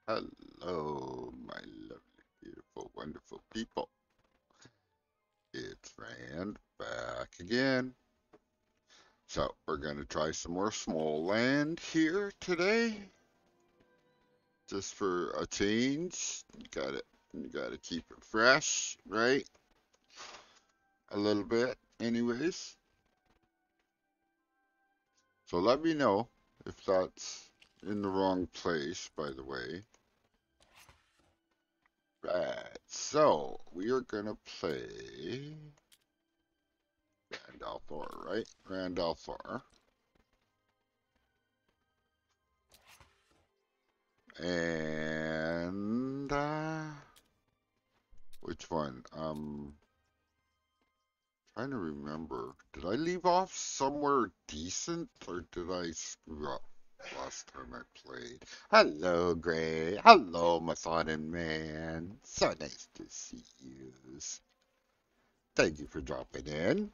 Hello, my lovely, beautiful, wonderful people. It's Rand back again. So, we're going to try some more small land here today. Just for a change. You gotta keep it fresh, right? A little bit, anyways. So let me know if that's in the wrong place, by the way. Right, so we are gonna play Grand Althor, right? Grand Althor. And which one? Trying to remember. Did I leave off somewhere decent or did I screw up last time I played? Hello, Gray. Hello, Mathodden Man. So nice to see you. Thank you for dropping in.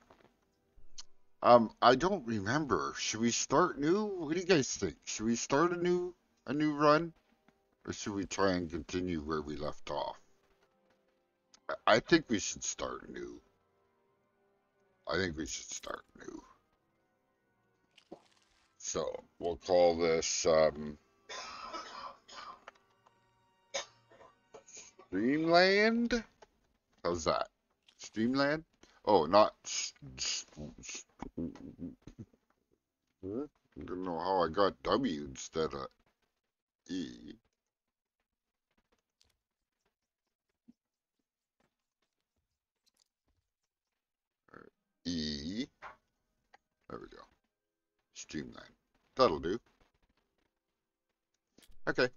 I don't remember. Should we start new? What do you guys think? Should we start a new run? Or should we try and continue where we left off? I think we should start new. I think we should start new. So we'll call this Streamland. How's that? Streamland? Oh, not. I don't know how I got W instead of E. E. There we go. Streamland. That'll do. Okay.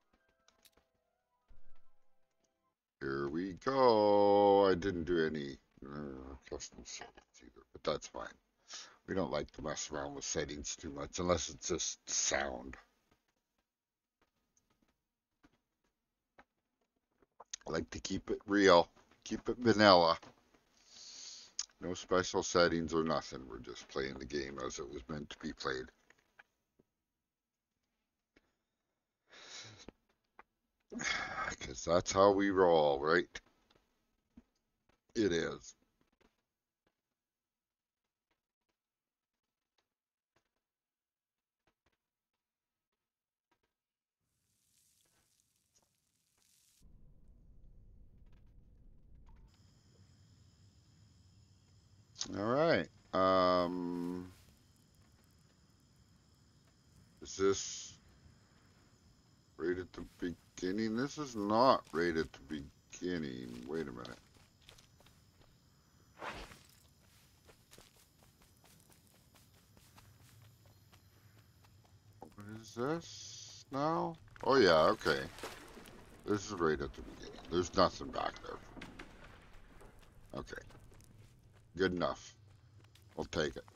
Here we go. I didn't do any custom settings either, but that's fine. We don't like to mess around with settings too much unless it's just sound. I like to keep it real, keep it vanilla. No special settings or nothing. We're just playing the game as it was meant to be played. Because that's how we roll, right? It is. All right. Is this right at the beginning? This is not right at the beginning. Wait a minute. What is this now? Oh, yeah, okay. This is right at the beginning. There's nothing back there. Okay. Good enough. I'll take it.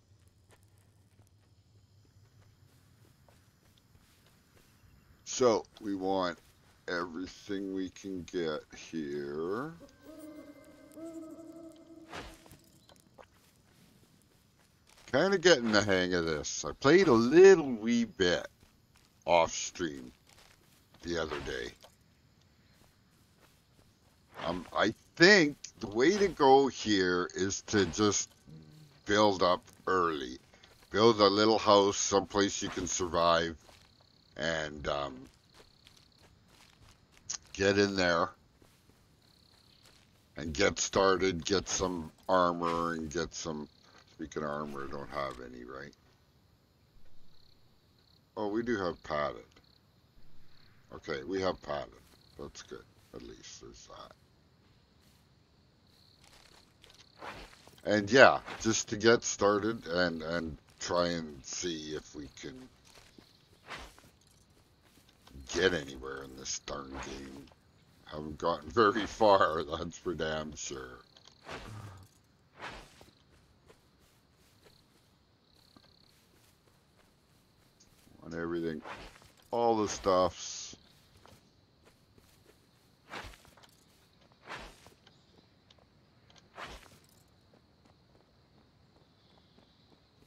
So, we want everything we can get here. Kind of getting the hang of this. I played a little wee bit off stream the other day. I think the way to go here is to just build up early. Build a little house someplace you can survive and get in there and get started, get some armor and get some, speaking of armor, I don't have any, right? Oh, we do have padded. Okay, we have padded. That's good. At least there's that. And yeah, just to get started and try and see if we can get anywhere in this darn game. Haven't gotten very far, that's for damn sure. On everything, all the stuffs.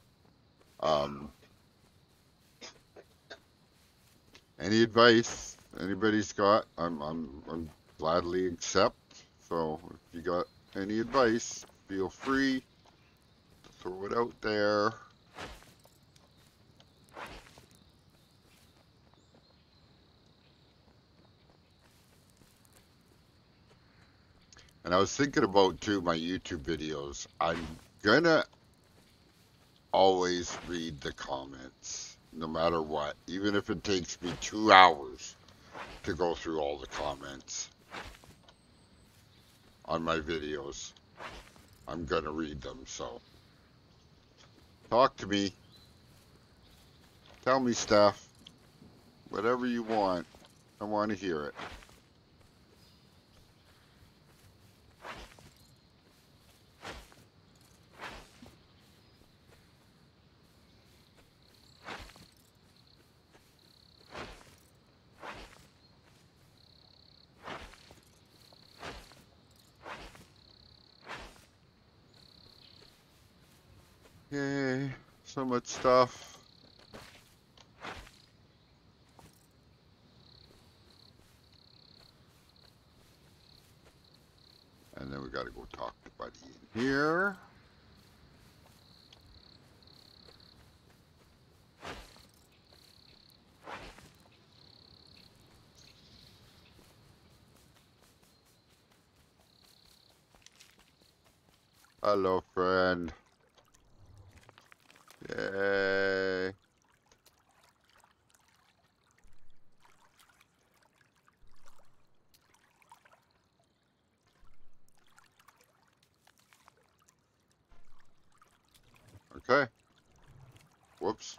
Um, any advice? anybody's got, I'm gladly accept. So if you got any advice, feel free to throw it out there. And I was thinking about too my YouTube videos. I'm gonna always read the comments, no matter what, even if it takes me 2 hours to go through all the comments on my videos. I'm gonna read them, so talk to me, tell me stuff, whatever you want. I want to hear it. Yay, so much stuff. And then we gotta go talk to Buddy in here. Hello, friend. Yay. Okay. Whoops.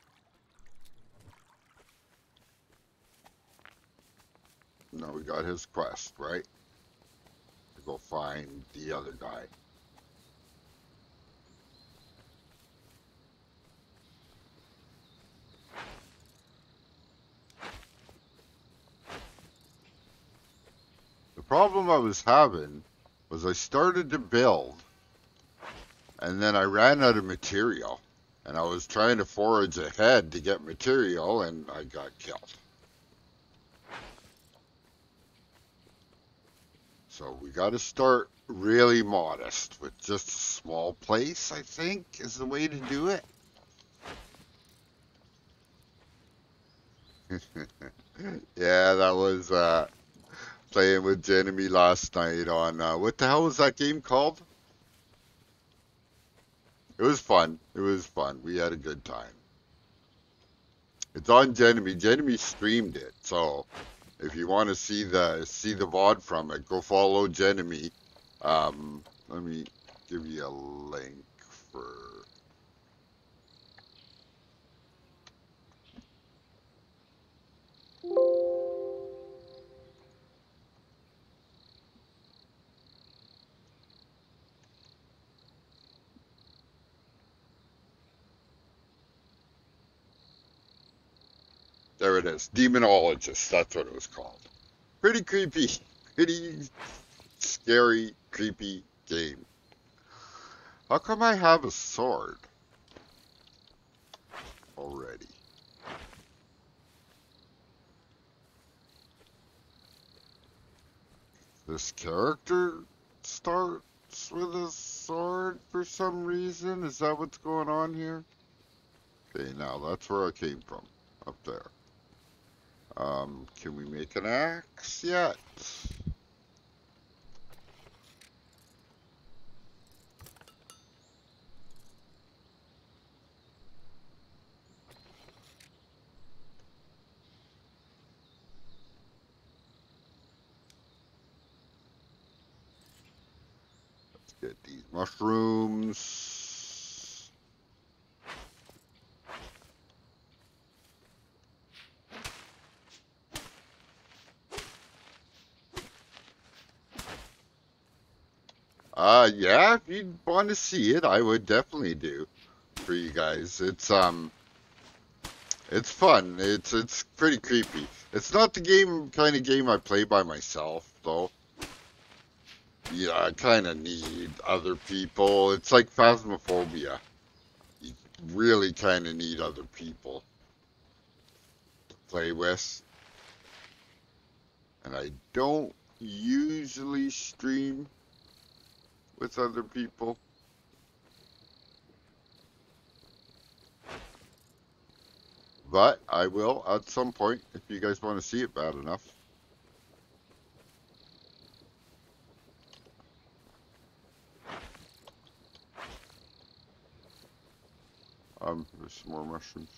Now we got his quest, right? To go find the other guy. The problem I was having was I started to build and then I ran out of material. And I was trying to forage ahead to get material and I got killed. So we got to start really modest with just a small place, I think, is the way to do it. Yeah, that was playing with Jenemy last night on, what the hell was that game called? It was fun. It was fun. We had a good time. It's on Jenemy. Jenemy streamed it, so if you want to see the VOD from it, go follow Jenemy. Let me give you a link for. There it is. Demonologist. That's what it was called. Pretty creepy. Pretty scary, creepy game. How come I have a sword already? This character starts with a sword for some reason? Is that what's going on here? Okay, now that's where I came from. Up there. Can we make an axe yet? Let's get these mushrooms. Yeah, if you'd want to see it, I would definitely do for you guys. It's fun. It's pretty creepy. It's not the kind of game I play by myself, though. Yeah, I kind of need other people. It's like Phasmophobia. You really kind of need other people to play with. And I don't usually stream with other people. But I will at some point if you guys want to see it bad enough. There's some more mushrooms.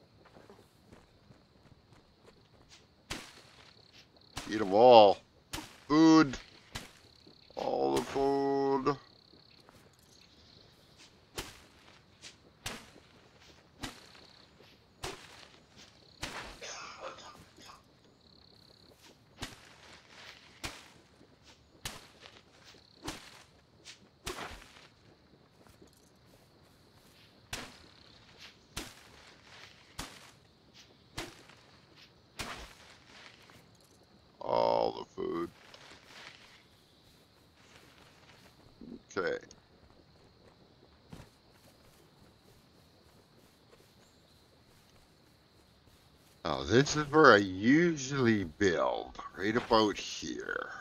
Eat them all. Food. All the food. All the food. Okay. Now this is where I usually build. Right about here.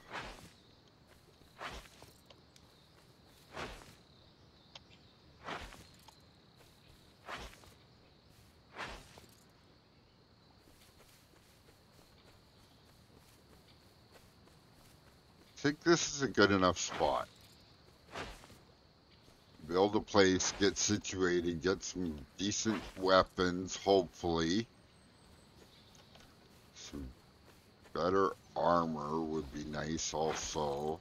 I think this is a good enough spot. Build a place, get situated, get some decent weapons, hopefully. Some better armor would be nice also.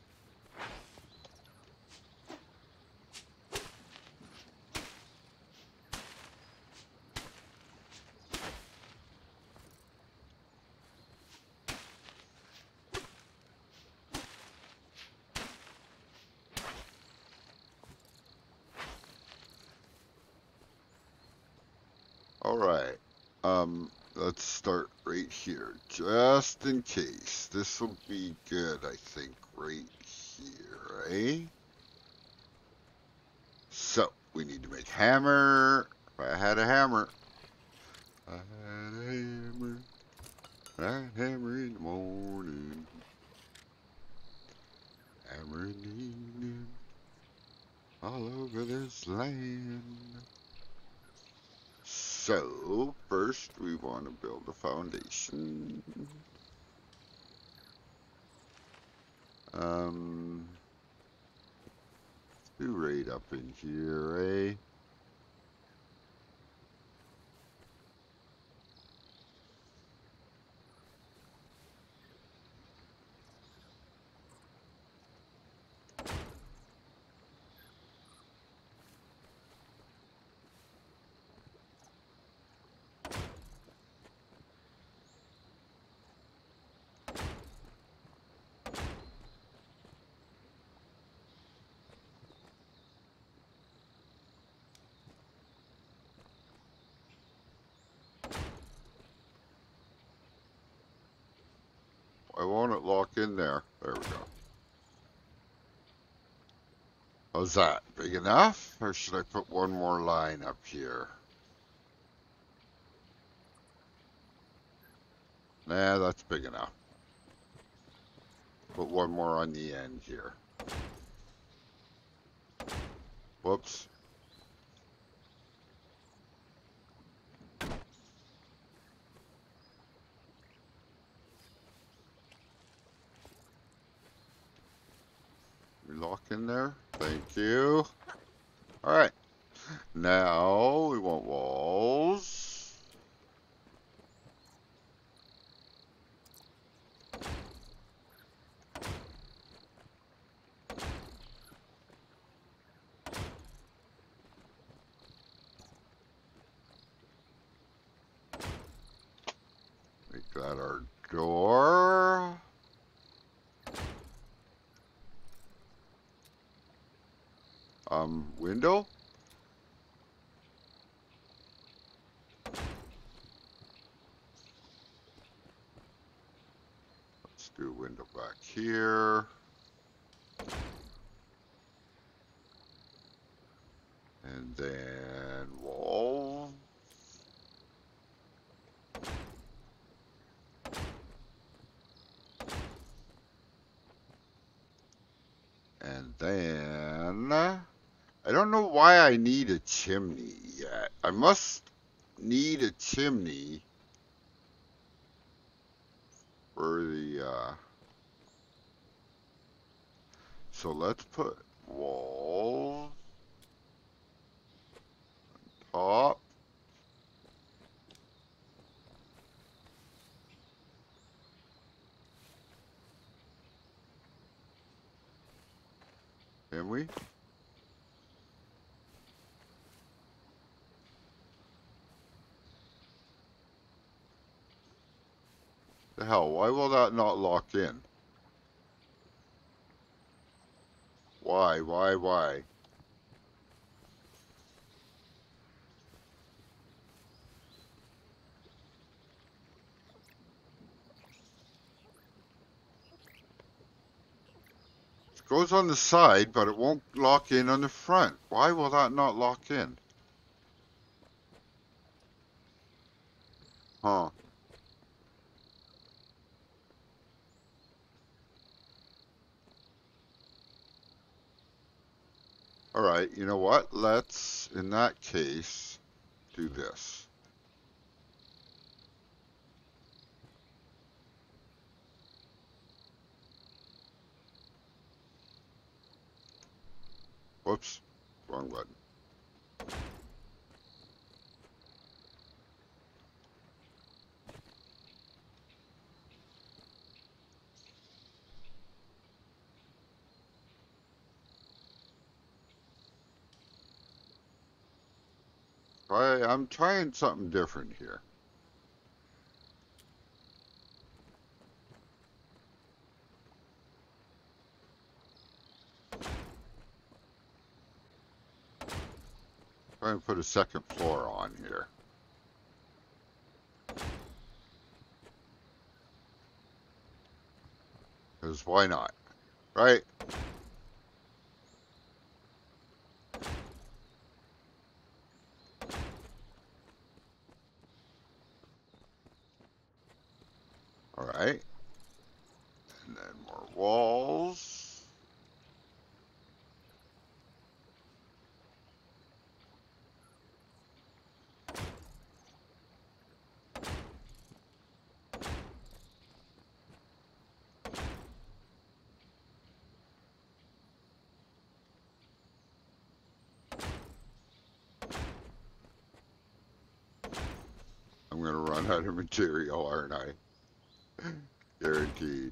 Alright, let's start right here, just in case. This will be good, I think, right here, eh? So, we need to make hammer. If I had a hammer. I had a hammer. I had a hammer in the morning. Hammer in the evening. All over this land. So, first we want to build a foundation. Do right up in here, eh? Why won't it lock in there? There we go. How's that? Big enough? Or should I put one more line up here? Nah, that's big enough. Put one more on the end here. Whoops. We lock in there. Thank you. Alright. Now we want walls. Make that our door. Window. Let's do a window back here. And then wall. why I need a chimney yet. I must need a chimney for the, so let's put walls, top, can we? The hell, why will that not lock in? Why? It goes on the side, but it won't lock in on the front. Why will that not lock in? Huh. Alright, you know what? Let's, in that case, do this. Whoops, wrong button. I'm trying something different here. Trying to put a second floor on here. Because why not? Right? Alright. And then more walls. I'm going to run out of material, aren't I? Guaranteed.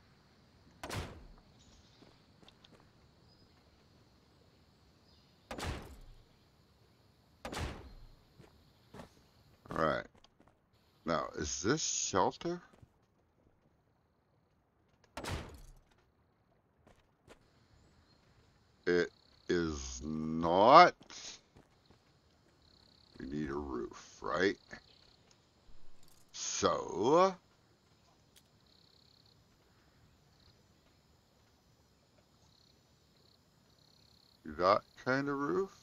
Alright. Now, is this shelter? It is not. We need a roof, right? So, that kind of roof?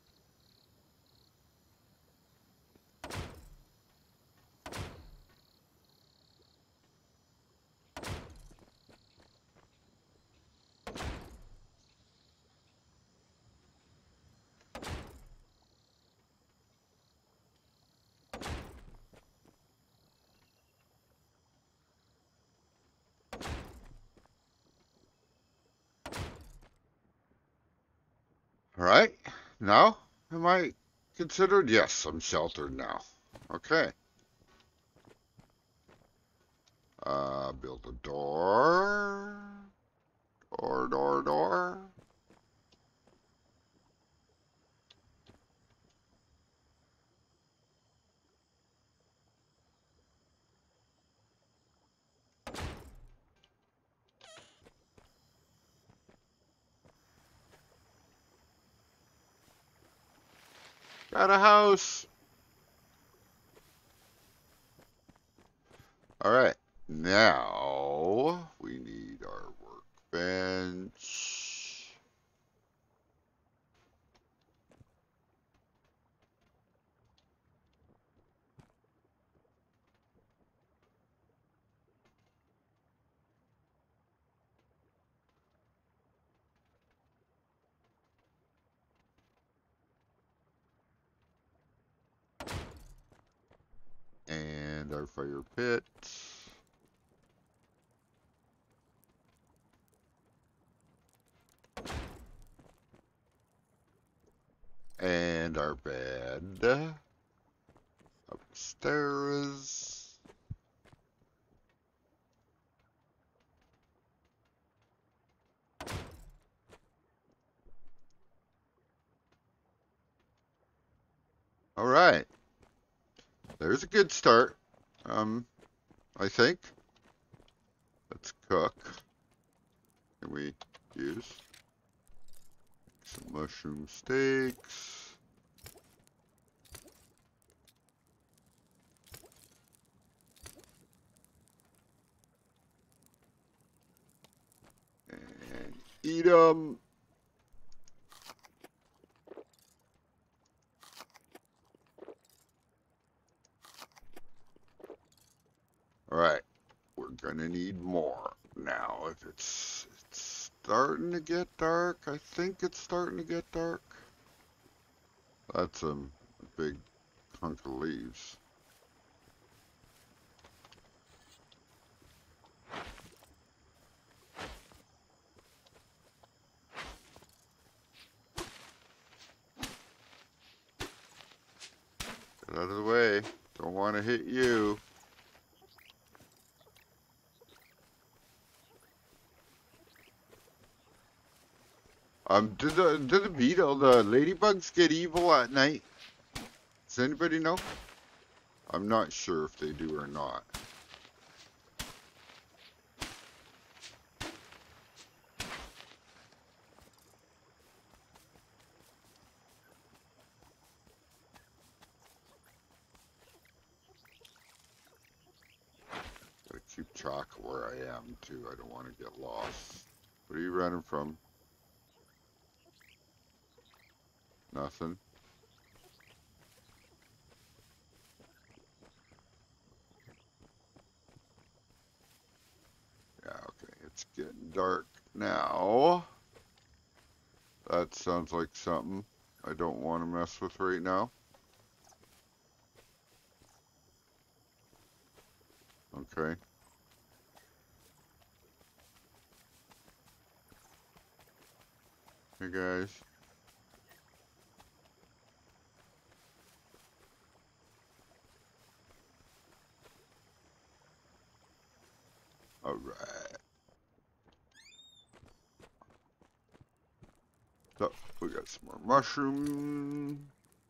Alright. Now, am I considered? Yes, I'm sheltered now. Okay. Build a door. Door. Got a house. Alright. Now, we need our workbench. fire pit. And our bed. Upstairs. All right. There's a good start. I think. Let's cook. Can we use some mushroom steaks? And eat them. All right. We're gonna need more now. If it's starting to get dark. I think it's starting to get dark. That's a big hunk of leaves. Get out of the way. Don't want to hit you. Do the beetle, the ladybugs get evil at night? Does anybody know? I'm not sure if they do or not. Gotta keep track of where I am too. I don't want to get lost. What are you running from? Nothing. Yeah, okay. It's getting dark now. That sounds like something I don't want to mess with right now. Okay. Hey guys. Alright. So, we got some more mushroom.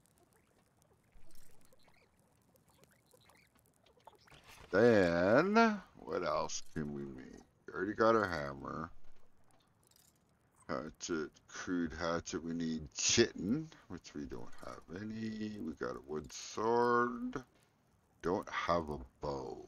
Then, what else can we make? We already got our hammer. Hatchet, crude hatchet. We need chitin, which we don't have any. We got a wood sword. Don't have a bow.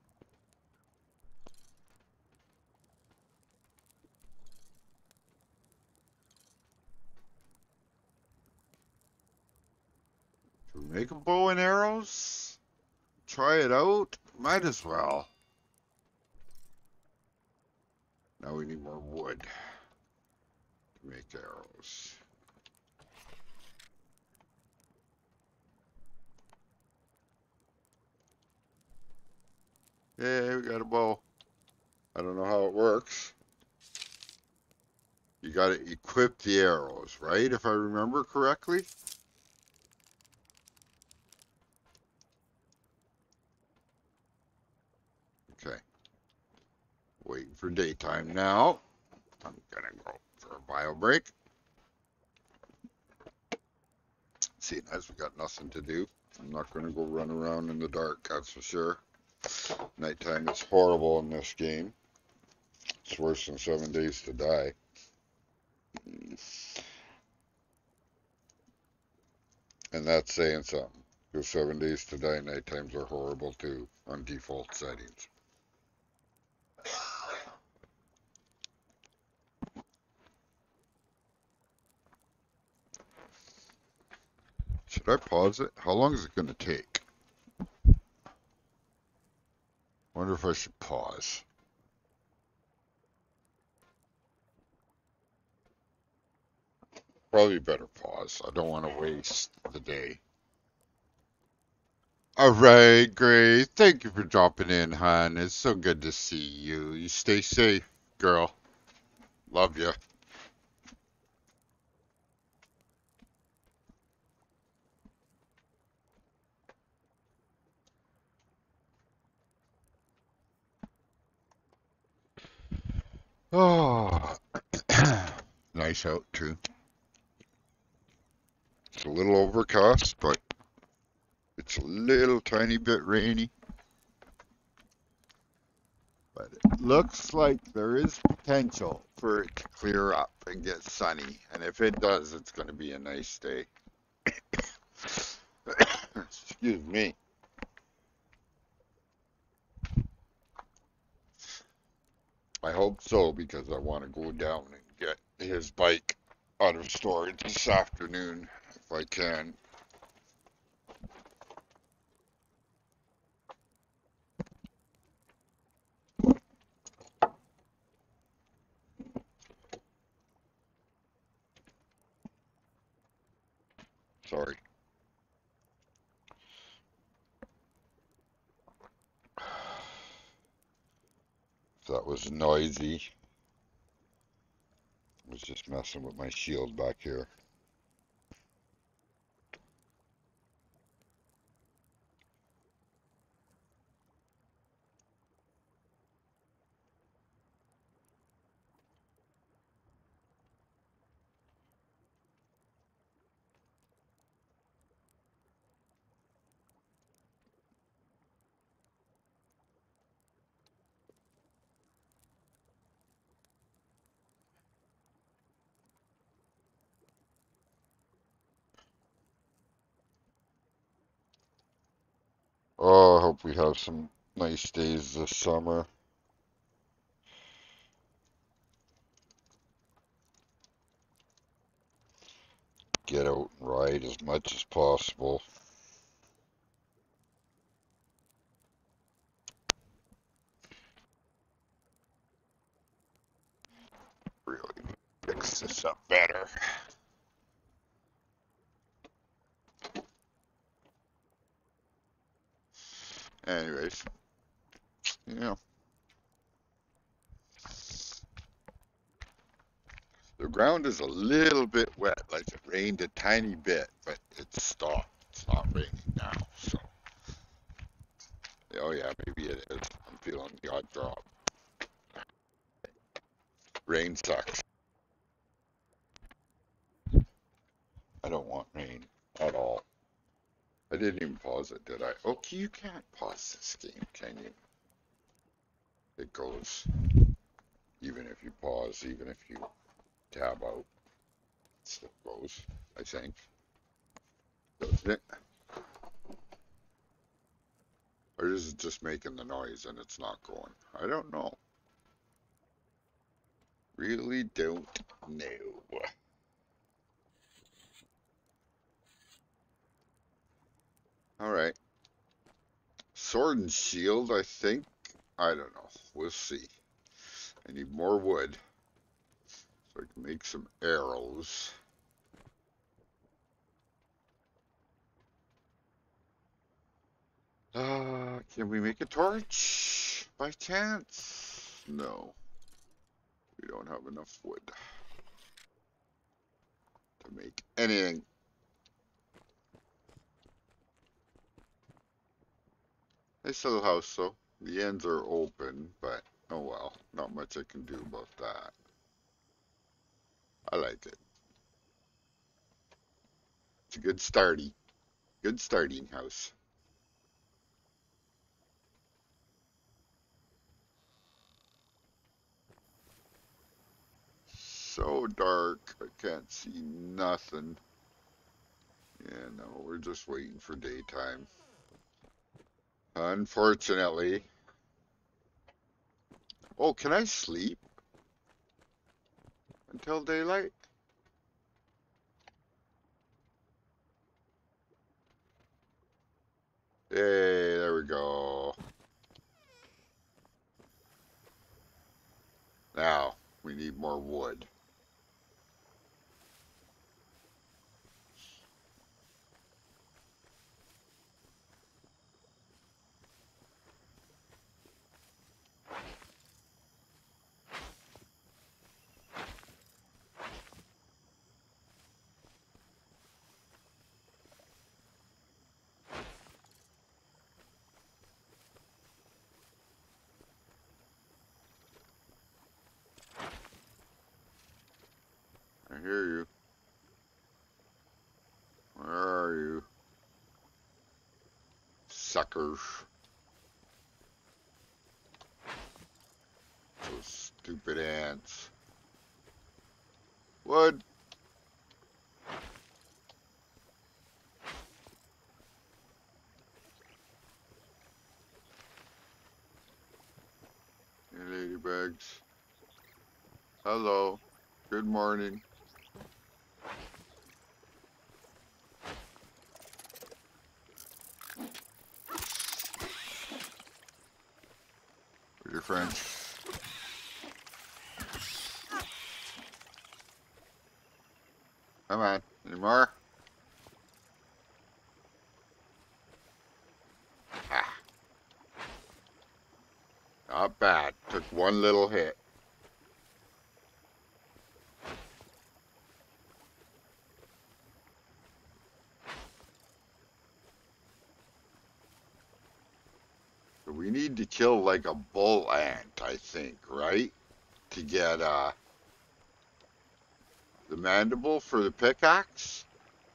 Should we make a bow and arrows? Try it out? Might as well. Now we need more wood to make arrows. Yeah, we got a bow. I don't know how it works. You got to equip the arrows, right? If I remember correctly. Okay. Waiting for daytime now. I'm gonna go for a bio break. Seeing as we got nothing to do, I'm not gonna go run around in the dark, that's for sure. Nighttime is horrible in this game. It's worse than 7 Days to Die. And that's saying something. Because 7 Days to Die night times are horrible too on default settings. Should I pause it? How long is it going to take? Wonder if I should pause. Probably better pause. I don't want to waste the day. All right, Gray. Thank you for dropping in, hon. It's so good to see you. You stay safe, girl. Love you. Oh, nice out too. It's a little overcast, but it's a little tiny bit rainy. But it looks like there is potential for it to clear up and get sunny. And if it does, it's going to be a nice day. Excuse me. I hope so because I want to go down and get his bike out of storage this afternoon if I can. Sorry. That was noisy. I was just messing with my shield back here. Oh, I hope we have some nice days this summer. Get out and ride as much as possible. Really fix this up better. Anyways, you know, the ground is a little bit wet, like it rained a tiny bit, but it's stopped. It's not raining now, so. Oh yeah, maybe it is. I'm feeling the odd drop. Rain sucks. I don't want rain at all. I didn't even pause it, did I? Okay, you can't pause this game, can you? It goes, even if you pause, even if you tab out, it still goes, I think. Doesn't it? Or is it just making the noise and it's not going? I don't know. Really don't know. Alright. Sword and shield, I think. I don't know. We'll see. I need more wood so I can make some arrows. Can we make a torch by chance? No. We don't have enough wood to make anything. Nice little house though. The ends are open, but oh well. Not much I can do about that. I like it. It's a good starting house. So dark, I can't see nothing. Yeah, no, we're just waiting for daytime. Unfortunately. Oh, can I sleep until daylight? Hey, there we go. Now, we need more wood. suckers. Those stupid ants. Wood. Hey, ladybugs. Hello. Good morning. Where's your friend? Come on. Any more? Ah, not bad. Took one little hit. We need to kill like a bull ant, I think, right? To get the mandible for the pickaxe.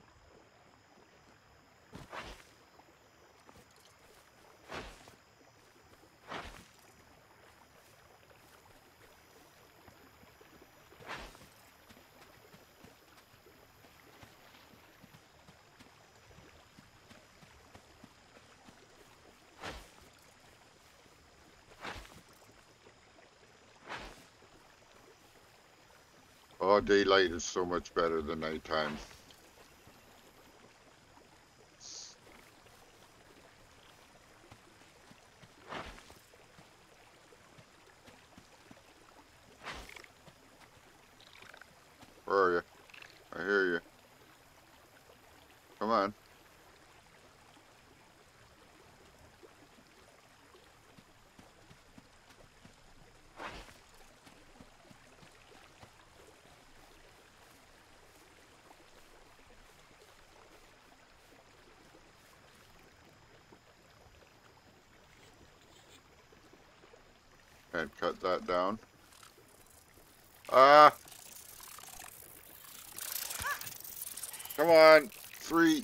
Oh, daylight is so much better than nighttime. Where are you? I hear you. Come on. And cut that down. Ah! Come on. 3.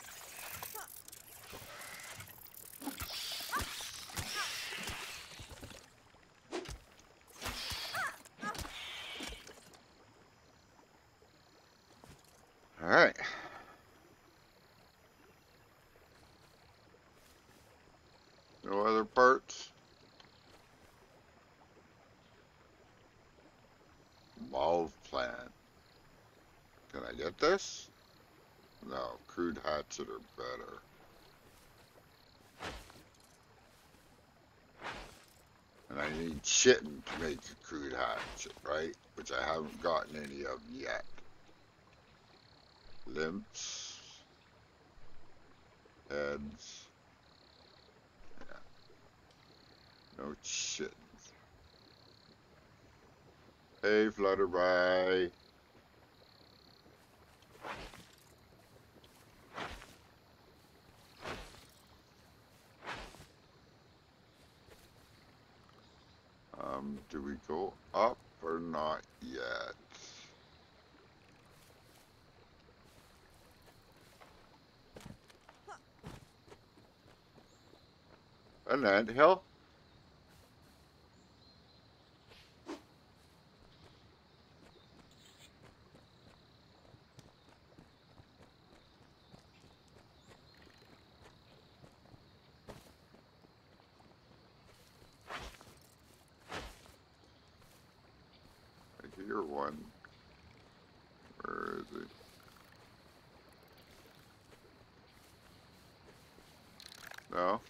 Alright. No other parts? Mauve plant. Can I get this? No, crude hatchet are better. And I need chitin to make a crude hatchet, right? Which I haven't gotten any of yet. Limps. Heads. Yeah. No chitin. Hey, Flutterby. Do we go up or not yet? An anthill? I hear one. Where is it? No?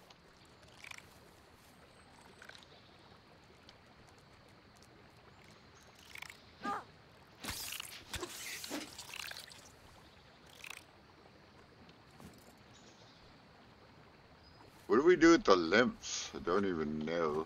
What do we do with the limps? I don't even know.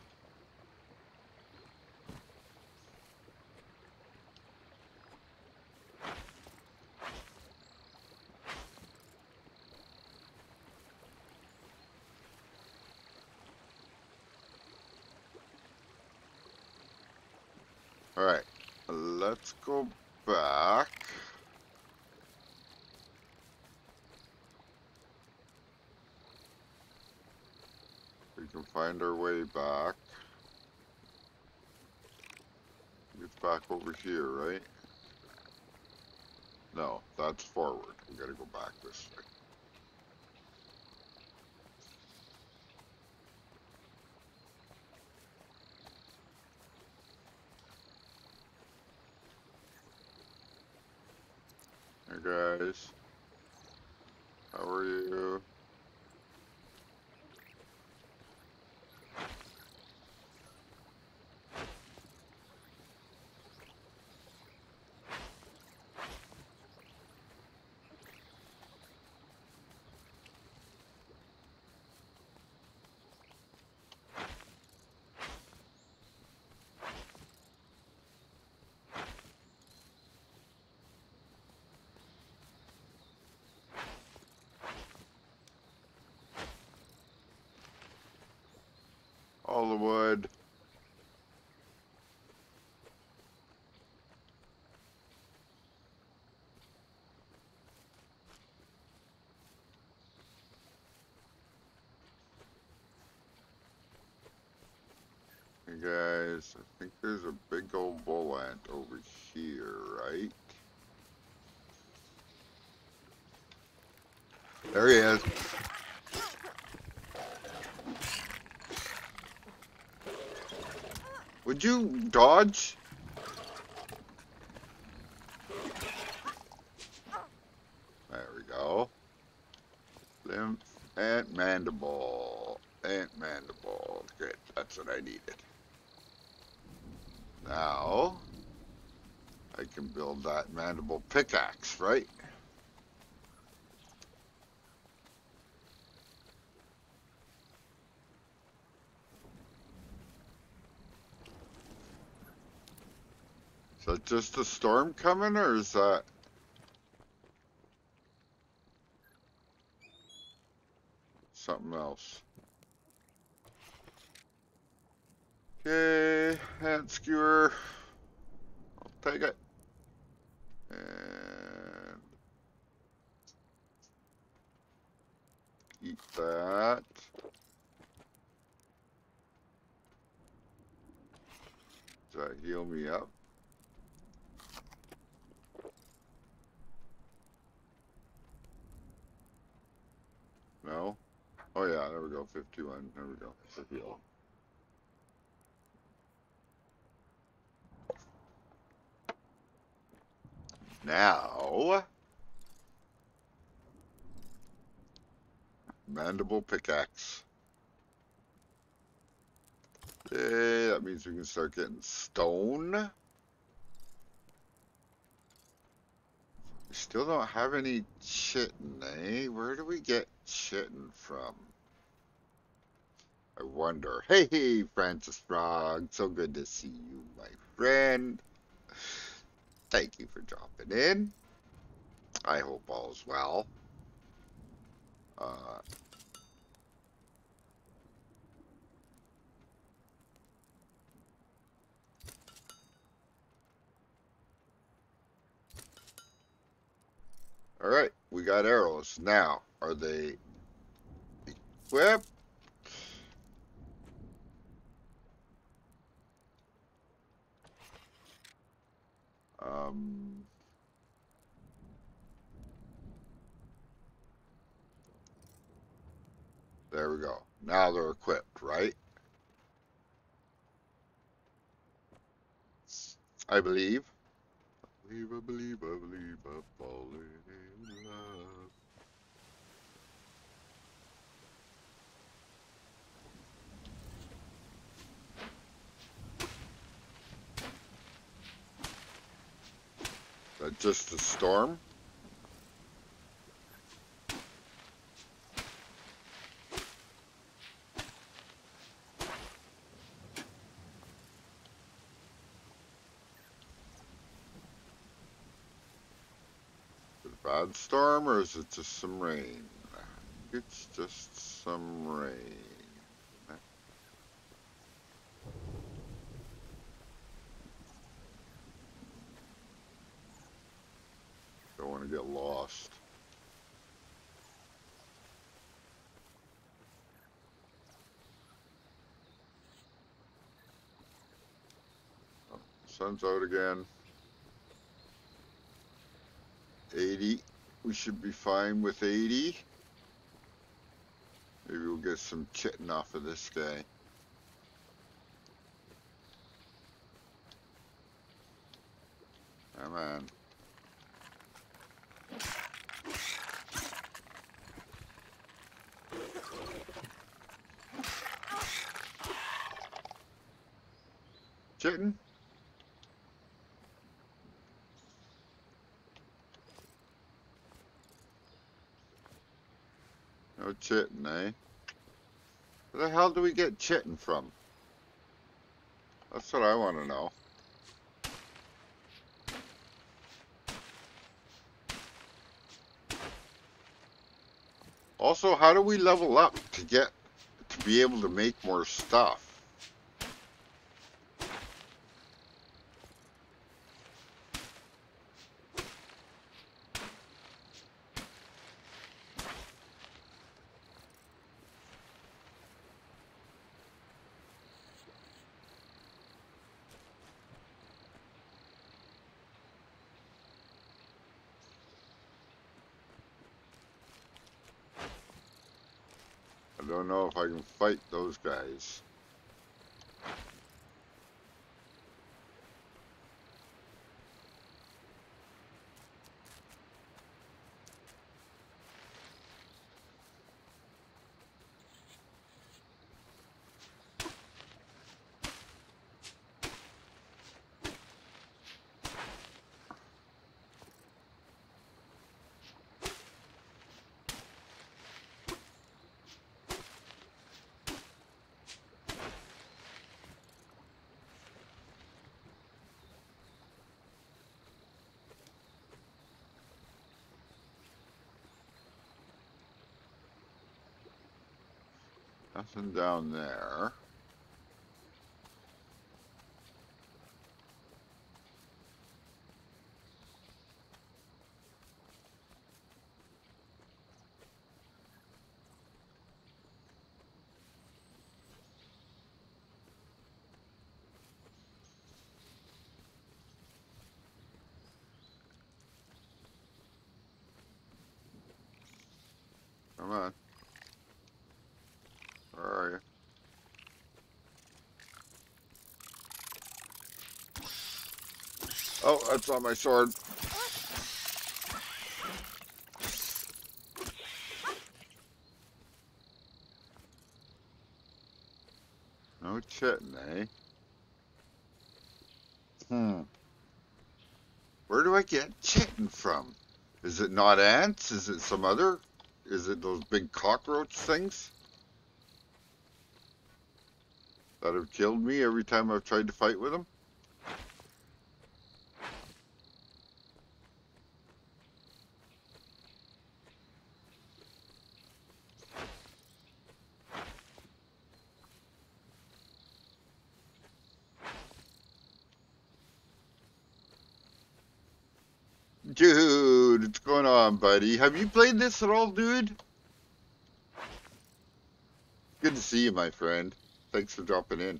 Alright, let's go back. can find our way back. It's back over here, right? No, that's forward. We gotta go back this way. Hey guys, how are you? All the wood. Hey guys, I think there's a big old bull ant over here, right? There he is. Would you dodge? There we go. Lymph and mandible. And mandible. Good, that's what I needed. Now, I can build that mandible pickaxe, right? Is that just a storm coming, or is that something else? Okay, hand skewer. I'll take it. And eat that. Does that heal me up? No? Oh yeah, there we go, 51. There we go. It's a heal. Now, mandible pickaxe. Yay, that means we can start getting stone. We still don't have any chitin, eh? Where do we get chitin from? I wonder. Hey, Francis Frog. So good to see you, my friend. Thank you for dropping in. I hope all's well. Uh, all right, we got arrows. Now, are they equipped? Um, there we go. Now they're equipped, right? I believe. I believe, I'm falling in love. That just a storm? Is it a bad storm or is it just some rain? It's just some rain. Don't want to get lost. Sun's out again. 80. We should be fine with 80. Maybe we'll get some chitin off of this guy. Come on. Chitin? No chitin, eh? Where the hell do we get chitin from? That's what I want to know. Also, how do we level up to be able to make more stuff? I don't know if I can fight those guys. Nothing down there. Come on. Where are you? Oh, that's on my sword. No chitin, eh? Where do I get chitin from? Is it not ants? Is it some other? Is it those big cockroach things that have killed me every time I've tried to fight with them? Dude, what's going on, buddy? Have you played this at all, dude? Good to see you, my friend. Thanks for dropping in.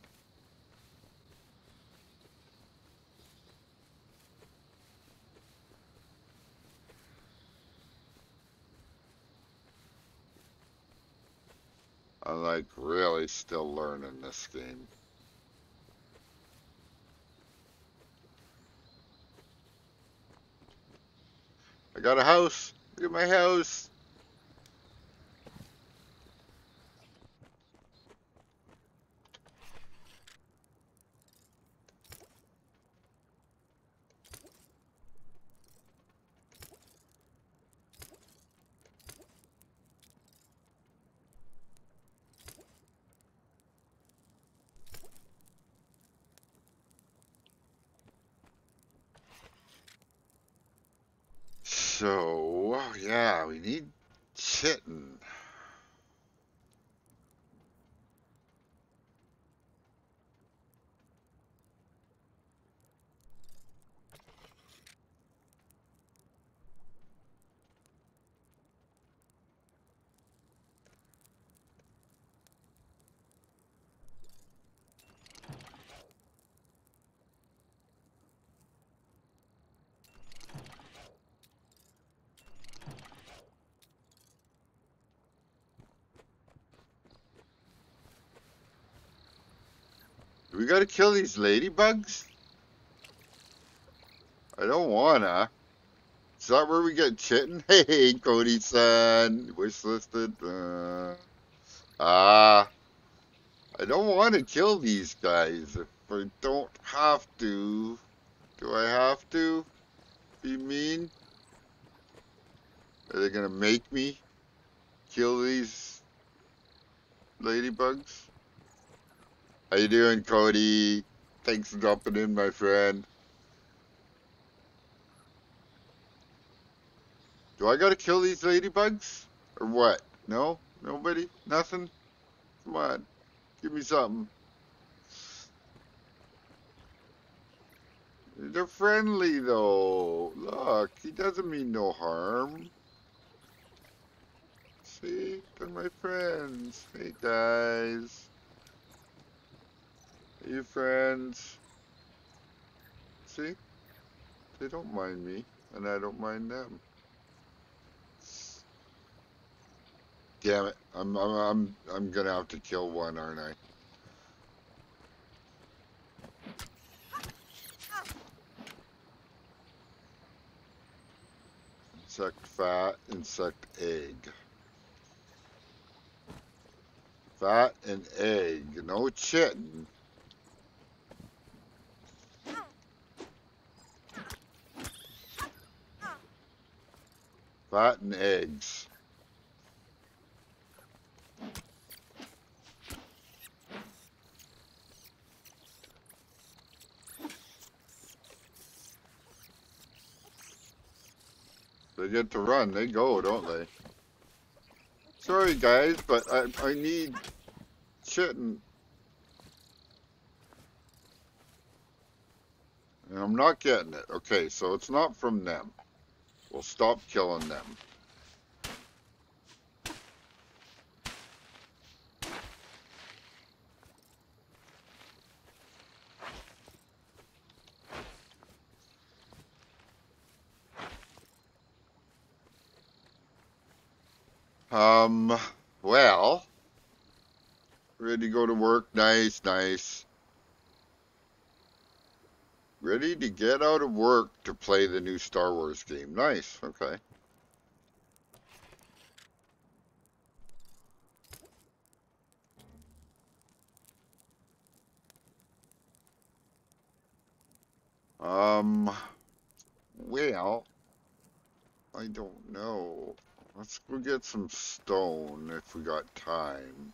I'm like really still learning this game. I got a house. Look at my house. So, yeah, we need chitin. Do we gotta kill these ladybugs? I don't wanna. Is that where we get chitting? Hey, Cody-san. Wish listed. I don't want to kill these guys if I don't have to. Do I have to be mean? Are they gonna make me kill these ladybugs? How you doing, Cody? Thanks for dropping in, my friend. Do I gotta kill these ladybugs? Or what? No? Nobody? Nothing? Come on. Give me something. They're friendly, though. Look, he doesn't mean no harm. See? They're my friends. Hey, guys. Are you friends? See? They don't mind me, and I don't mind them. Damn it! I'm gonna have to kill one, aren't I? Insect fat, insect egg. Fat and egg. No chitin. Fat and eggs. They get to run. They go, don't they? Sorry, guys, but I need chitin. And I'm not getting it. Okay, so it's not from them. We'll stop killing them. Well, ready to go to work. Nice, nice. Ready to get out of work to play the new Star Wars game. Nice, okay. Well, I don't know. Let's go get some stone if we got time.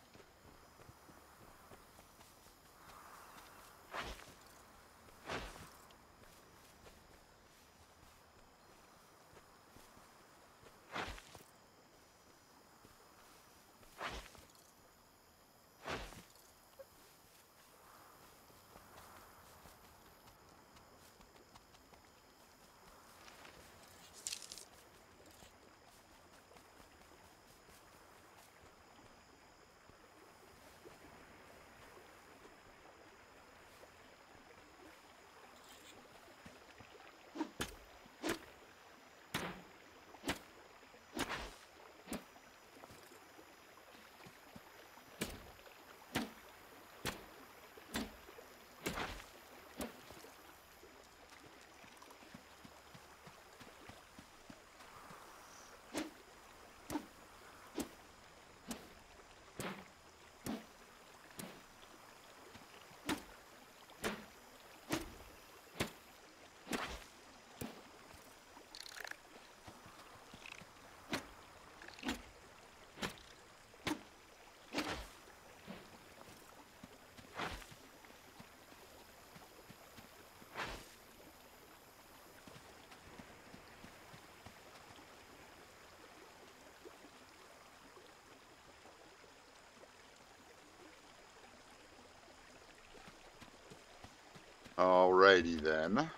Alrighty then.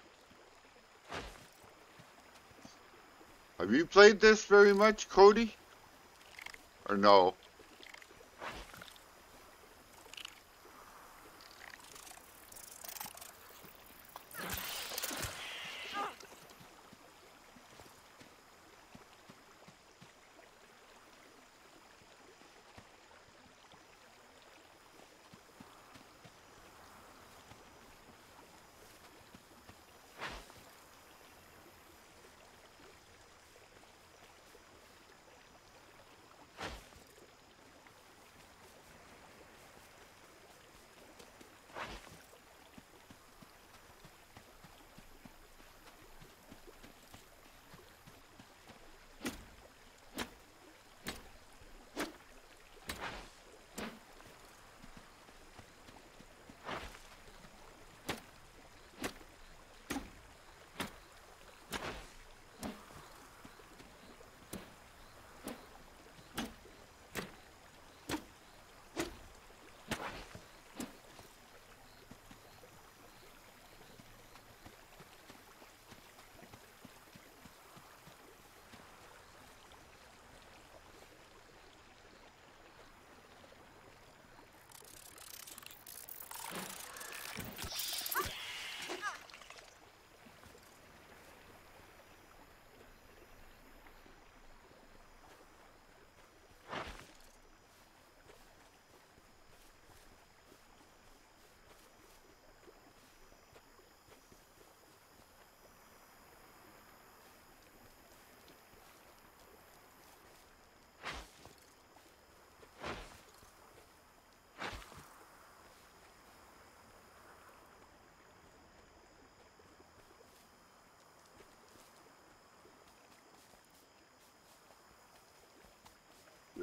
Have you played this very much, Cody? Or no?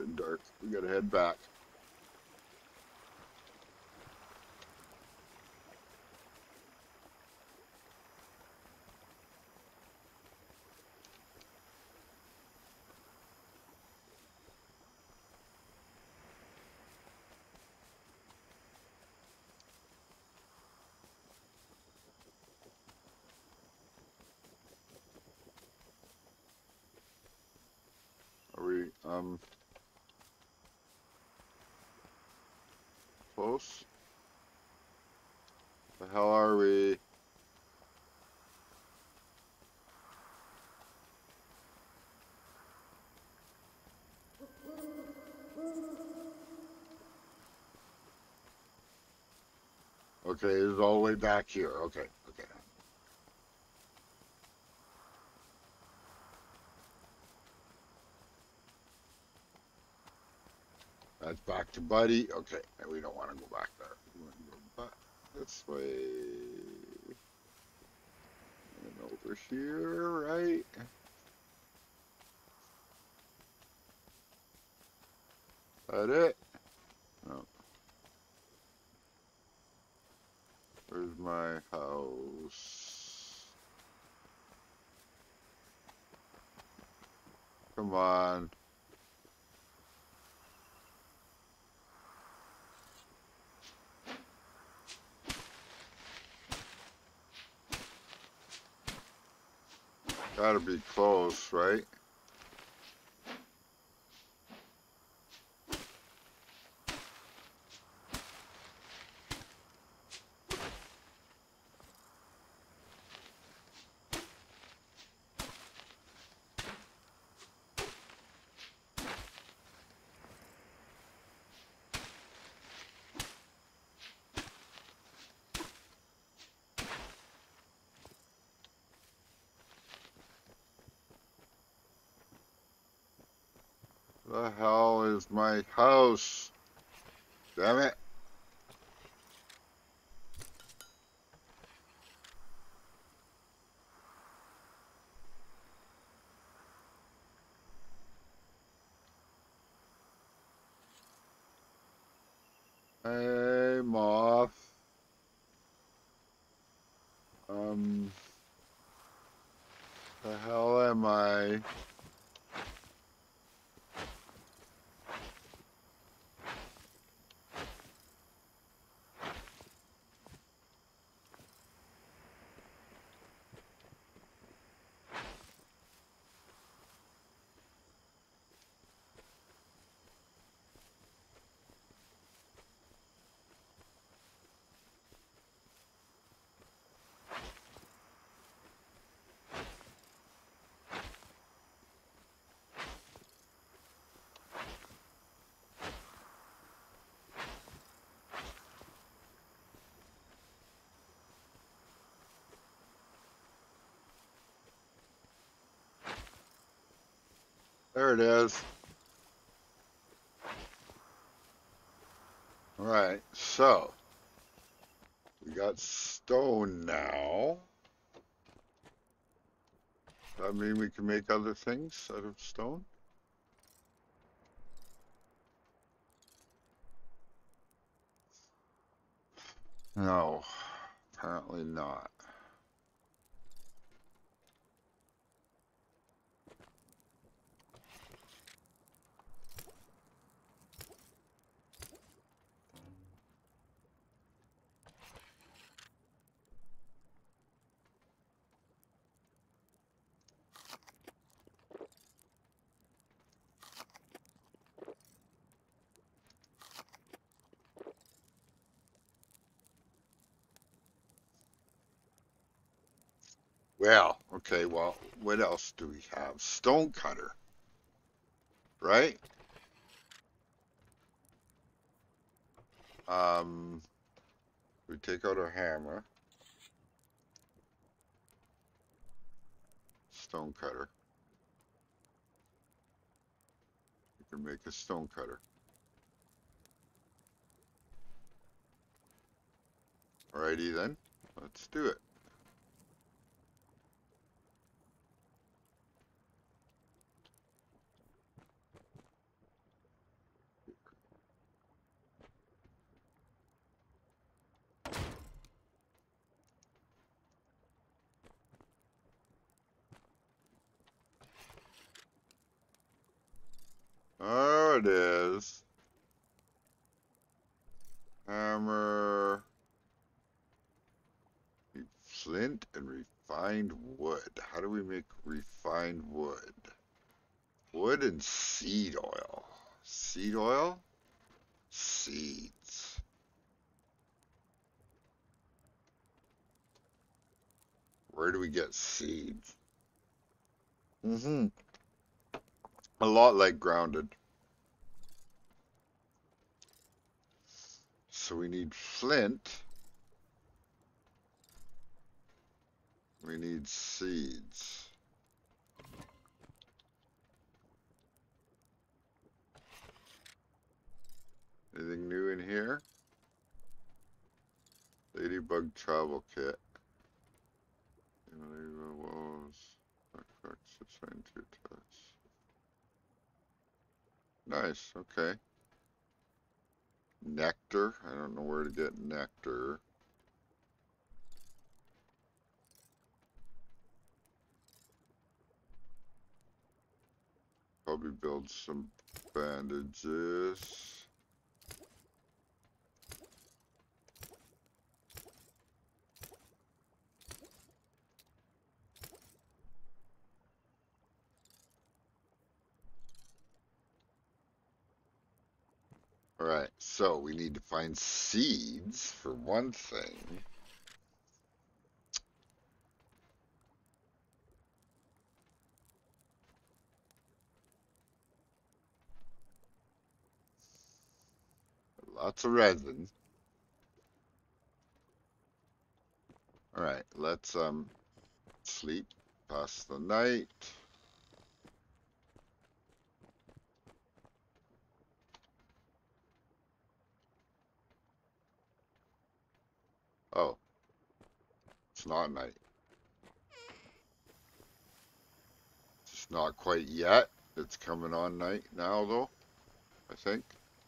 getting dark. We gotta head back. Are we, close? The hell are we? Okay, it's all the way back here. Okay, okay. That's back to Buddy. Okay, and we don't want to go back there. We want to go back this way. And over here, right? That it? No. Where's my house? Come on. Gotta be close, right? The hell is my house? Damn it. Hey, moth. The hell am I? There it is. Alright, so we got stone now. Does that mean we can make other things out of stone? No, apparently not. Well, okay, well, what else do we have? Stone cutter, right? Um, we take out our hammer. Stone cutter. We can make a stone cutter. Alrighty then, let's do it. Oh, it is. Hammer. Flint and refined wood. How do we make refined wood? Wood and seed oil. Seed oil? Seeds. Where do we get seeds? Mm-hmm. A lot like grounded. So we need flint. We need seeds. Anything new in here? Ladybug travel kit. Walls. Nice, okay. Nectar. I don't know where to get nectar. Probably build some bandages. Alright, so we need to find seeds for one thing. Lots of resin. Alright, let's sleep, pass the night. Oh, it's not night. It's not quite yet. It's coming on night now though, I think.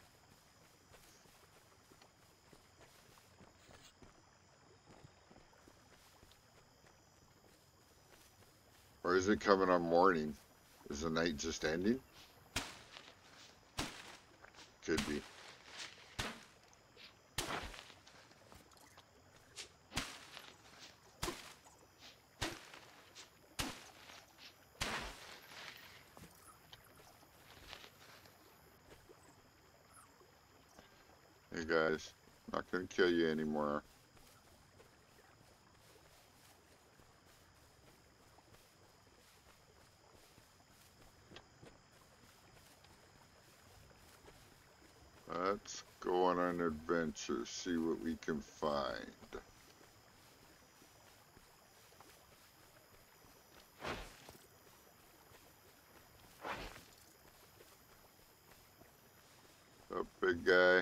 Or is it coming on morning? Is the night just ending? Could be. Hey guys, not gonna kill you anymore. Let's go on an adventure, see what we can find. Up, big guy.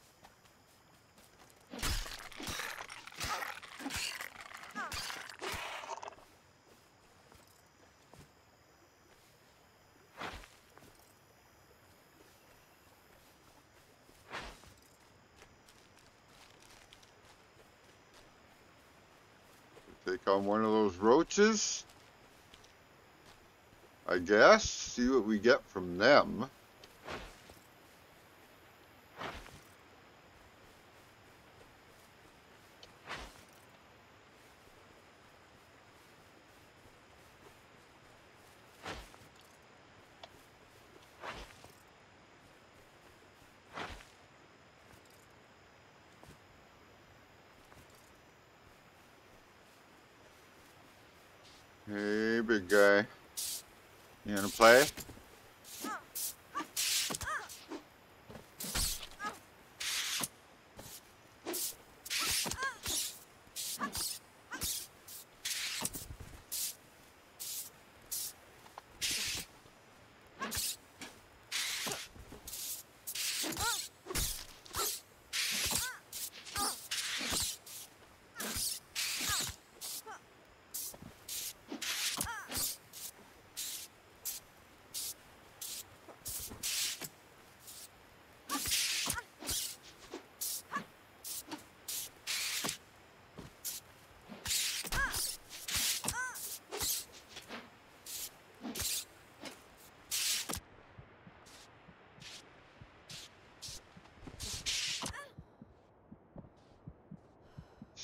Take on one of those roaches, I guess. See what we get from them. Hey, big guy. You wanna play?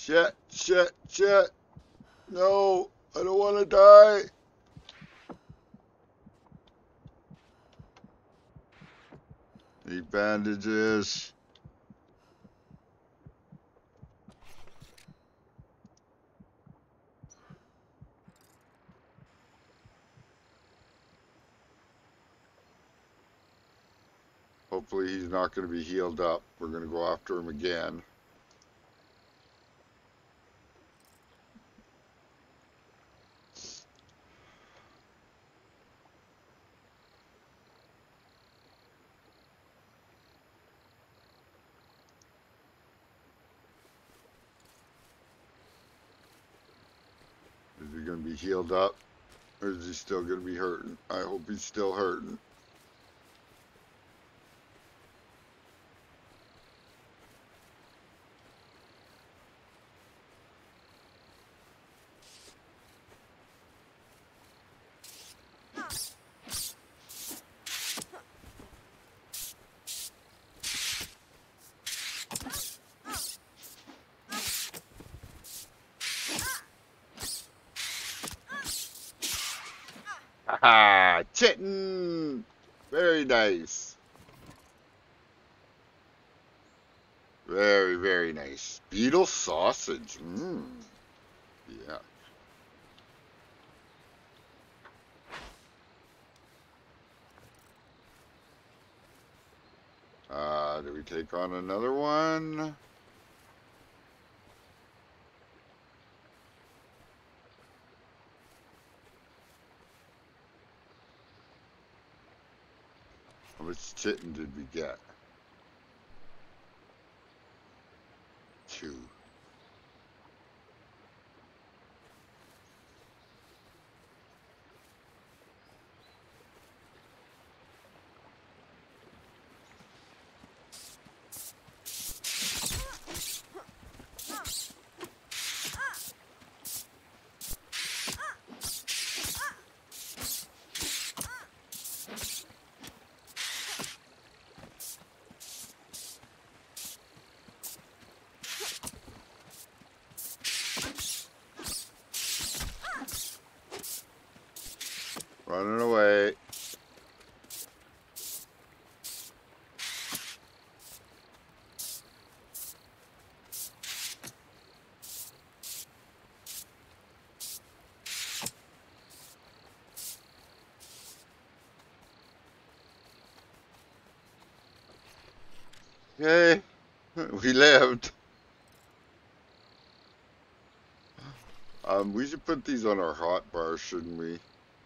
Shit. No, I don't want to die. Need bandages. Hopefully he's not going to be healed up. We're going to go after him again. Is he going to be healed up? Or is he still going to be hurting? I hope he's still hurting. Haha, Chitin! Very nice. Very nice. Beetle sausage. Mmm. Yeah. Do we take on another one? How much chitin did we get? 2. Running away. Okay, we lived. We should put these on our hot bar, shouldn't we?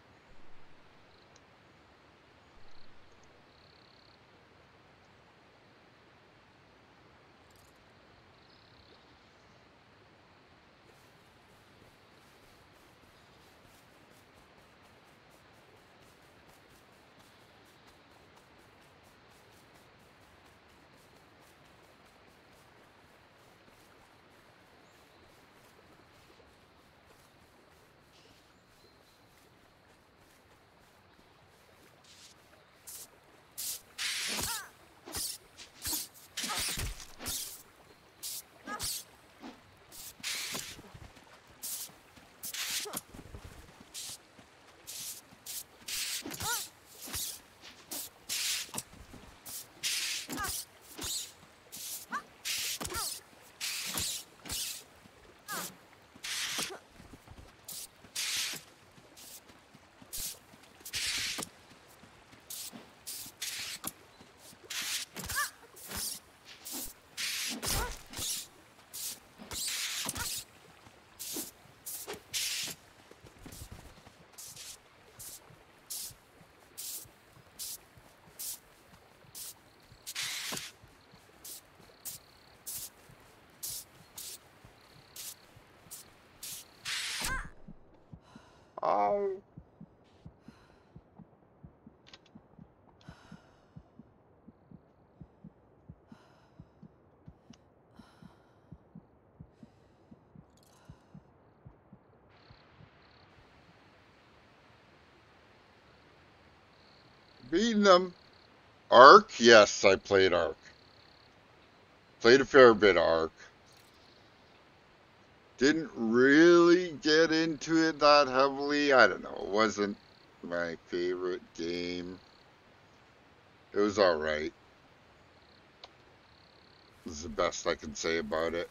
Oh. Beating them. Ark? Yes, I played Ark. Played a fair bit Ark. Didn't really get into it that heavily. I don't know. It wasn't my favorite game. It was alright. This is the best I can say about it.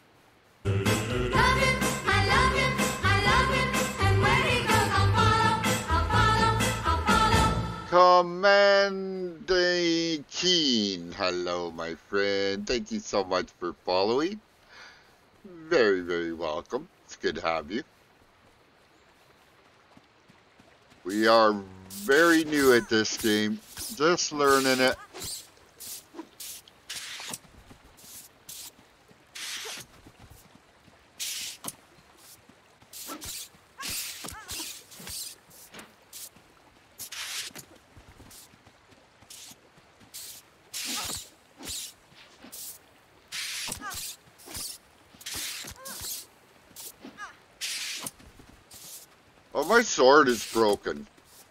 Commander Keen. Hello, my friend. Thank you so much for following. Very, very welcome. It's good to have you. We are very new at this game. Just learning it. Oh, my sword is broken.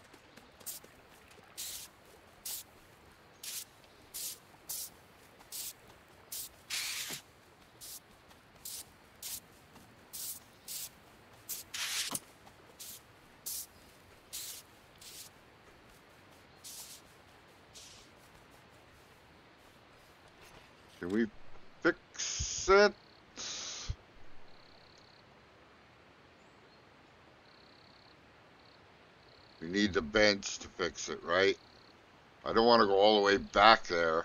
Can we fix it? We need the bench to fix it, right? I don't want to go all the way back there.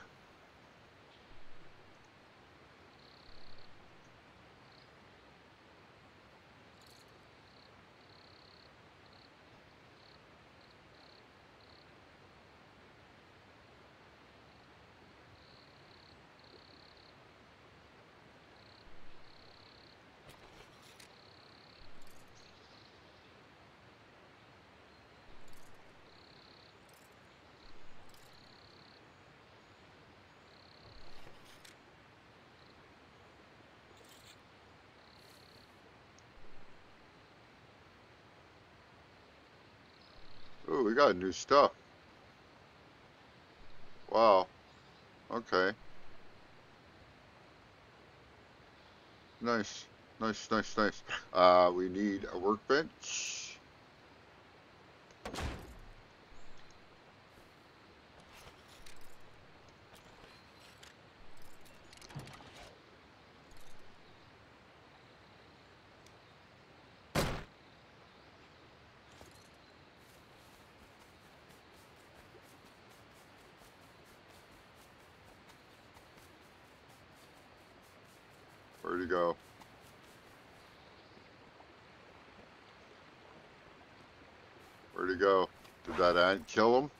Oh, we got new stuff. Wow. Okay. Nice. Nice, nice, nice. We need a workbench. Where'd he go? Where'd he go? Did that ant kill him?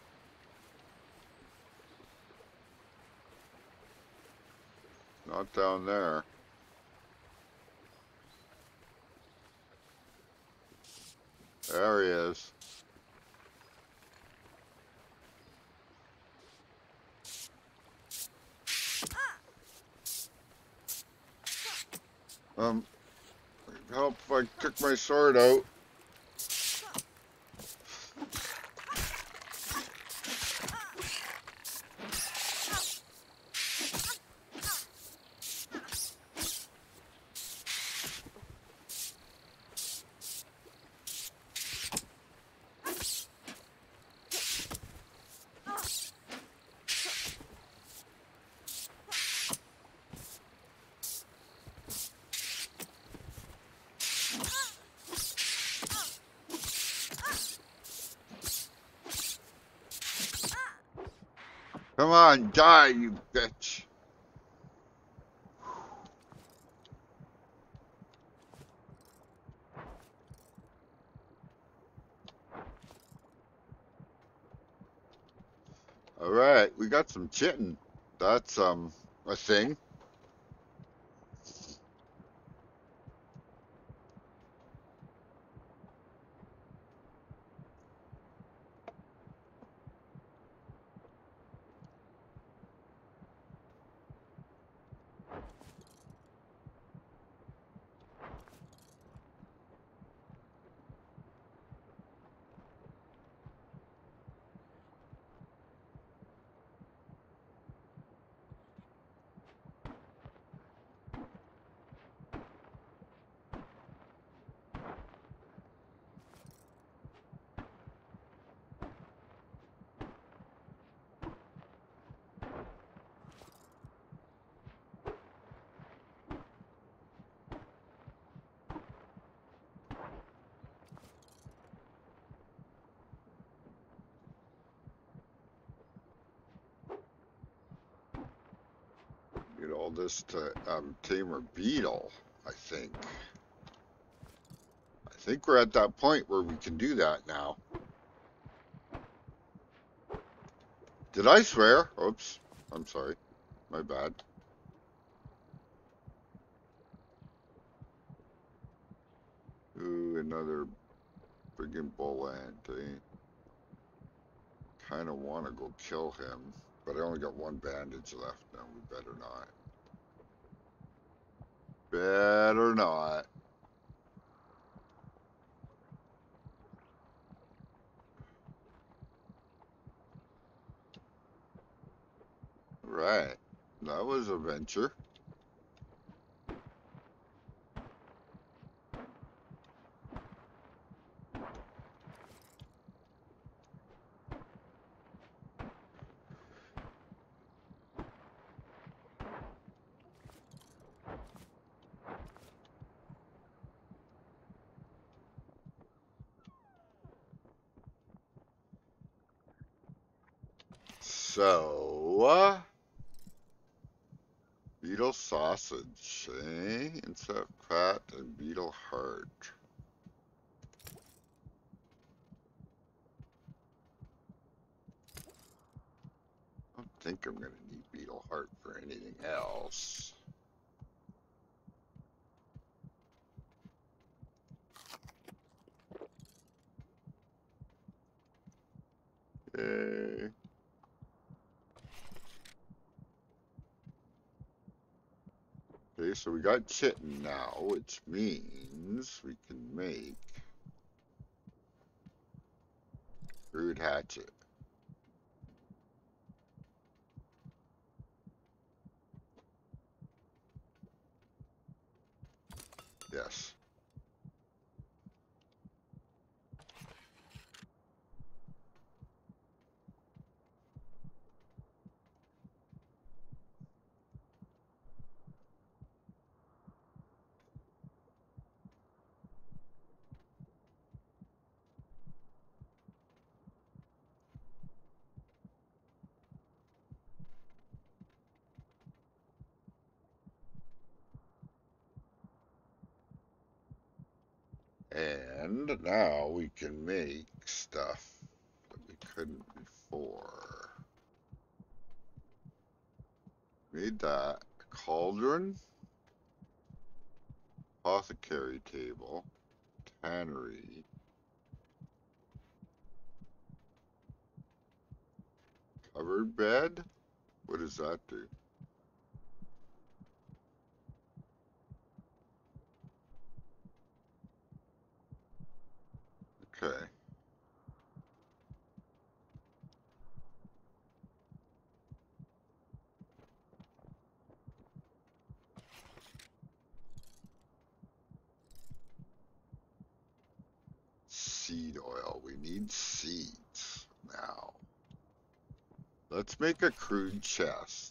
Not down there. There he is. Help if I took my sword out. Come on, die, you bitch. Alright, we got some chitin. That's, a thing. all this to Tamer Beetle, I think. I think we're at that point where we can do that now. Did I swear? Oops. I'm sorry. My bad. Ooh, another friggin' bull ant, eh? Kinda wanna go kill him, but I only got one bandage left now. We better not. Better not. Right. That was a venture. So, beetle sausage, eh? Insect fat and beetle heart. I don't think I'm gonna need beetle heart for anything else. Okay. Okay, so we got chitin now, which means we can make crude hatchet. Yes. And now we can make stuff that we couldn't before. Made that cauldron, apothecary table, tannery, covered bed. What does that do? Okay. Seed oil. We need seeds now. Let's make a crude chest.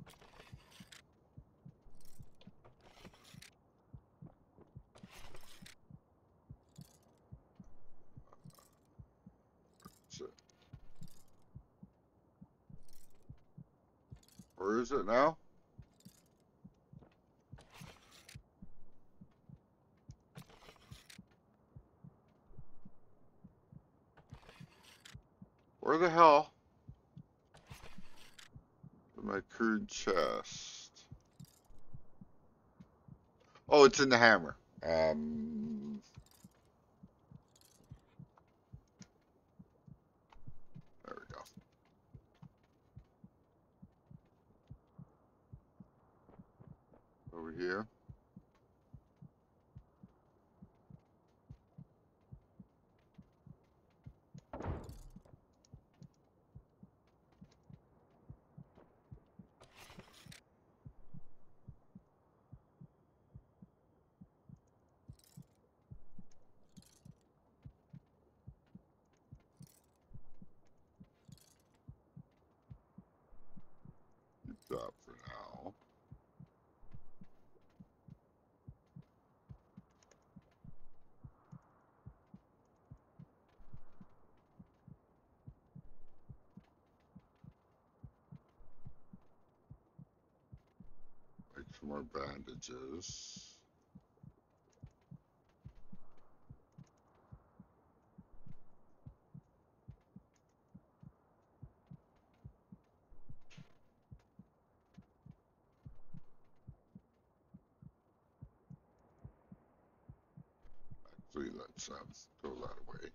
So, where is it now? Where the hell is my crude chest? Oh, it's in the hammer. There we go. Over here. Keep that for now. some more bandages. Actually, let's throw that away.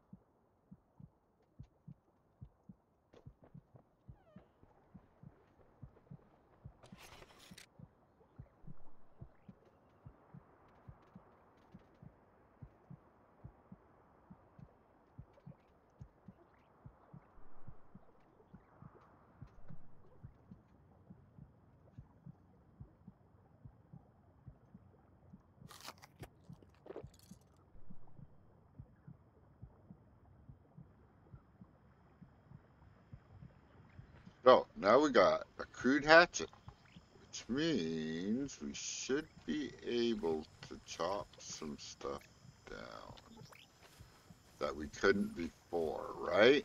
So now we got a crude hatchet, which means we should be able to chop some stuff down that we couldn't before, right?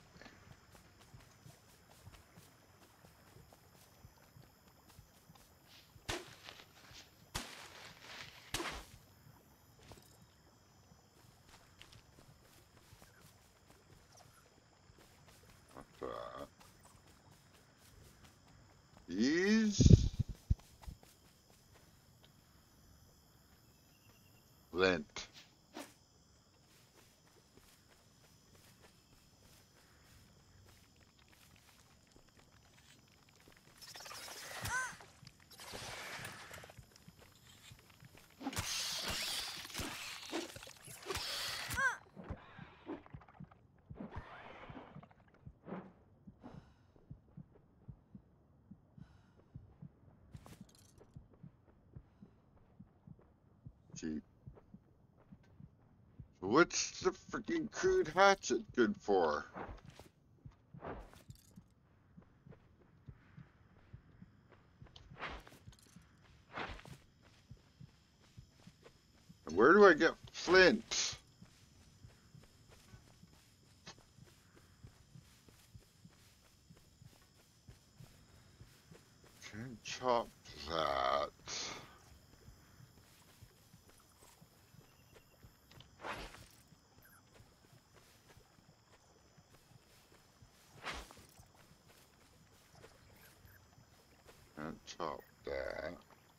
That. These lint. Gee, so what's the freaking crude hatchet good for? And where do I get flint? Can chop that. Can't chop that.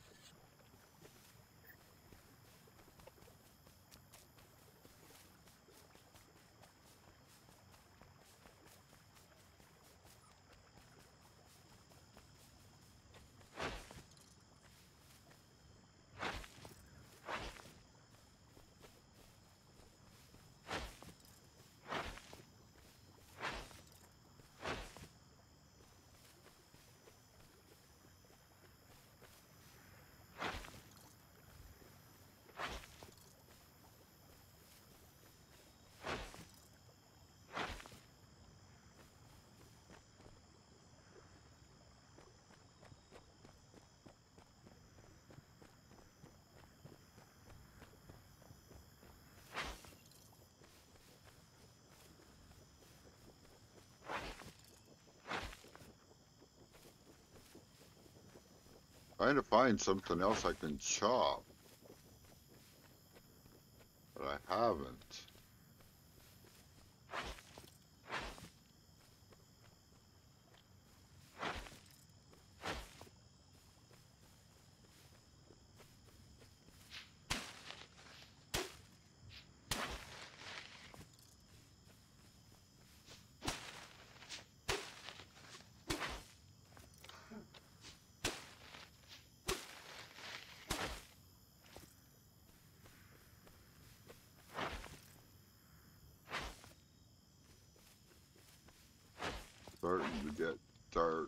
Trying to find something else I can chop, but I haven't. Starting to get dark.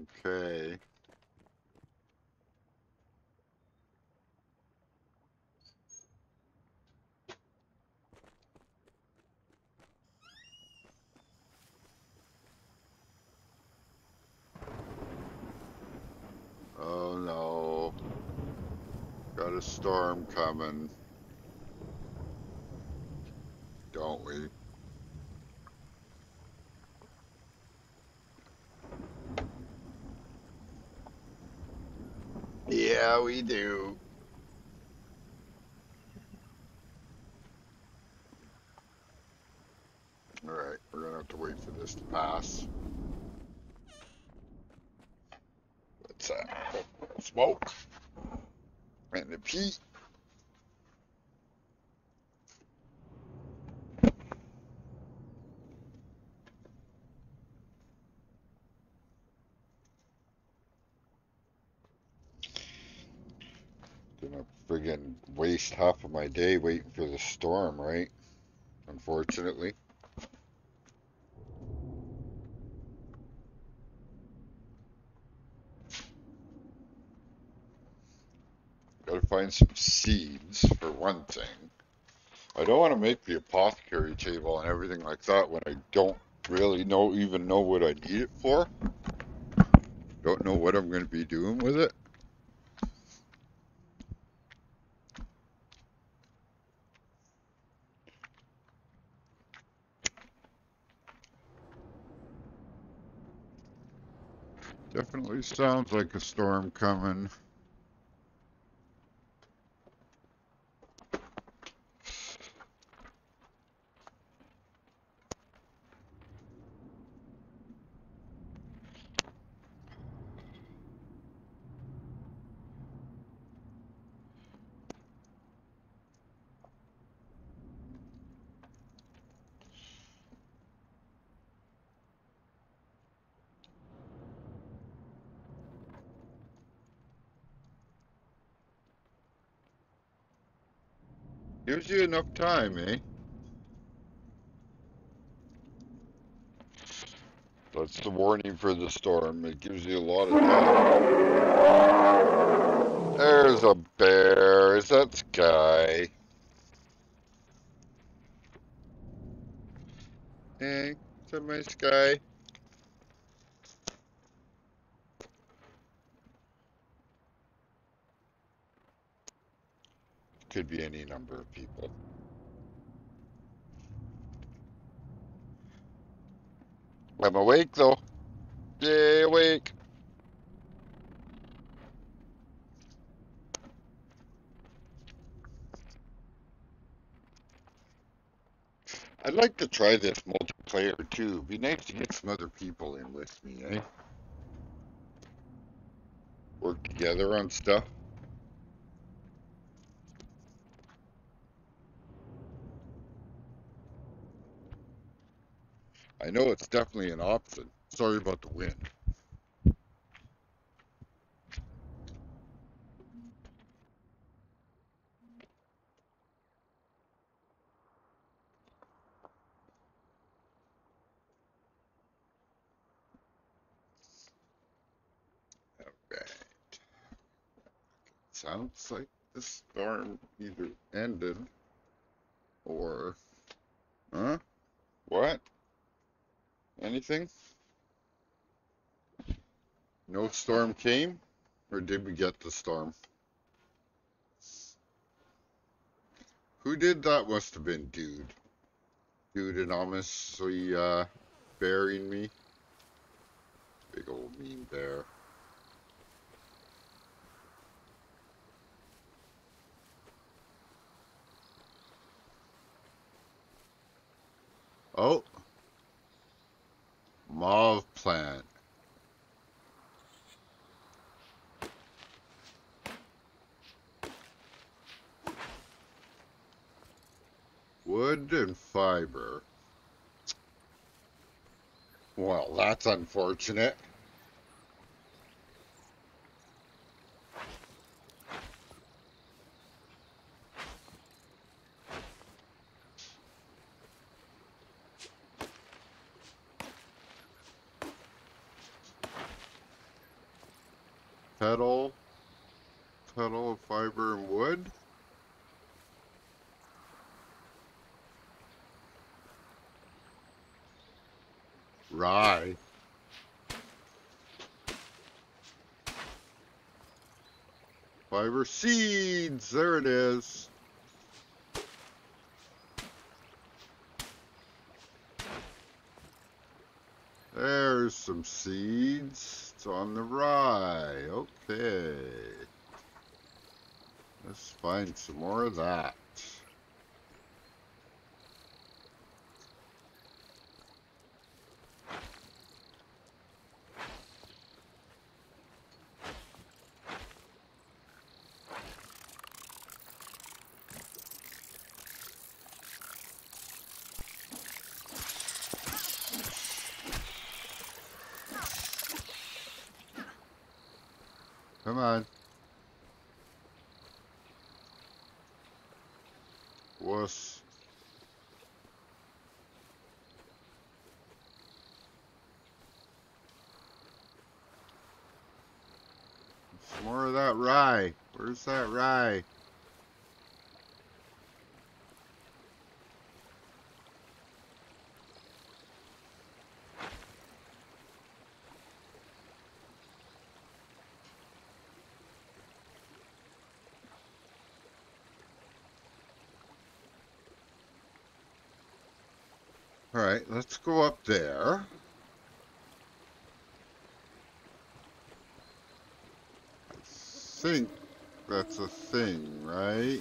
Okay. Oh no. Got a storm coming, don't we? Yeah, we do. Alright, we're gonna have to wait for this to pass. What's that? Smoke and the heat. Gonna friggin' waste half of my day waiting for the storm, right? Unfortunately. Gotta find some seeds for one thing. I don't want to make the apothecary table and everything like that when I don't really even know what I need it for. Don't know what I'm going to be doing with it. Definitely sounds like a storm coming. Gives you enough time, eh? That's the warning for the storm. It gives you a lot of time. There's a bear. Is that Sky? Hey, is that my Sky? Could be any number of people. I'm awake though. Yay, awake. I'd like to try this multiplayer too. Be nice to get some other people in with me, eh? Work together on stuff. I know it's definitely an option. Sorry about the wind. Okay. Sounds like the storm either ended or... Huh? What? Anything? No storm came? Or did we get the storm? Who did that? Must have been Dude. Dude anonymously burying me. Big old mean bear. Oh, mauve plant. Wood and fiber. Well, that's unfortunate. Petal, petal of fiber and wood. Rye. Fiber seeds. There it is. There's some seeds. It's on the rye. Okay. Let's find some more of that. Come on. Wuss. Some more of that rye. Where's that rye? Alright, let's go up there. I think that's a thing, right?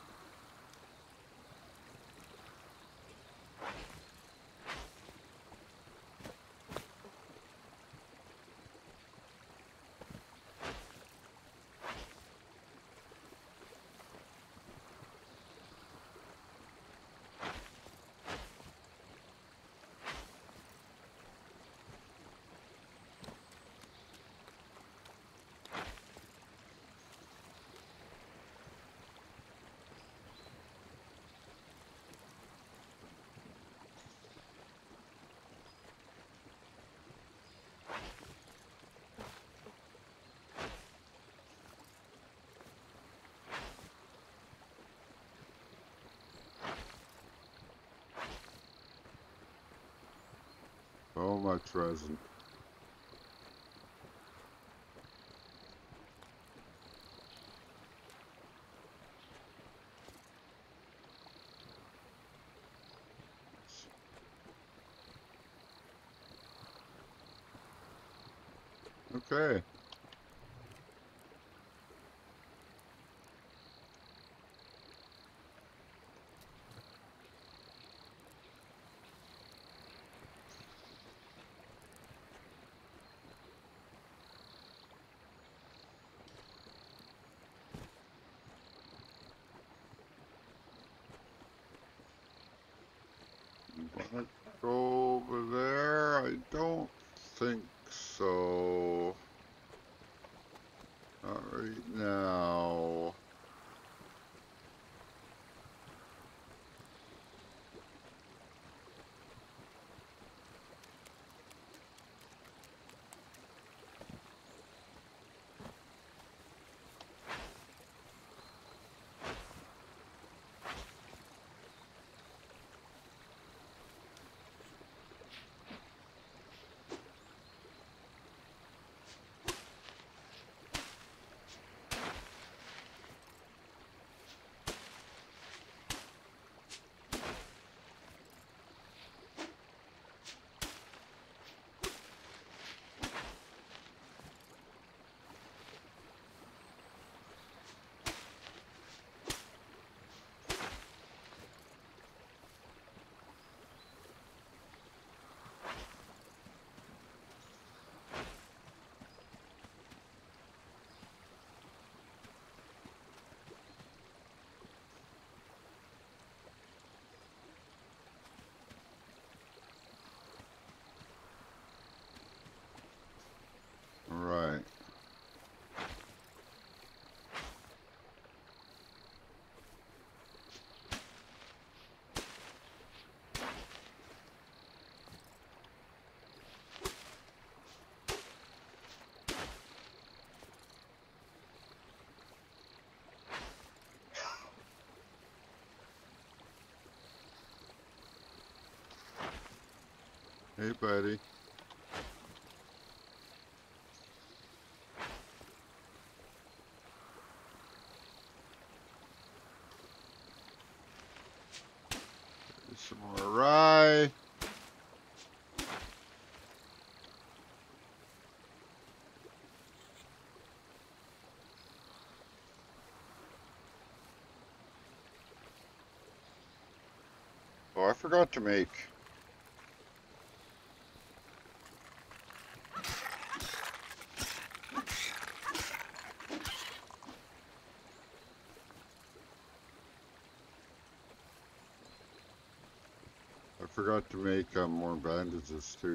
So much resin. Okay. Wanna go over there? I don't think so. Not right now. Hey, buddy. Some more rye. Oh, I forgot to make. I forgot to make more bandages too.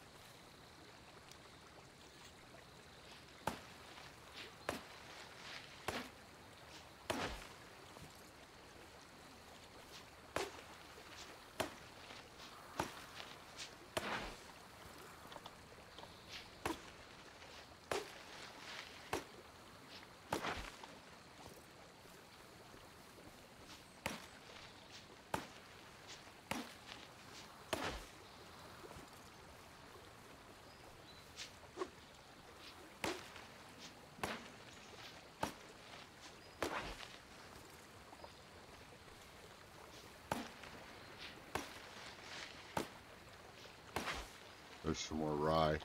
There's some more rye.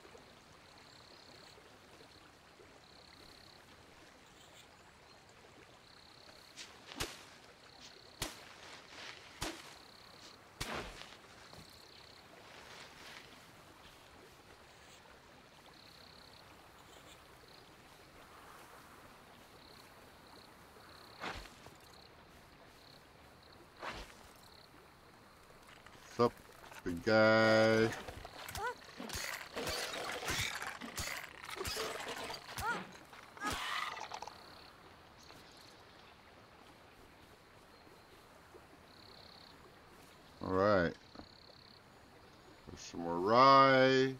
What's up, big guy? Alright. There's some more rye.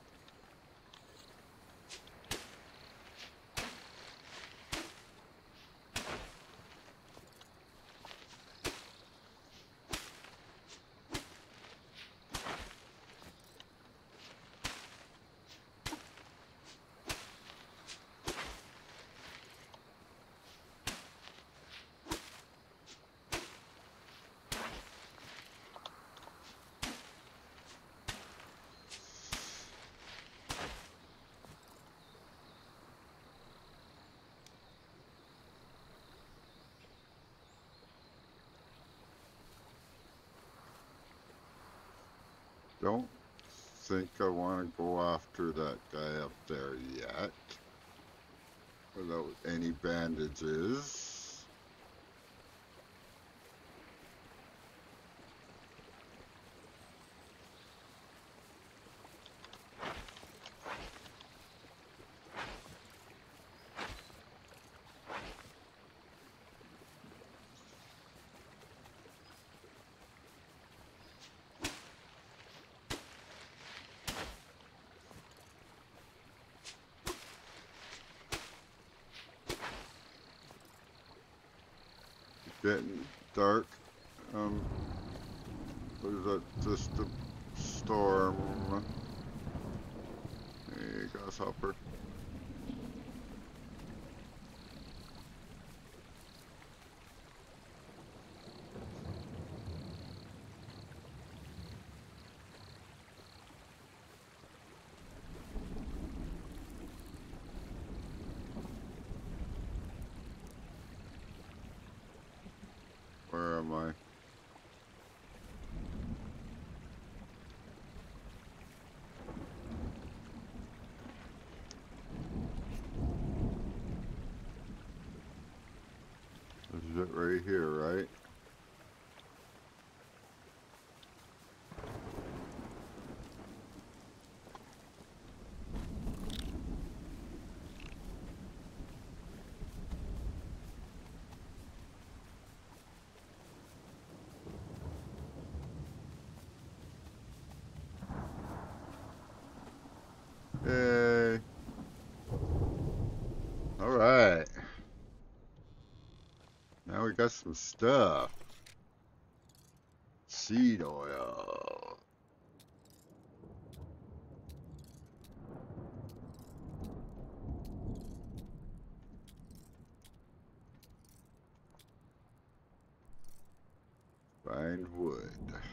Don't think I want to go after that guy up there yet. Without any bandages. Getting dark. What is that? Just a storm. Hey, grasshopper. Where am I? This is it right here, right? Yay. Alright. Now we got some stuff. Seed oil. find wood.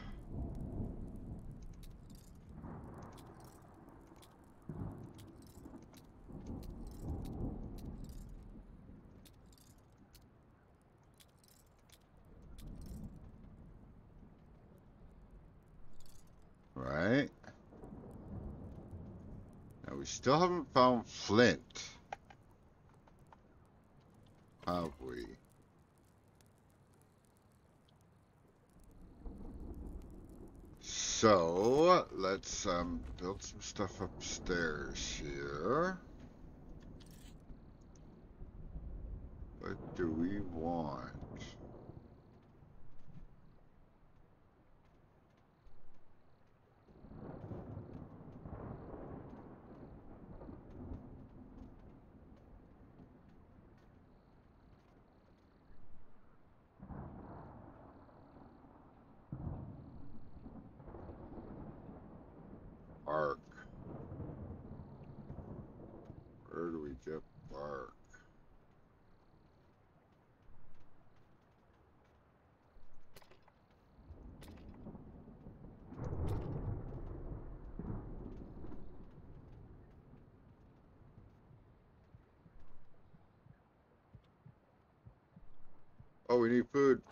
Right? Now we still haven't found flint, have we? So let's build some stuff upstairs here. What do we want? Bark. Where do we get bark? Oh, we need food.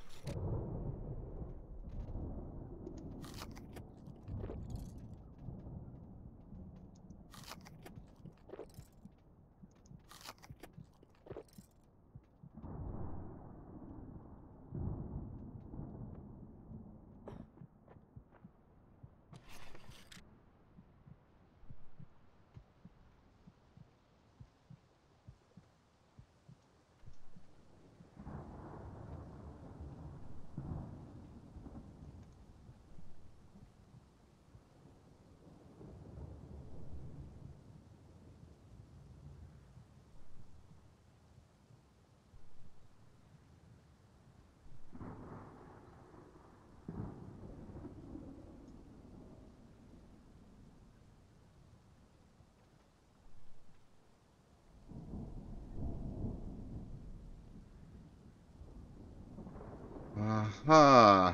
Uh-huh.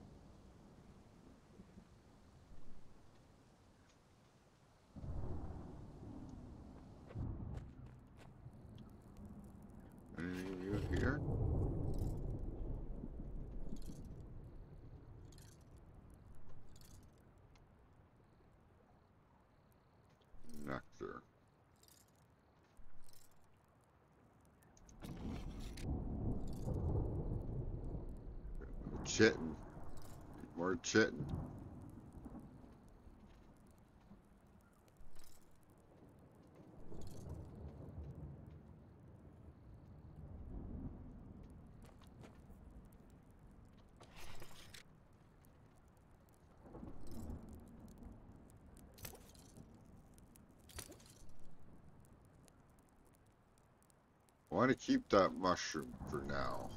Anything new here? Nectar. Chitin. More chitin. I want to keep that mushroom for now.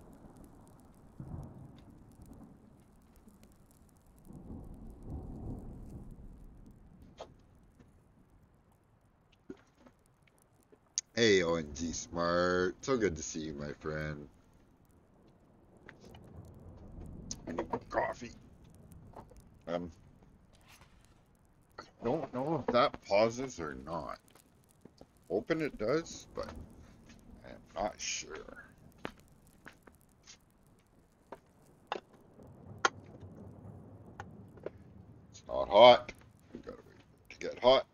Hey, ONG Smart. So good to see you, my friend. I need coffee. I don't know if that pauses or not. Open it does, but I'm not sure. It's not hot. We gotta wait for it to get hot.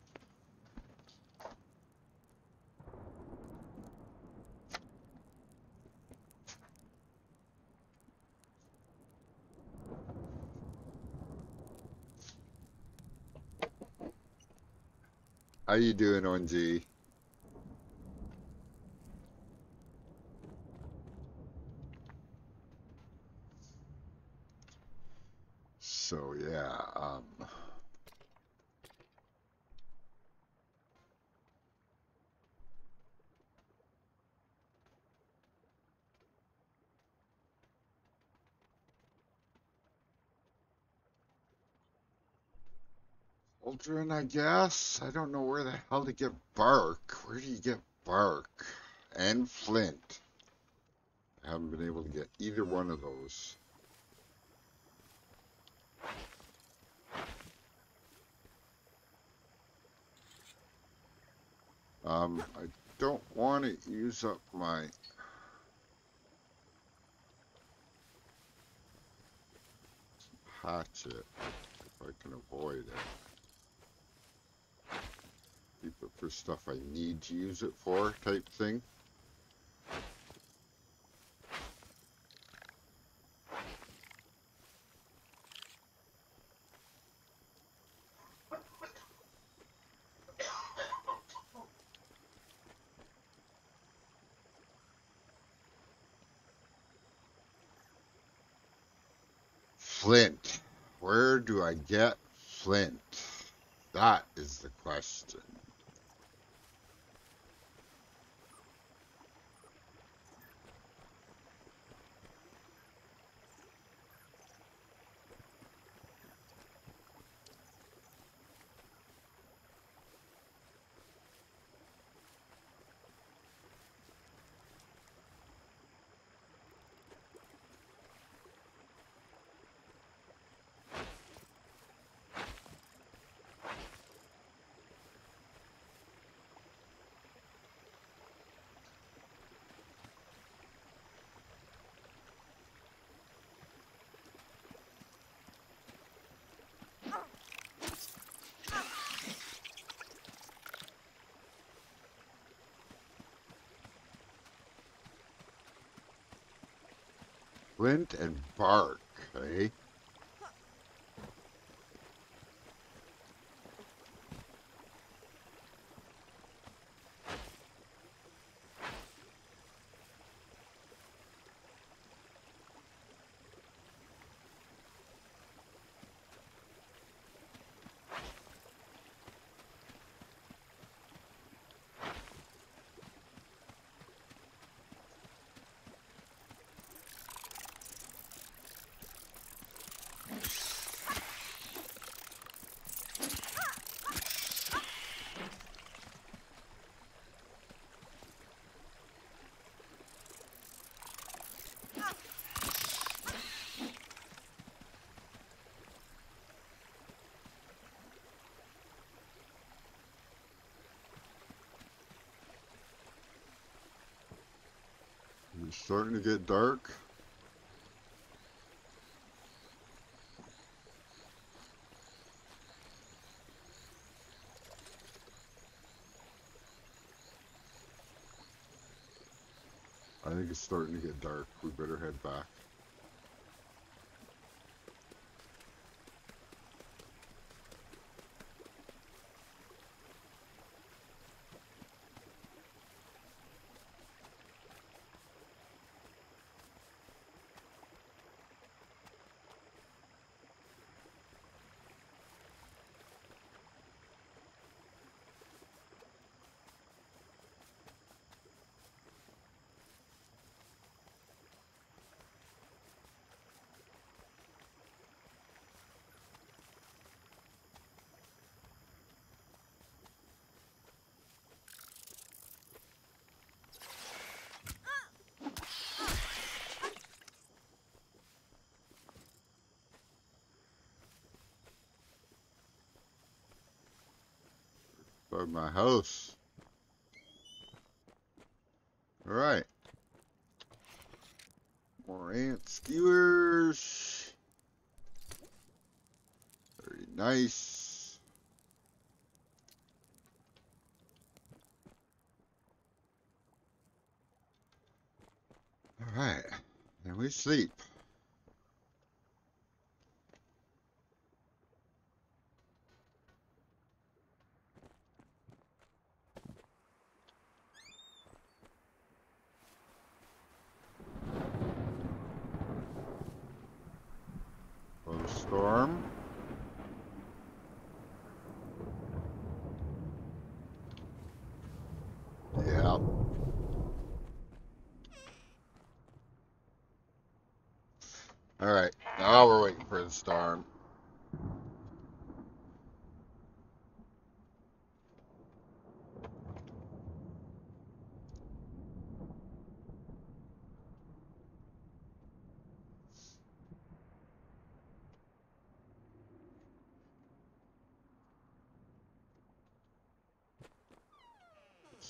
How you doing, ONG? So yeah, Aldrin, I guess. I don't know where the hell to get bark. Where do you get bark? And flint. I haven't been able to get either one of those. I don't want to use up my hatchet if I can avoid it. Keep it for stuff I need to use it for, type thing. Flint. Where do I get flint? That is the question. Flint and bark, eh? It's starting to get dark. I think it's starting to get dark. We better head back. By my house. Alright. More ant skewers. Very nice. Alright. And we sleep. For the storm. Yeah. Alright. Now we're waiting for the storm.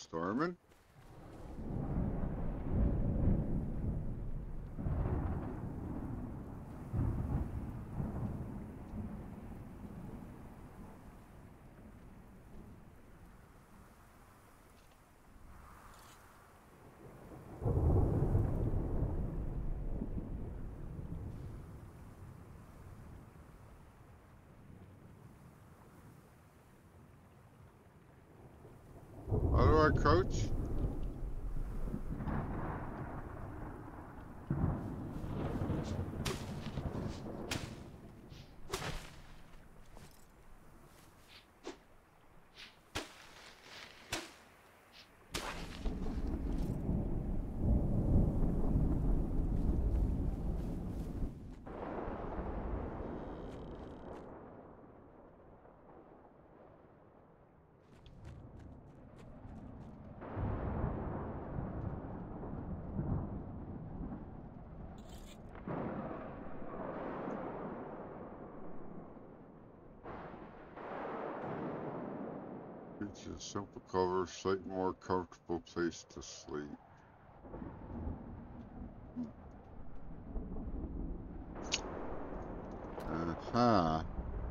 Storming? How do I crouch? It's a simple cover, slightly more comfortable place to sleep. Uh-huh.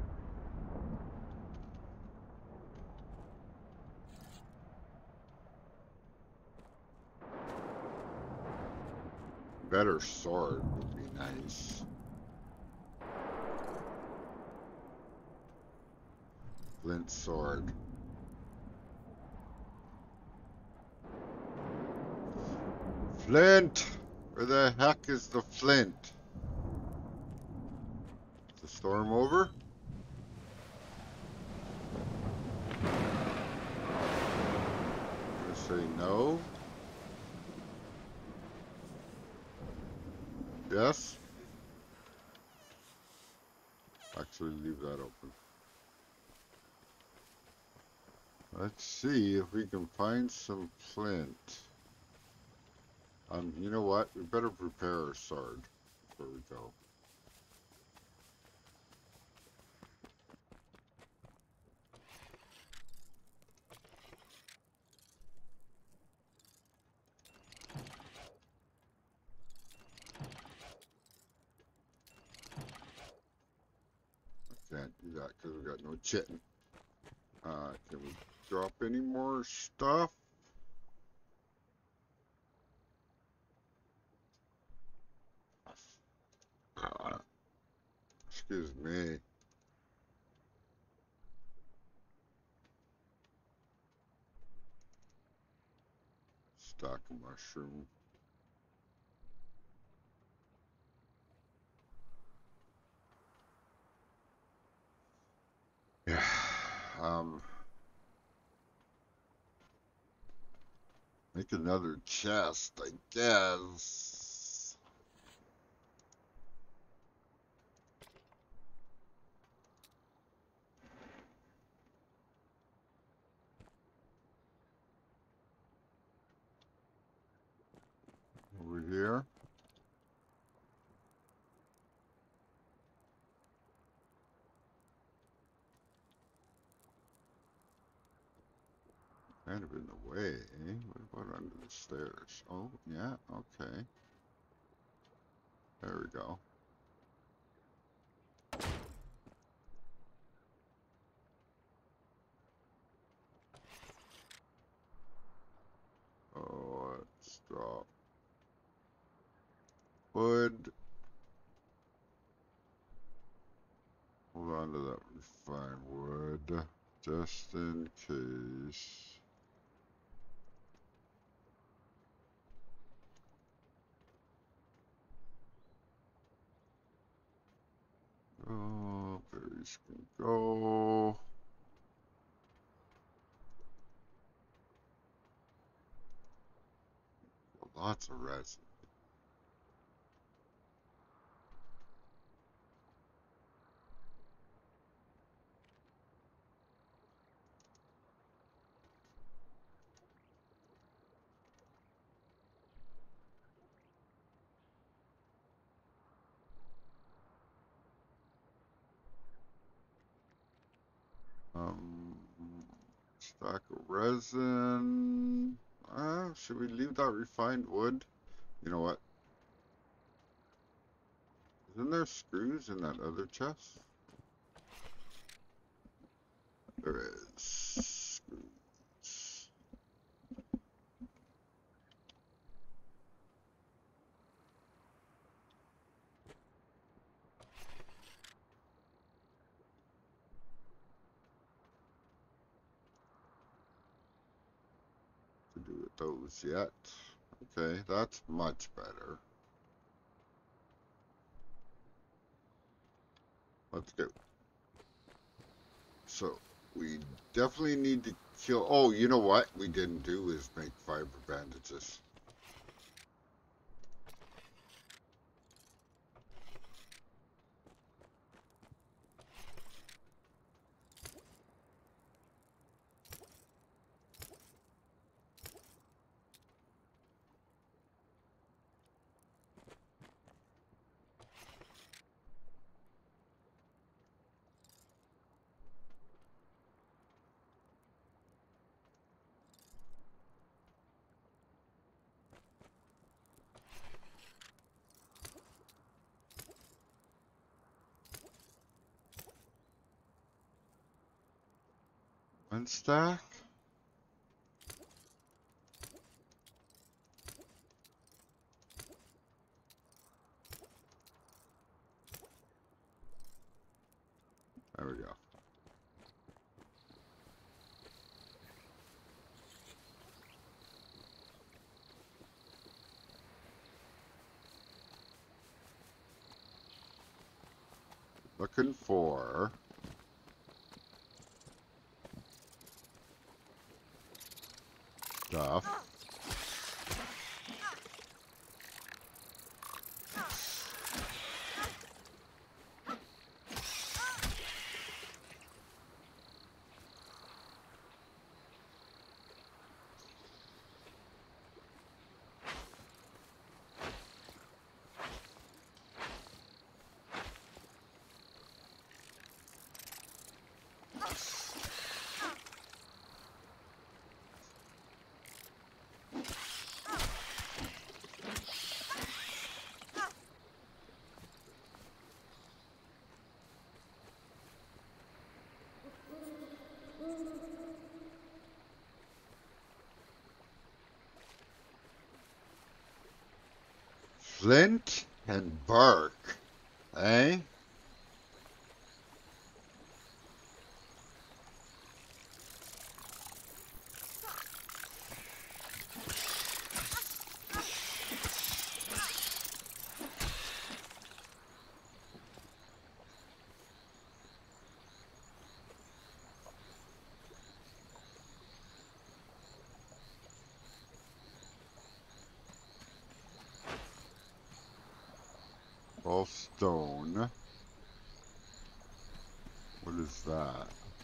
Better sword would be nice. Flint sword. Flint! Where the heck is the flint? Is the storm over? I'm gonna say no. Yes? Actually, leave that open. Let's see if we can find some flint. You know what? We better prepare our sword before we go. Can't do that because we got no chitin. Can we drop any more stuff? Excuse me. Stock of mushroom. Yeah. Make another chest, I guess. Over here. Kind of in the way, eh? What about under the stairs? Oh, yeah, okay. There we go. Oh, let's drop wood. Hold on to that refined wood, just in case. Oh, berries can go. Lots of resin. Stack of resin. Should we leave that refined wood? You know what? Isn't there screws in that other chest? There is. Screws. To do with those yet. Okay, that's much better. Let's go. So, we definitely need to kill... Oh, you know what we didn't do is make fiber bandages. One stack. There we go. Looking for stuff. Flint and bark, eh? All stone. What is that?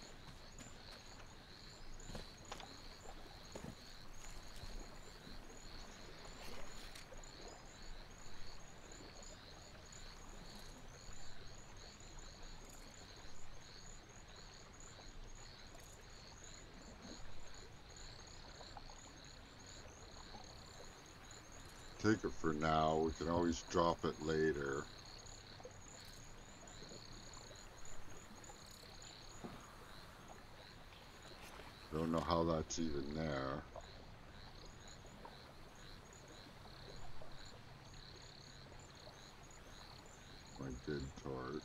Take it for now. We can always drop it later. Don't know how that's even there. My good torch.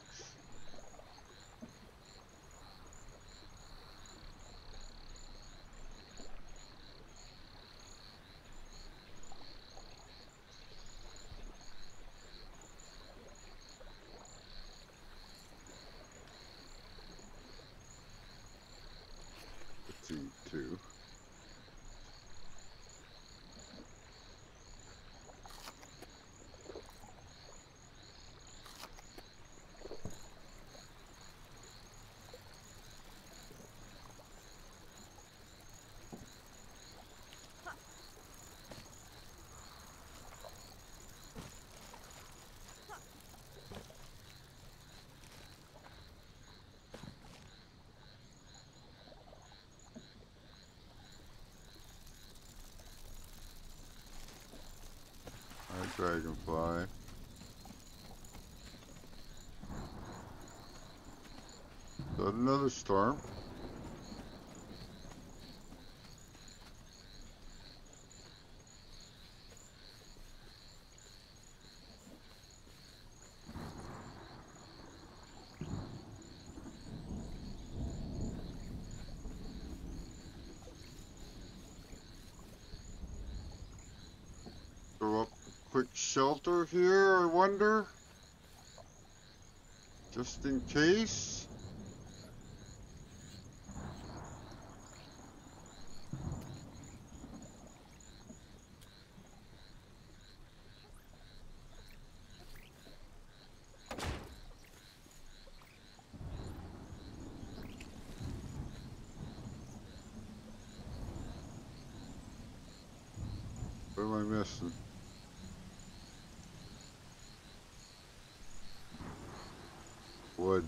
Let's eat too. dragonfly. Is that another storm? Throw up a quick shelter here, I wonder? Just in case? What am I missing? Wood.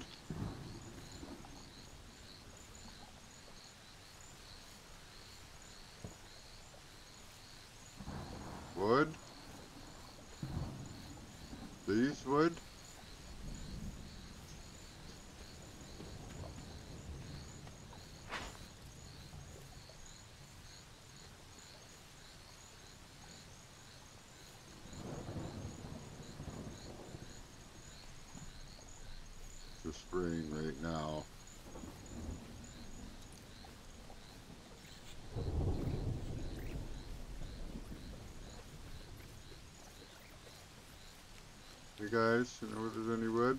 Wood? These wood? Just rain right now. Hey guys, you know if there's any wood?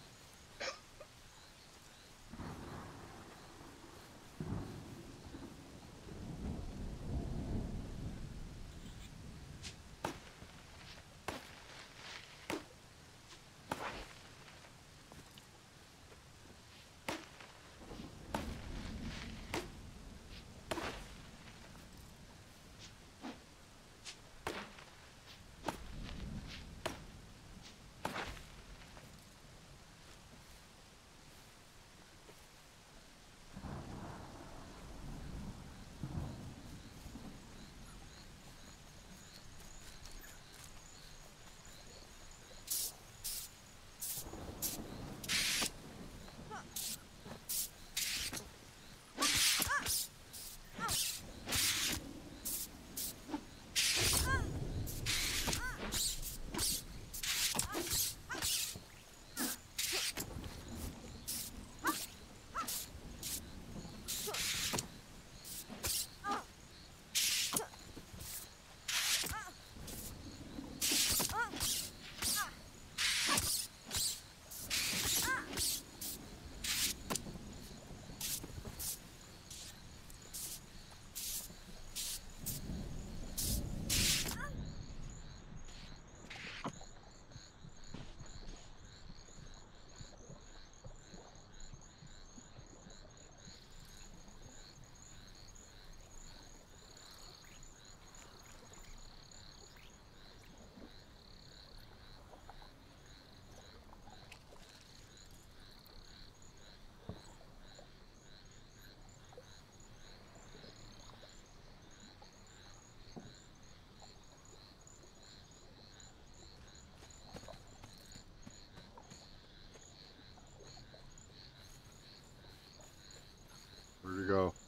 Where'd he go?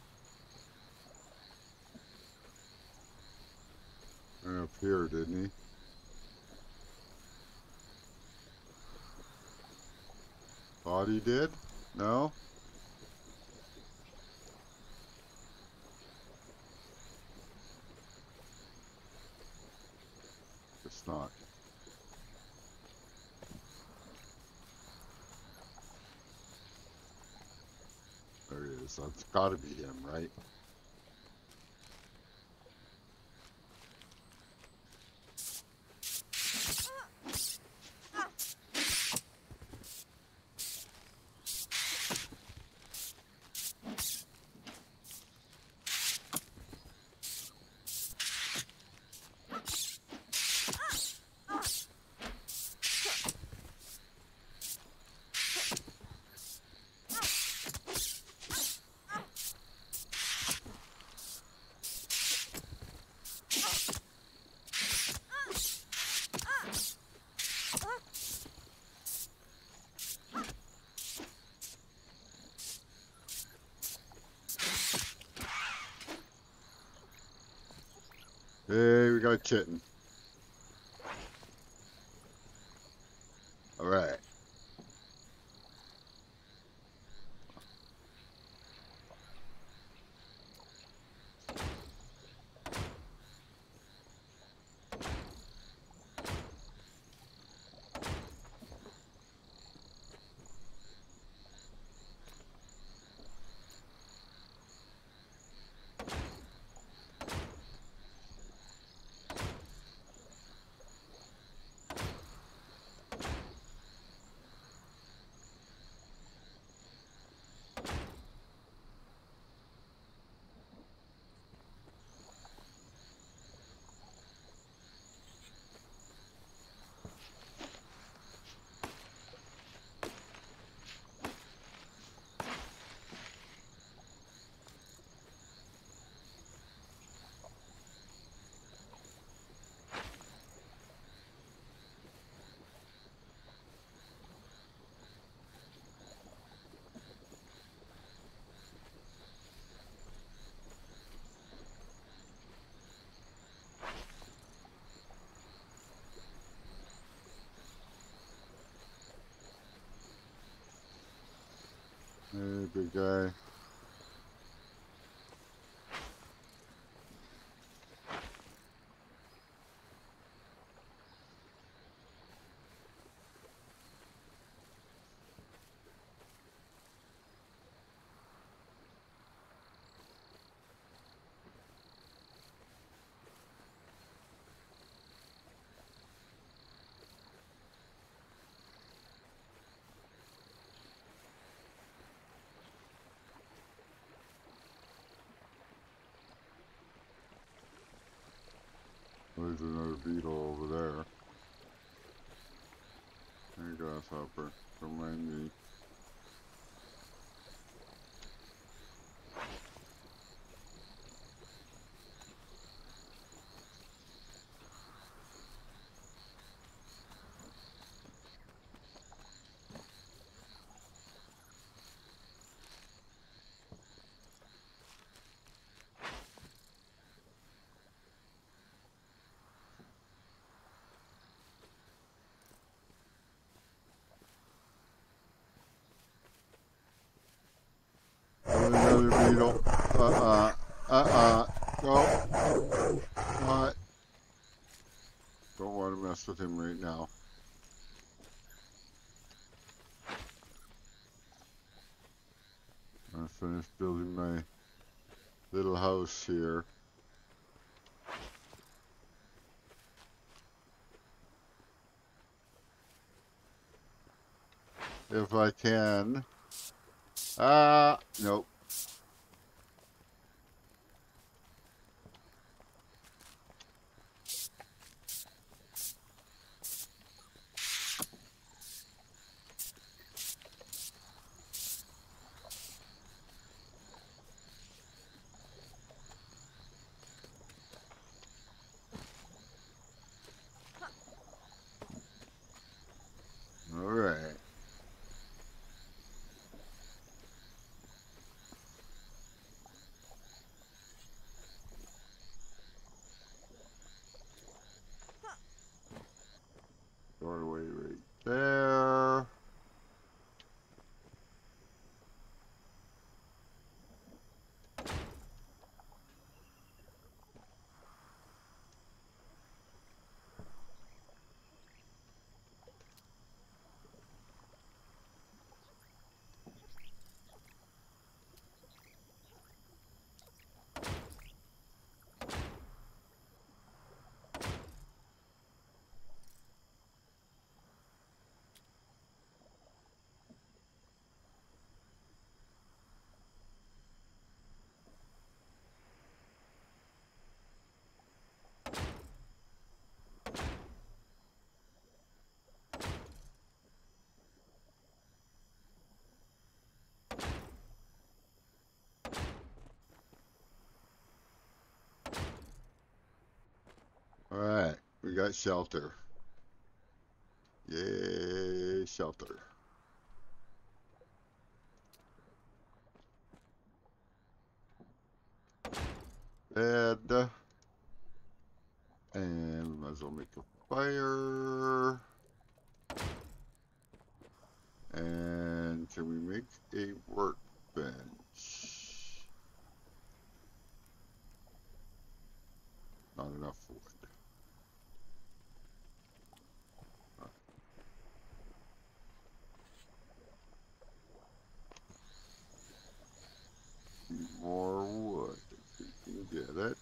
Went up here, didn't he? Thought he did? No? It's not. There he is. That's gotta be him, right? Hey, we got a kitten. All right. Hey, big guy. There's another beetle over there. Hey, grasshopper. Don't mind me. Another beetle. Go. What? Don't want to mess with him right now. I finished building my little house here. If I can. Nope. All right. Doorway right there. All right. We got shelter. Yay, shelter. And And we might as well make a fire. And can we make a workbench? Not enough wood. More wood if we can get it.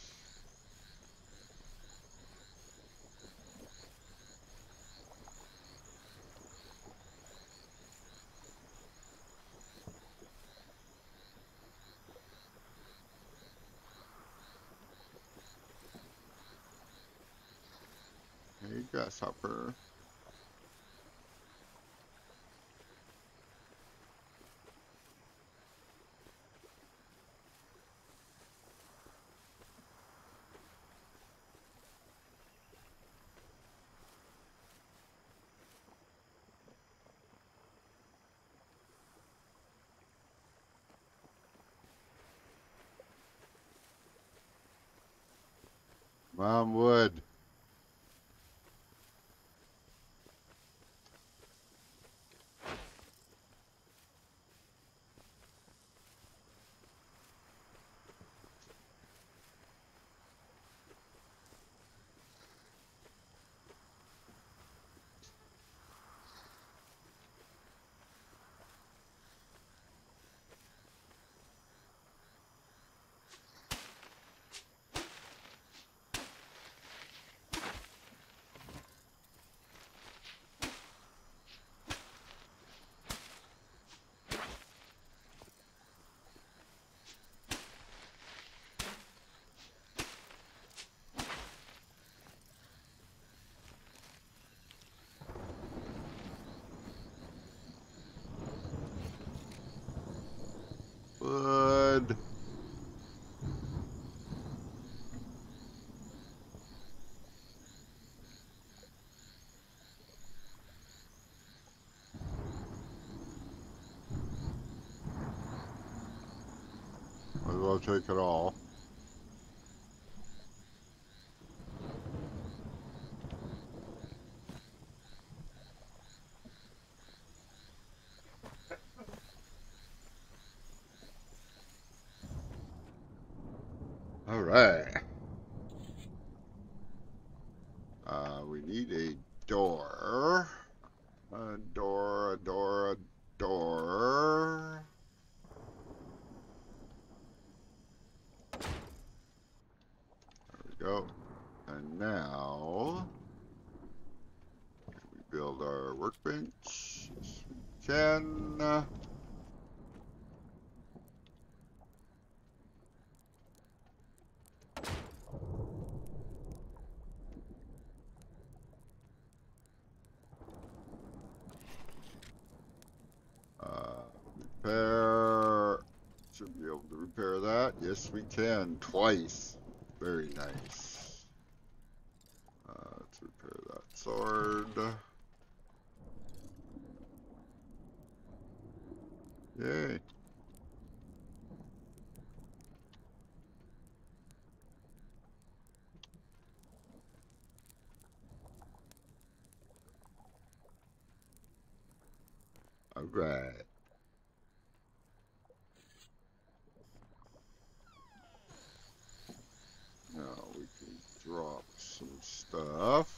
Hey, grasshopper. Mom wood. Wood. Might as well take it all. All right. We need a door. A door, a door, a door. There we go. And now, can we build our workbench? Yes, we can. Repair. Should be able to repair that. Yes, we can. Twice. Very nice. Let's repair that sword. Yay. All right. Now we can drop some stuff.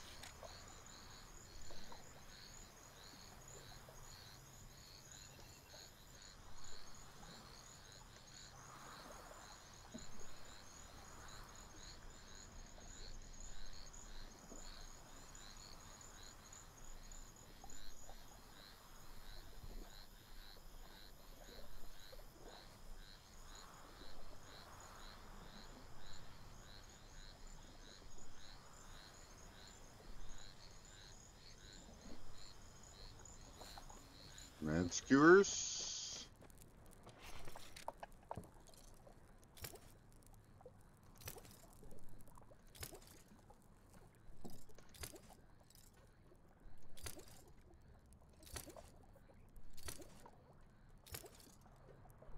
Man skewers.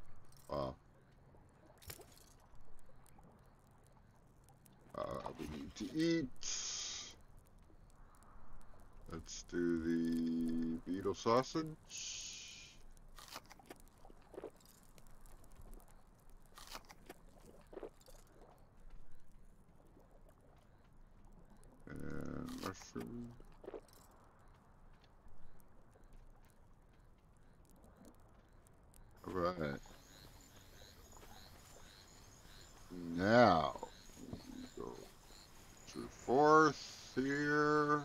Wow. We need to eat. Let's do the beetle sausage. And mushroom. All right. Now, we go to fourth here.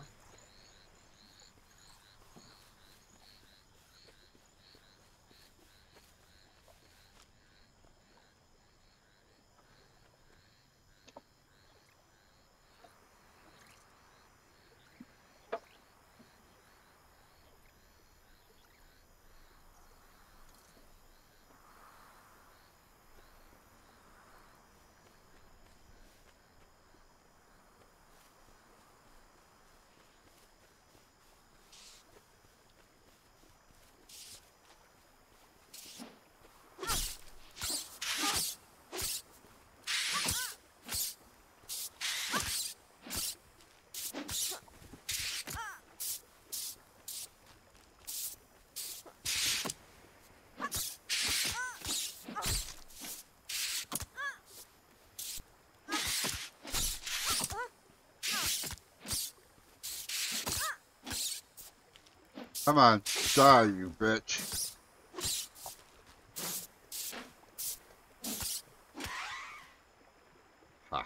Come on, die, you bitch. Ha.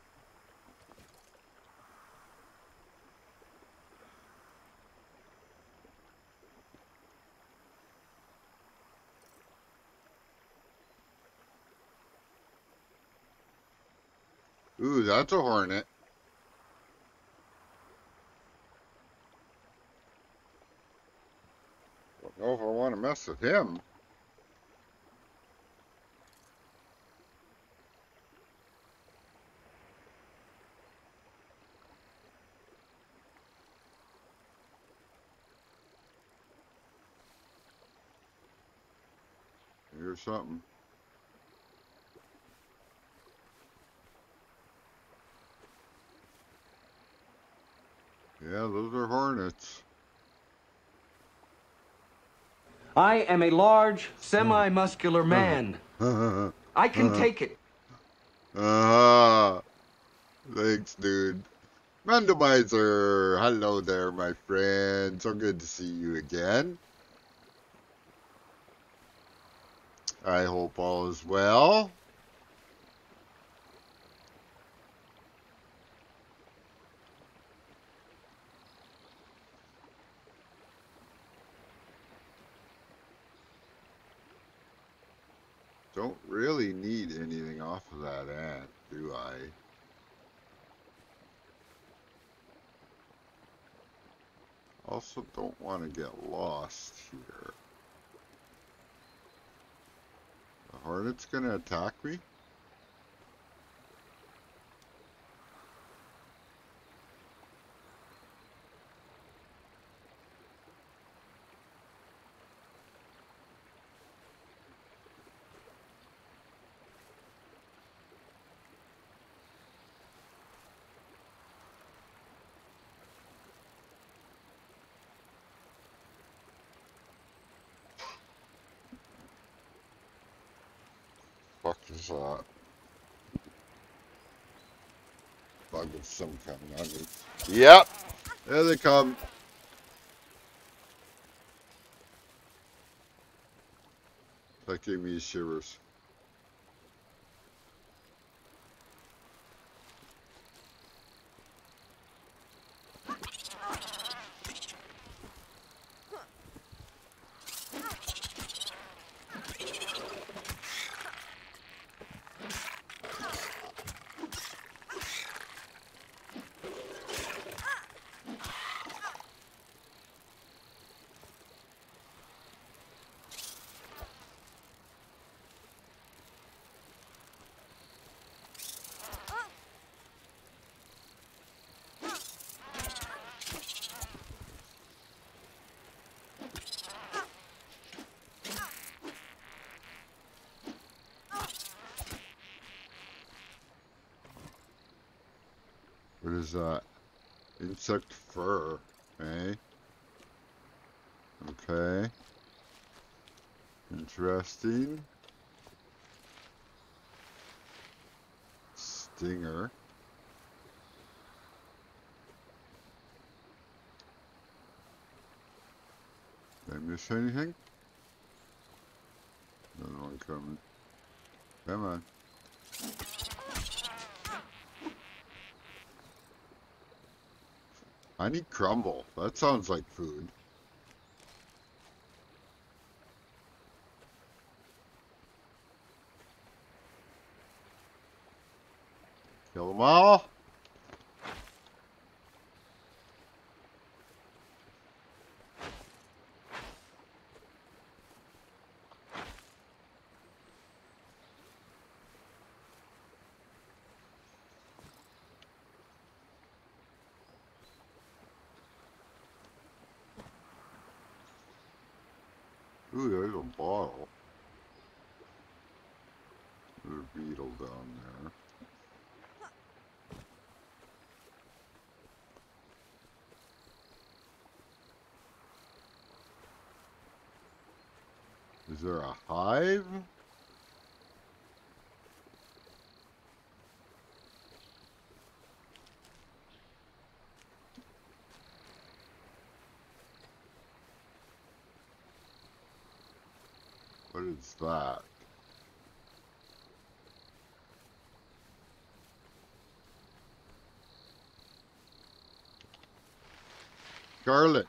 Ooh, that's a hornet. Don't know if I want to mess with him. Here's something. Yeah, those are hornets. I am a large, semi-muscular man. I can take it. Thanks, dude. Randomizer, hello there, my friend. So good to see you again. I hope all is well. Don't really need anything off of that ant, do I? Also don't want to get lost here. The hornet's gonna attack me? Fuck is that? Bug of some kind on me. Yep! There they come. That gave me shivers. What is that? Insect fur. Eh? Okay. Interesting. Stinger. Did I miss anything? Another one coming. Come on. I need crumble. That sounds like food. Kill them all. Ooh, there's a bottle. There's a beetle down there. Is there a hive? What is that? Garlic.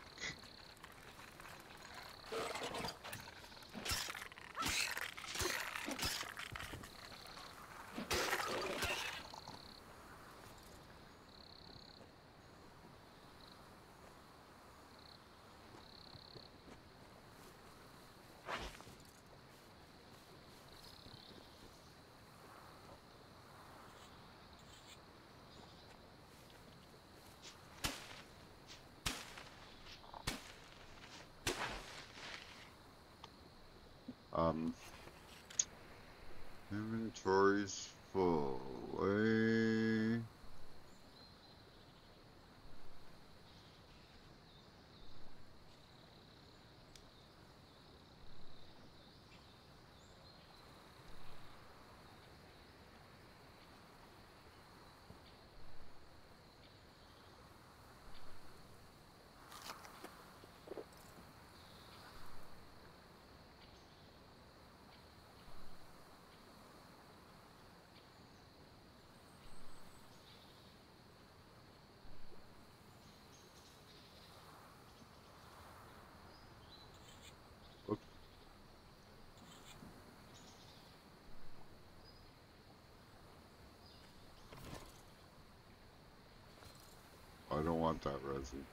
Inventory's full. I don't want that resin.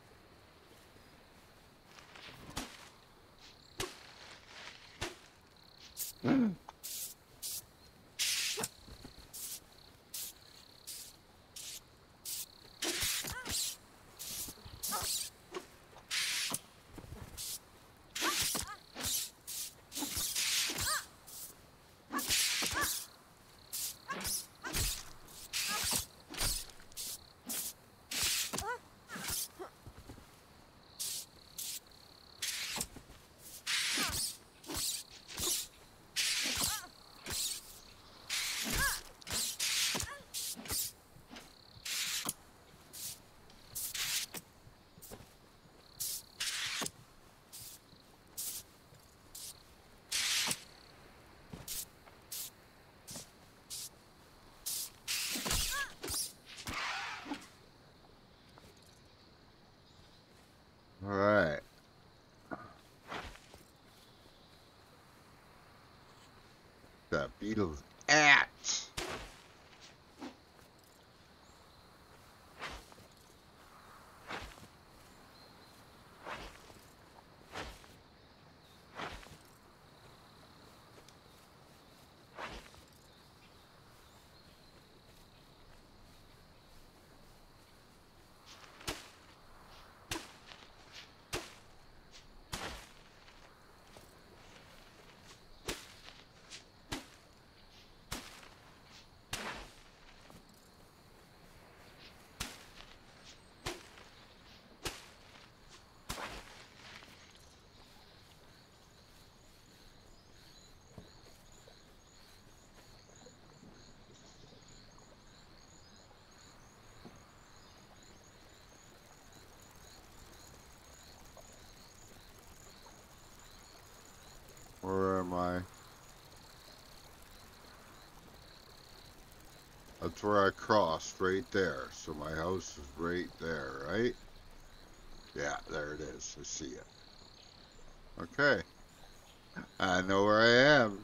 Alright. That beetle's at. That's where I crossed, right there. So my house is right there, right? Yeah, there it is. I see it. Okay. I know where I am.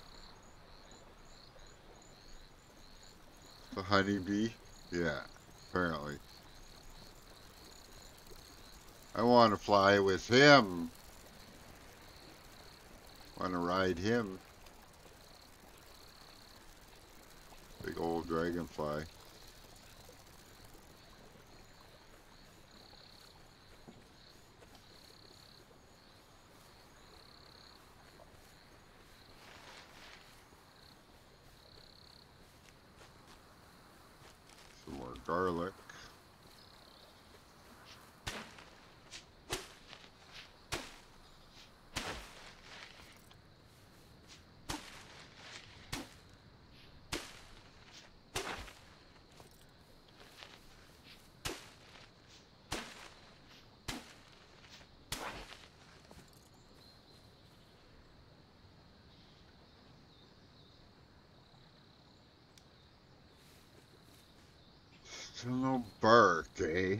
The honeybee? Yeah, apparently. I want to fly with him. Want to ride him. Big old dragonfly. Some more garlic. Still no bark, eh?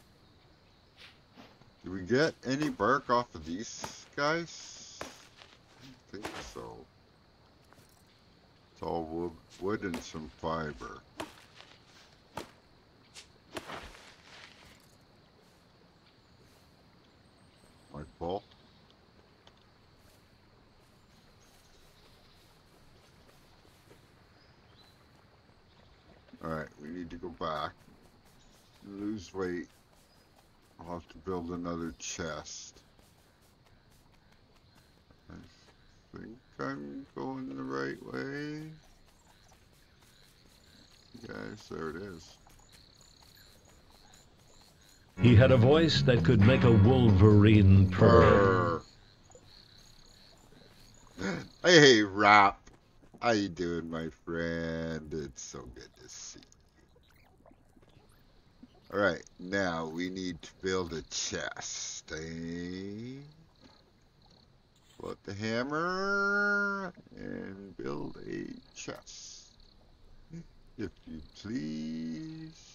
Do we get any bark off of these guys? I think so. It's all wood and some fiber. My fault. Alright, we need to go back. Lose weight. I'll have to build another chest. I think I'm going the right way. Guys, there it is. He had a voice that could make a wolverine purr. Hey, Rap. How you doing, my friend? It's so good to see you. Alright, now we need to build a chest, eh? Pull out the hammer and build a chest. If you please.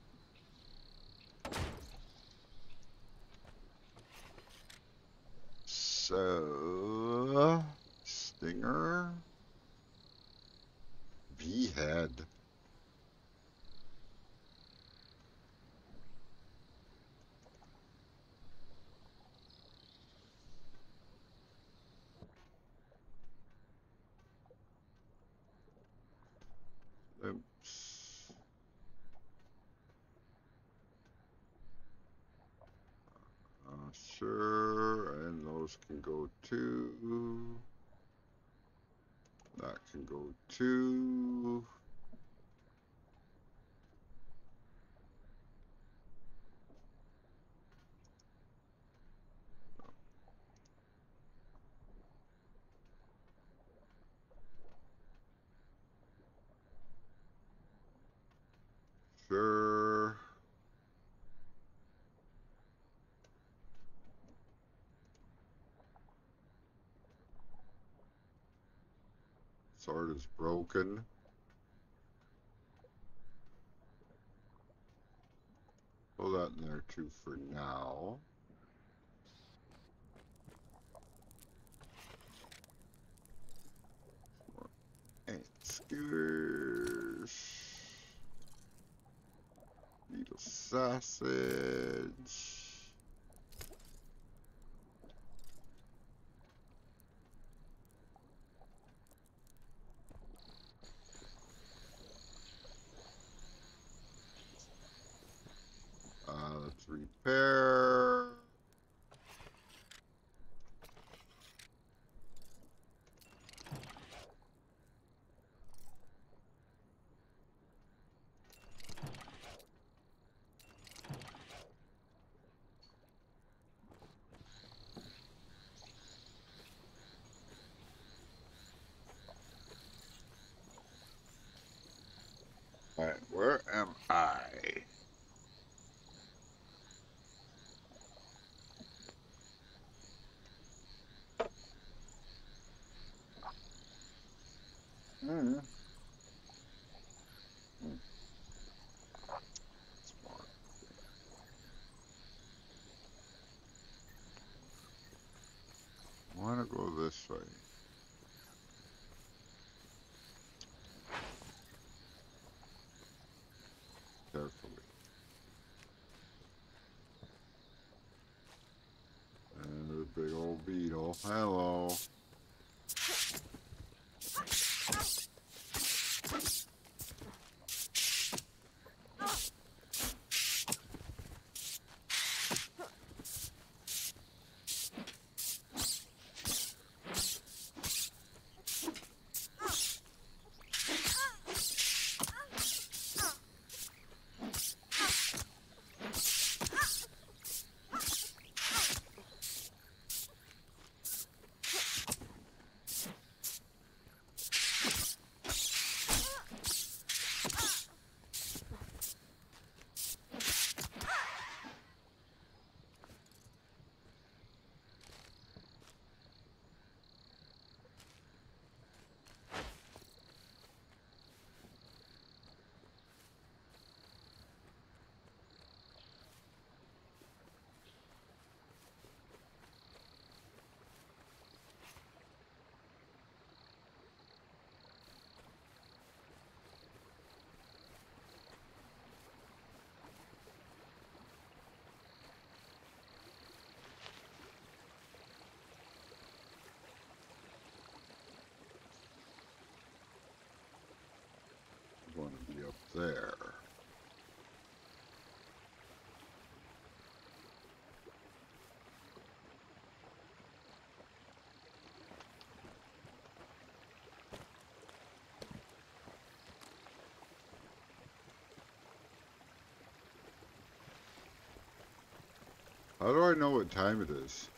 So, stinger, V-head. Oops. Sure, and those can go too. That can go too. Sure. Sword is broken. Pull that in there too for now. And skewers. Beetle sausage. Let's repair. Alright, where am I? carefully. And there's a big old beetle. Hello. I want to be up there. How do I know what time it is?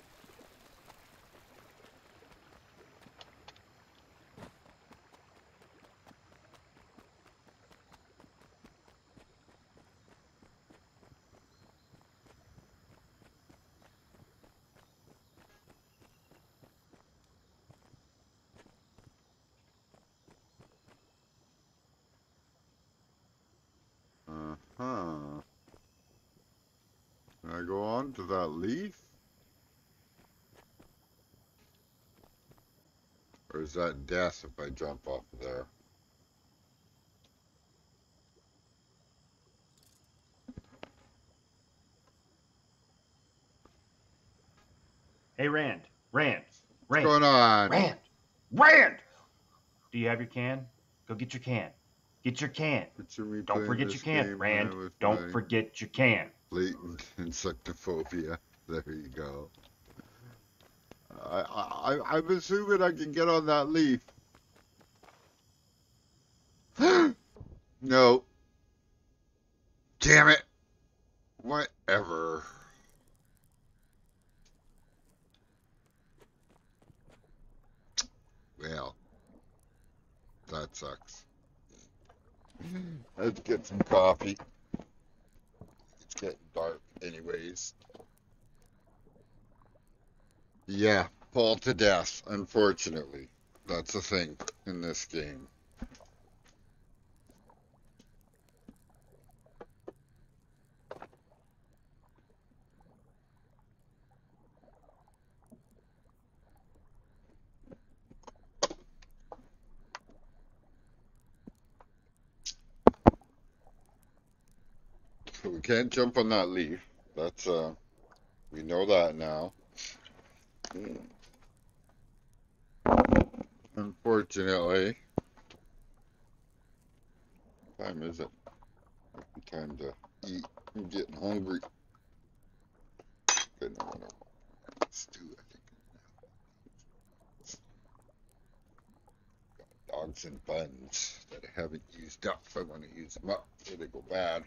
Uh-huh. Can I go on to that leaf? Or is that death if I jump off of there? Hey, Rand. Rand. What's Rand. going on? Rand. Rand! Do you have your can? Go get your can. Get your can. Picture me Don't playing forget your this can, game Rand. with Don't my forget your can. latent insectophobia. There you go. I'm assuming I can get on that leaf. No. Damn it. Whatever. Well, that sucks. Let's get some coffee. It's getting dark anyways. Yeah, fall to death, unfortunately. That's a thing in this game. So we can't jump on that leaf. That's, we know that now. Unfortunately. What time is it? Time to eat. I'm getting hungry. Good, no, no. Stew, I think. Dogs and buns that I haven't used up. I want to use them up before they go bad.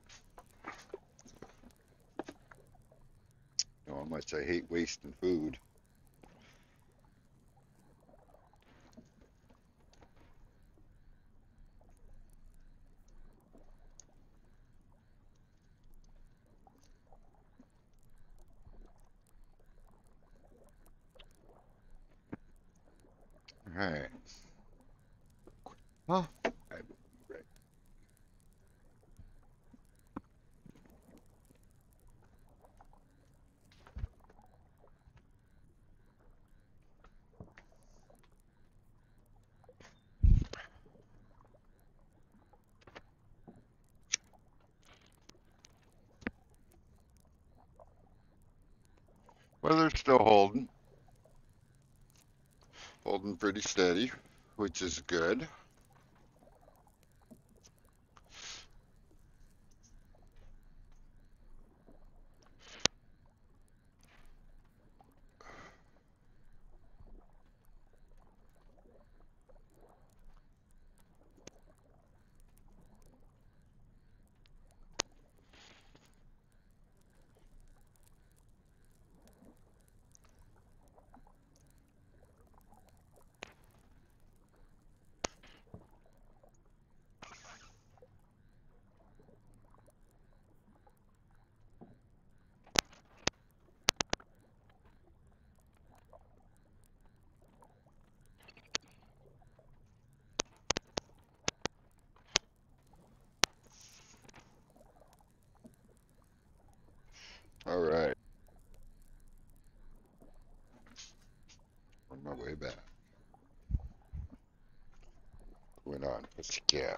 You know how much I hate wasting food. Alright. Oh, I will be right. Weather's still holding pretty steady, which is good. All right, on my way back. Went on Pussycat.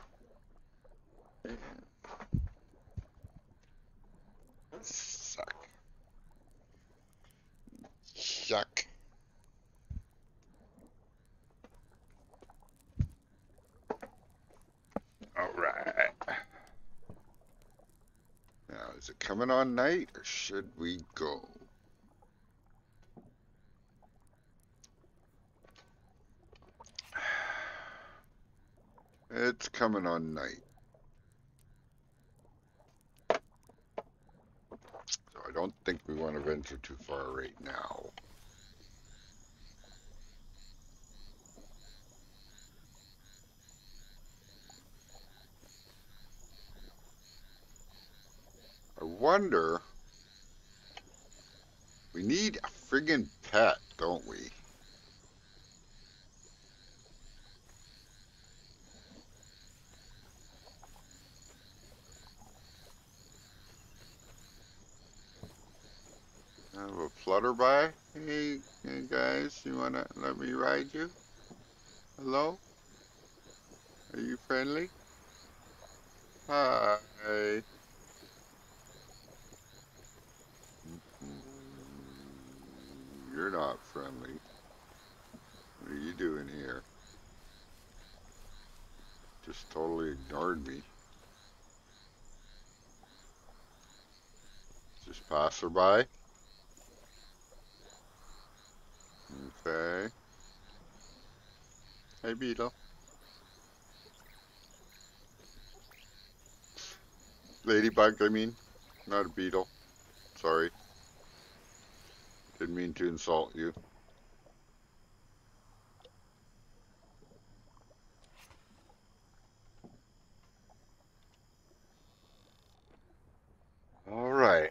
Suck. Yuck. All right. Now, is it coming on night or should we go? It's coming on night. So I don't think we want to venture too far right now. I wonder, we need a friggin' pet, don't we? I have a flutterby. Hey guys, you wanna let me ride you? Hello? Are you friendly? Hi. You're not friendly. What are you doing here? Just totally ignored me. Just passerby? Okay. Hey, Beetle. Ladybug, I mean. Not a beetle. Sorry. Didn't mean to insult you. All right.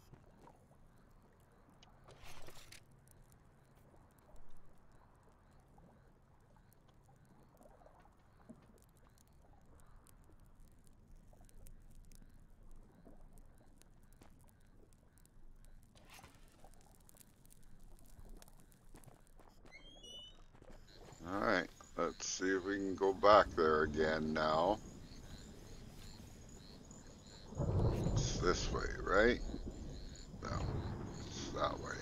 All right. Let's see if we can go back there again now. It's this way, right? No, it's that way.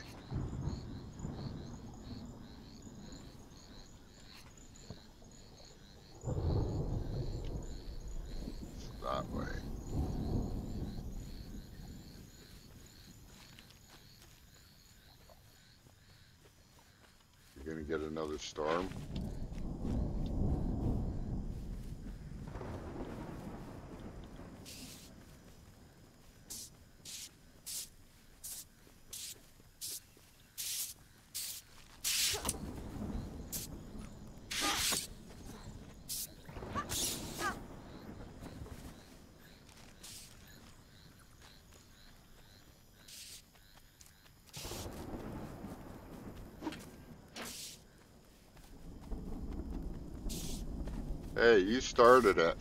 It's that way. You're gonna get another storm. Hey, you started it.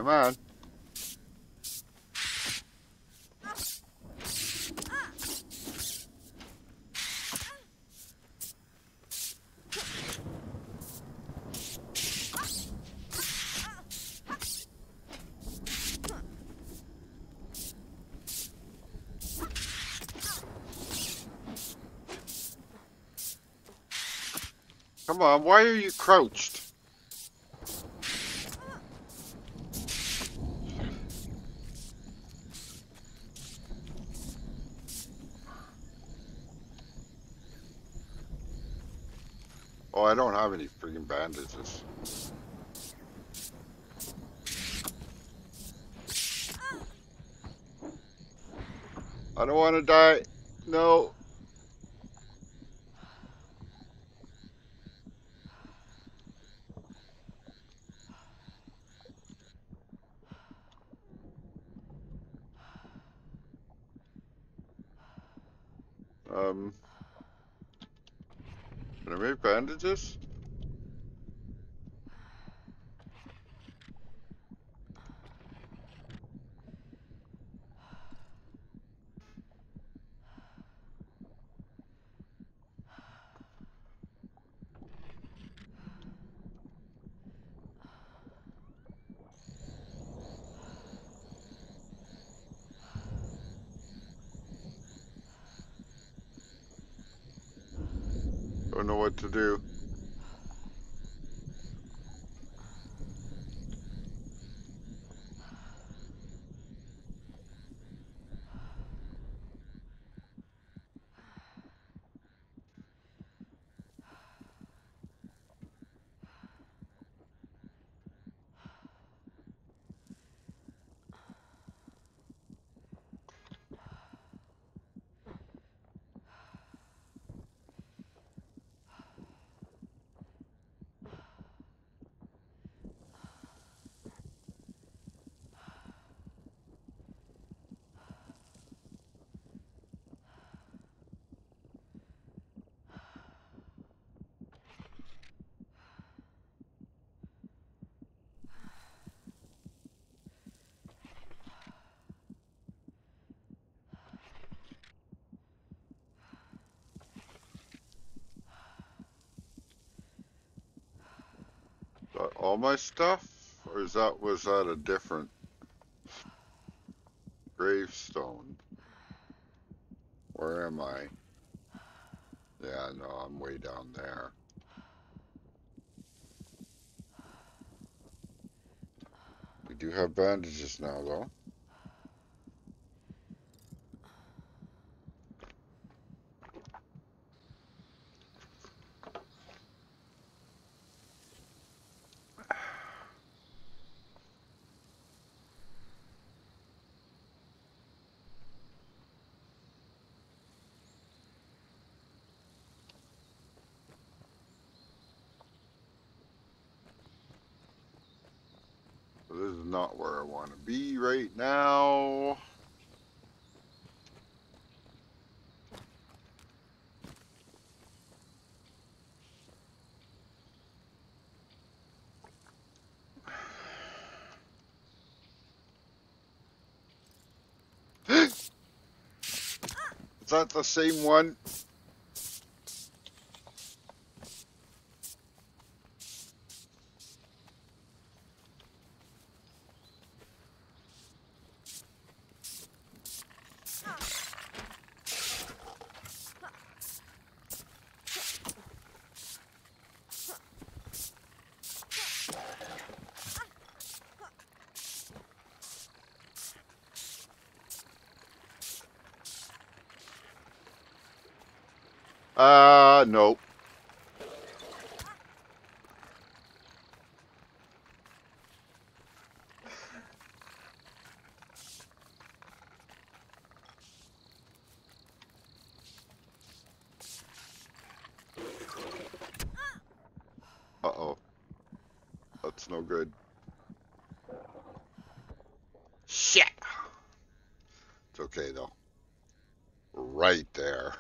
Come on. Come on, why are you crouched? Oh, I don't have any freaking bandages. I don't want to die. No. Can I make bandages? Don't know what to do. Got all my stuff? Or was that a different gravestone? Where am I? Yeah, no, I'm way down there. We do have bandages now, though. But this is not where I want to be right now. Is that the same one? Nope. Uh-oh. That's no good. Shit! It's okay, though. Right there.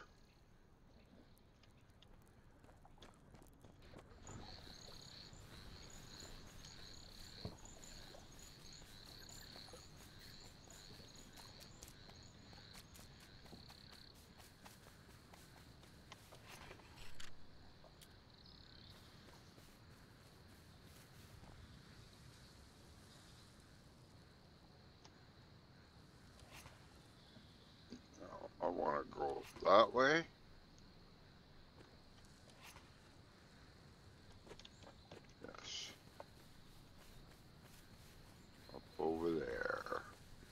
That way? Yes. Up over there.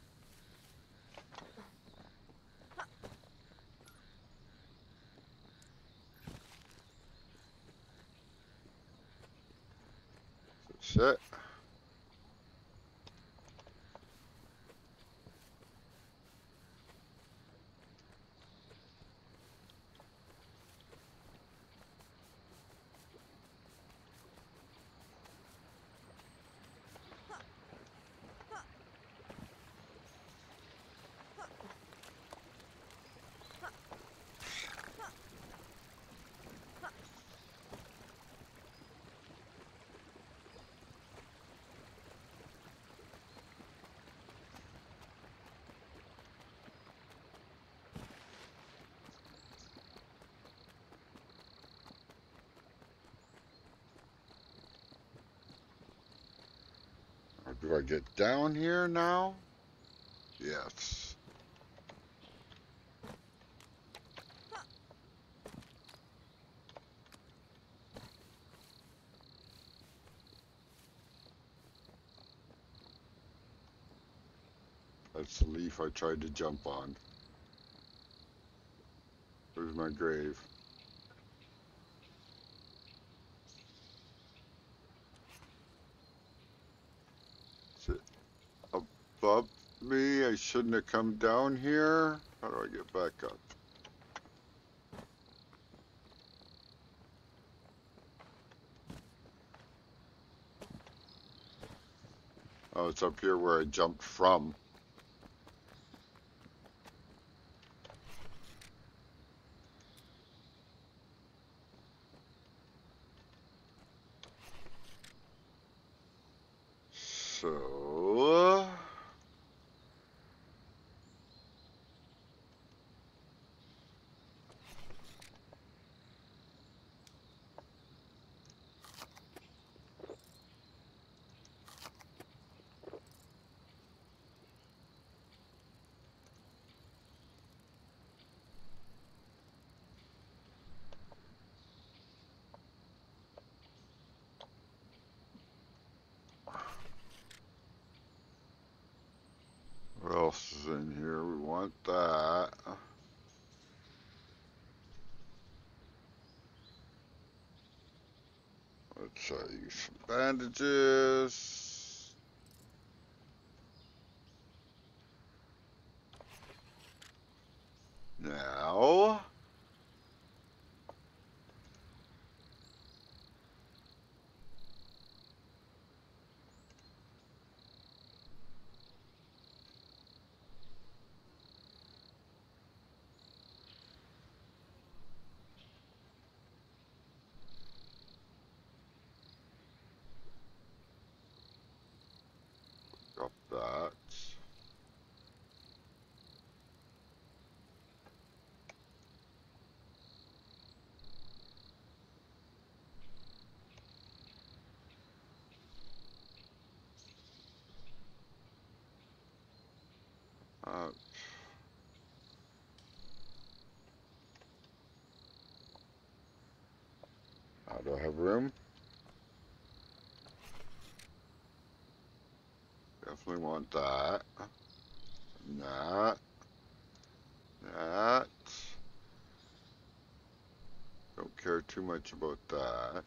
That's it. Or do I get down here now? Yes. That's the leaf I tried to jump on. There's my grave. Is it above me? I shouldn't have come down here. How do I get back up? Oh, it's up here where I jumped from. So... What else is in here? We want that. Let's use some bandages. Now... Drop that. Uh, do I have room? Definitely want that. That. That. Don't care too much about that.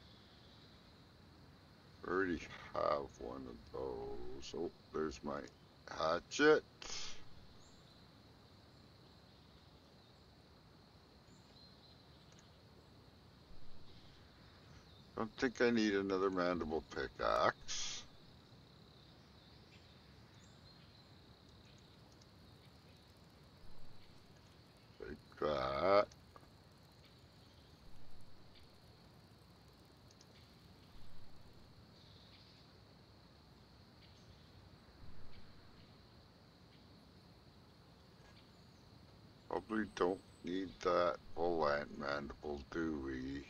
Already have one of those. Oh, there's my hatchet. Don't think I need another mandible pickaxe. Take that. Probably don't need that full ant mandible, do we?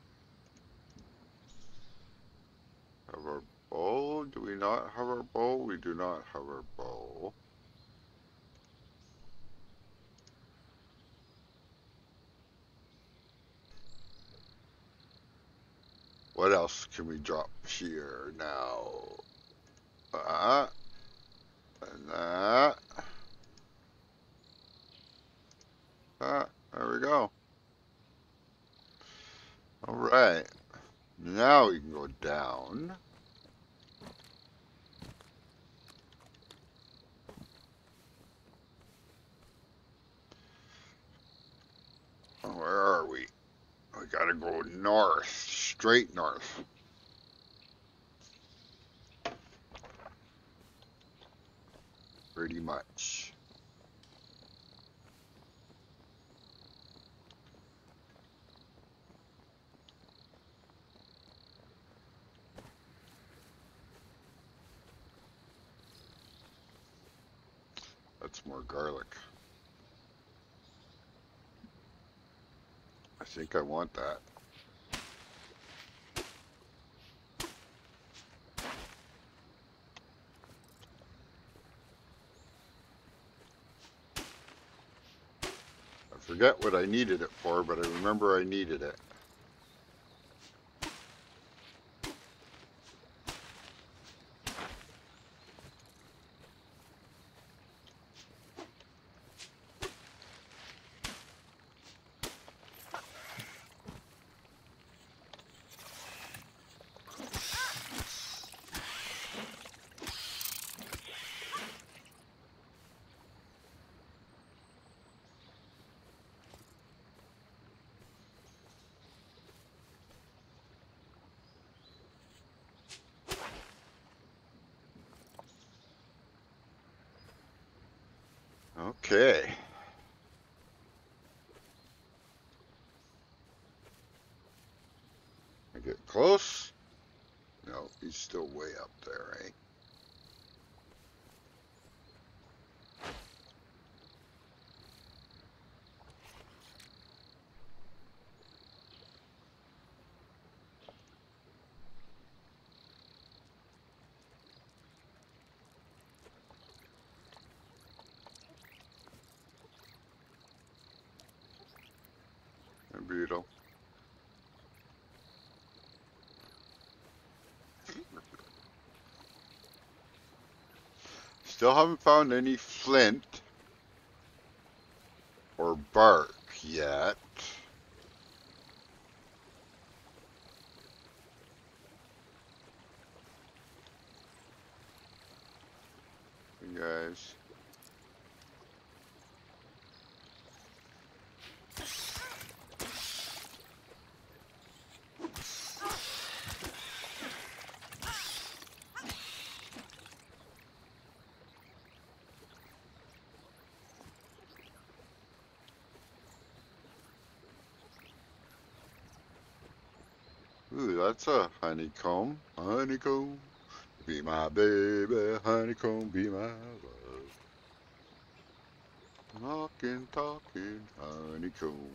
Have our bow? Do we not have our bow? We we do not have our bow. What else can we drop here now? And that. There we go. All right. Now we can go down. Where are we? We gotta go north, straight north. Pretty much. That's more garlic. I think I want that. I forget what I needed it for, but I remember I needed it. Okay. I get close. No, he's still way up there, eh? A beetle. Still haven't found any flint or bark yet. You guys. Ooh, that's a honeycomb. Honeycomb, be my baby. Honeycomb, be my love. Talking, talking, honeycomb.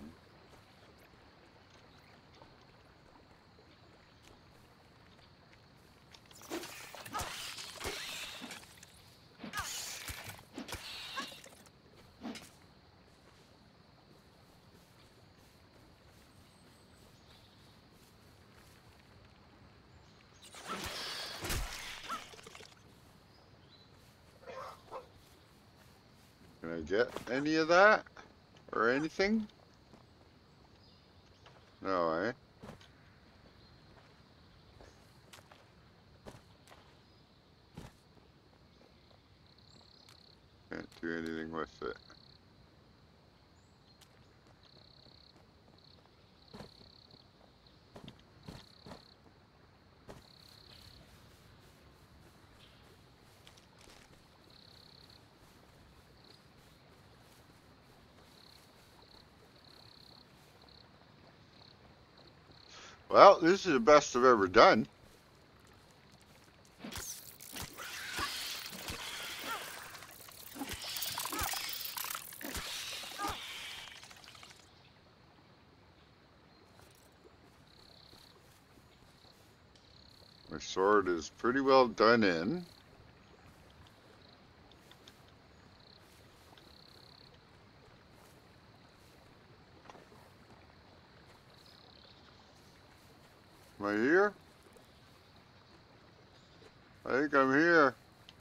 Can I get any of that? Or anything? No, eh? Can't do anything with it. Well, this is the best I've ever done. My sword is pretty well done in. Am I here? I think I'm here.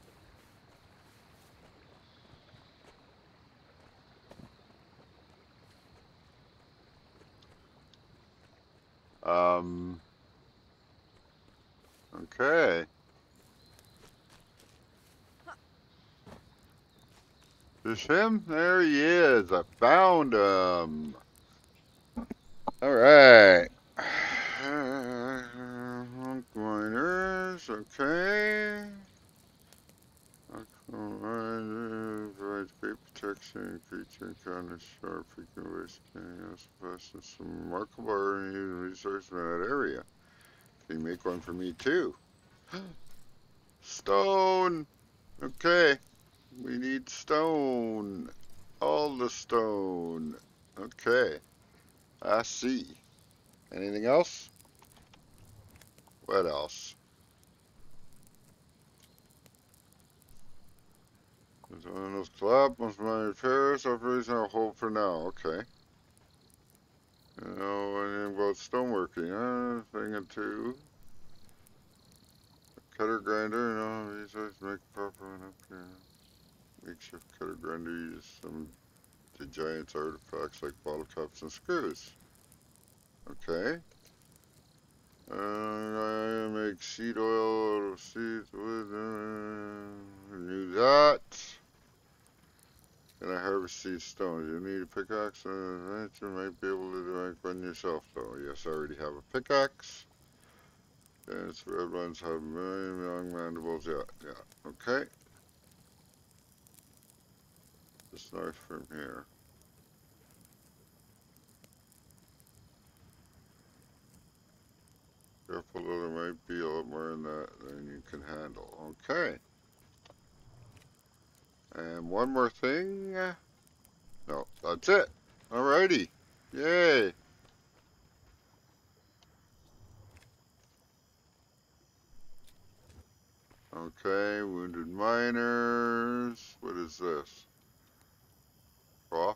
Okay. Is him? There he is. I found him. Alright. Miners, okay. Provides great protection, creature encounters sharp frequent waste, possesses some remarkable resources in that area. Can you make one for me too? Stone! Okay. We need stone. All the stone. Okay. I see. Anything else? What else? There's one of those collapse, most of my repairs, operation I'll hold for now. Okay. You know, anything about stoneworking, thing or two. Cutter grinder, you know, these guys make proper one up here. Makeshift cutter grinder uses some the giant's artifacts like bottle caps and screws. Okay. I make seed oil out of seeds with, knew that. And I harvest these stones. You need a pickaxe and an adventure. Might be able to make one yourself though. Yes, I already have a pickaxe. Yes, red ones have a million long mandibles. Yeah, yeah. Okay. Just north from here. Careful, though, there might be a lot more in that than you can handle. Okay. And one more thing. No, that's it. Alrighty. Yay. Okay, wounded miners. What is this? Off.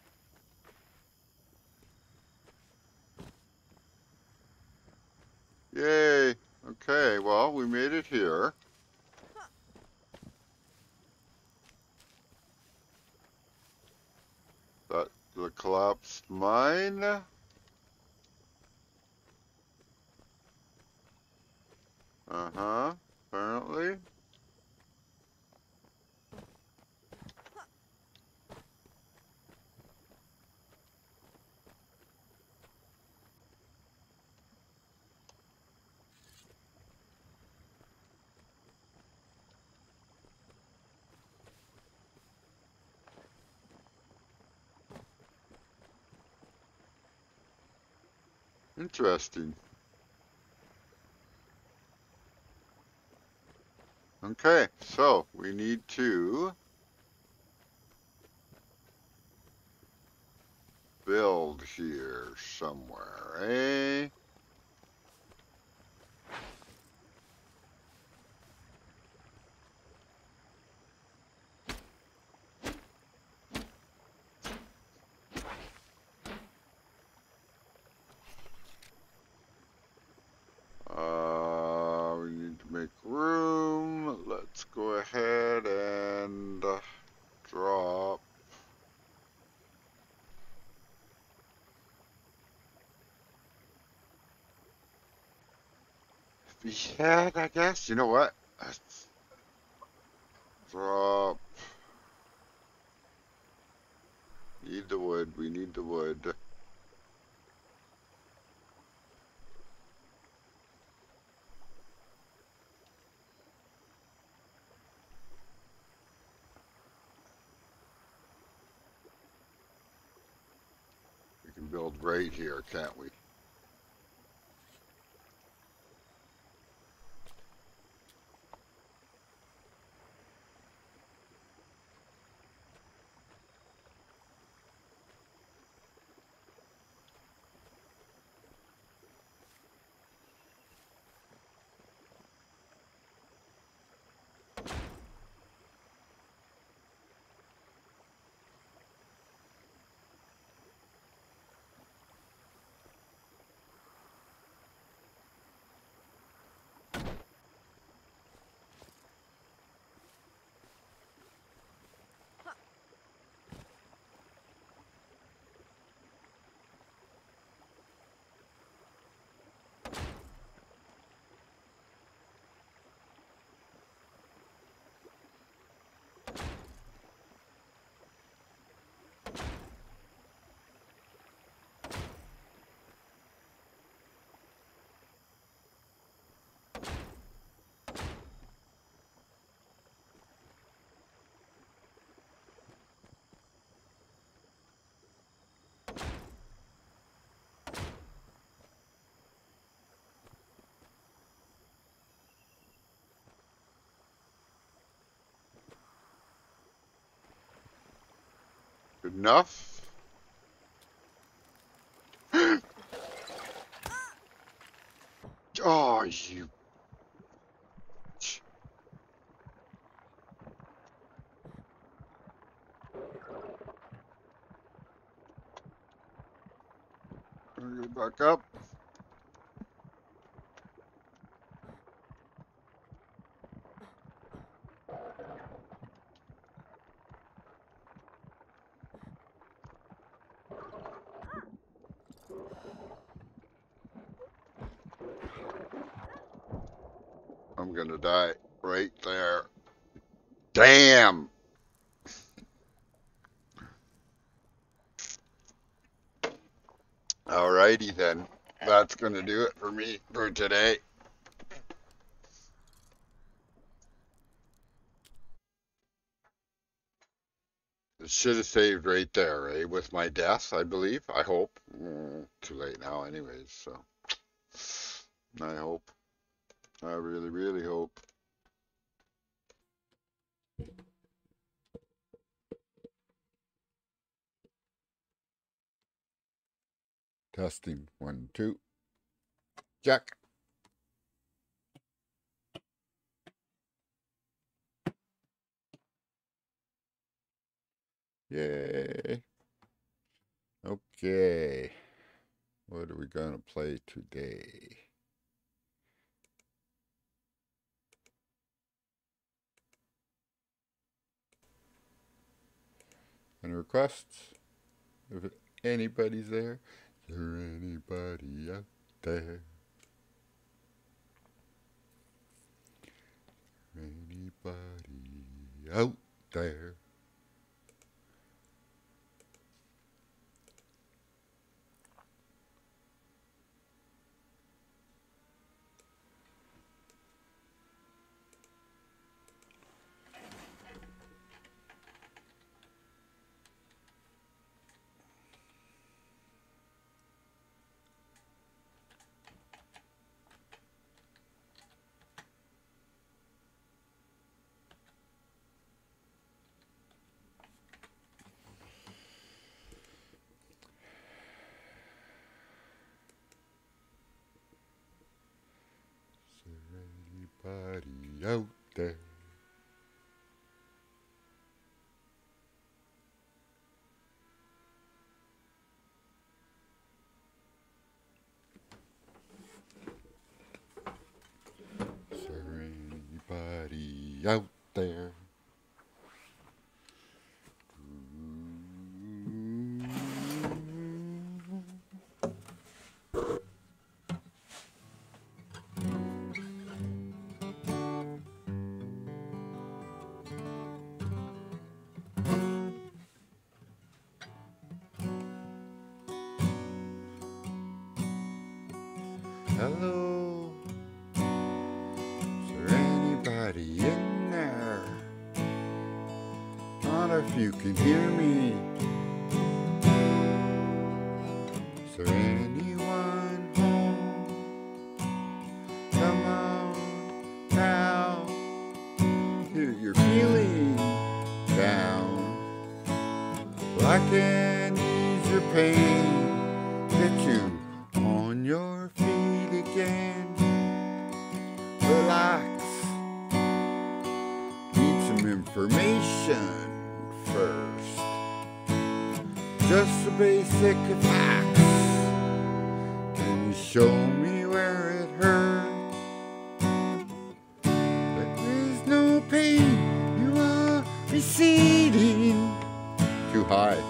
Yay. Okay, well, we made it here. That the collapsed mine. Uh-huh. Apparently. Interesting. Okay, so we need to build here somewhere, eh? We need to make room. Let's go ahead and drop. Yeah, I guess. You know what? Let's drop. Need the wood. We need the wood. We can build right here, can't we? Good enough? Oh, you. Go back up. I'm gonna die right there. Damn! Alrighty then. That's gonna do it for me for today. It should have saved right there, eh? With my death, I believe. I hope. Too late now, anyways, so. I hope. I really, really hope. Testing. 1, 2. Check. Yay. Okay. What are we going to play today? Any requests? If anybody's there? Is there anybody out there? Anybody out there? Anybody out there? Is there anybody out there? Hello, is there anybody in there? Not if you can hear me. Is there anyone home? Come on now, you're feeling down. Well, I can ease your pain, get you on your feet again. Relax, need some information first, just the basic facts. Can you show me where it hurts? There is no pain you are receding. Too high.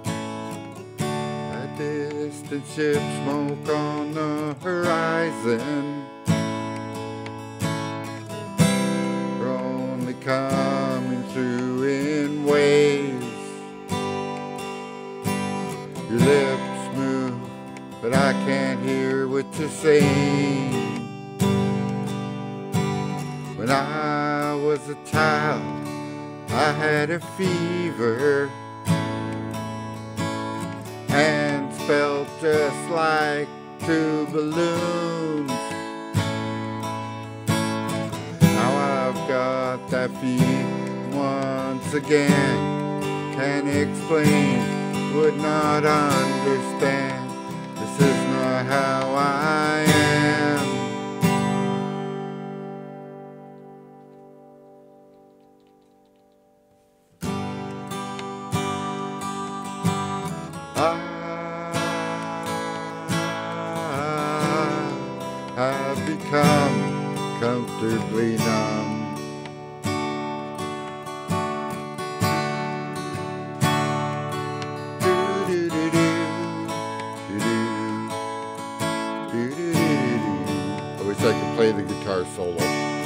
Distant ship smoke on the horizon. We're only coming through in waves. Your lips move, but I can't hear what you're saying. When I was a child, I had a fever and felt just like 2 balloons. Now I've got that feeling once again. can explain, would not understand. This is not how I am. I have become comfortably numb. I wish I could play the guitar solo.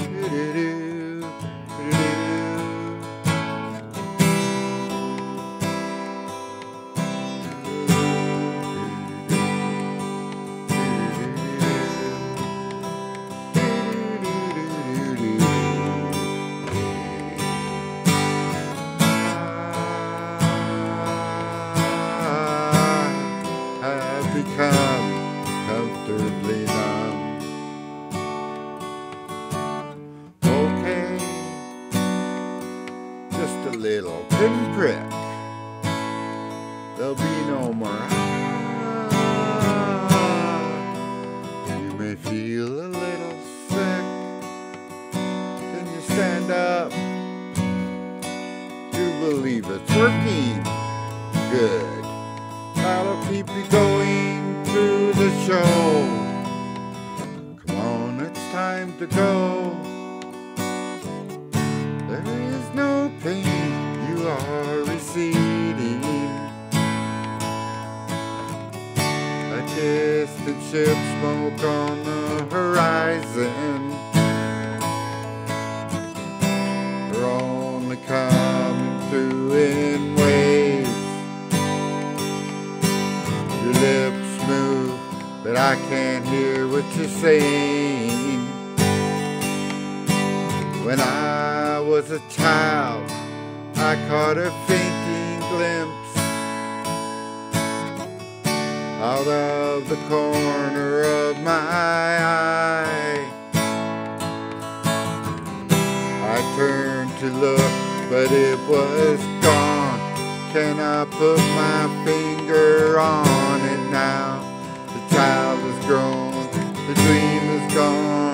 I have become comfortably numb. Okay, just a little pinprick. There'll be no more. You may feel a little sick. Can you stand up? You believe it's working? Good. That'll keep you going through the show. Come on, it's time to go. There is no pain, you are receding. A distant ship smoke on the horizon. We're only coming through in waves. Your lips move, but I can't hear what you're saying. When I was a child, I caught a fainting glimpse out of the corner of my eye. I turned to look, but it was gone. Can I put my finger on it now? The child is grown, the dream is gone.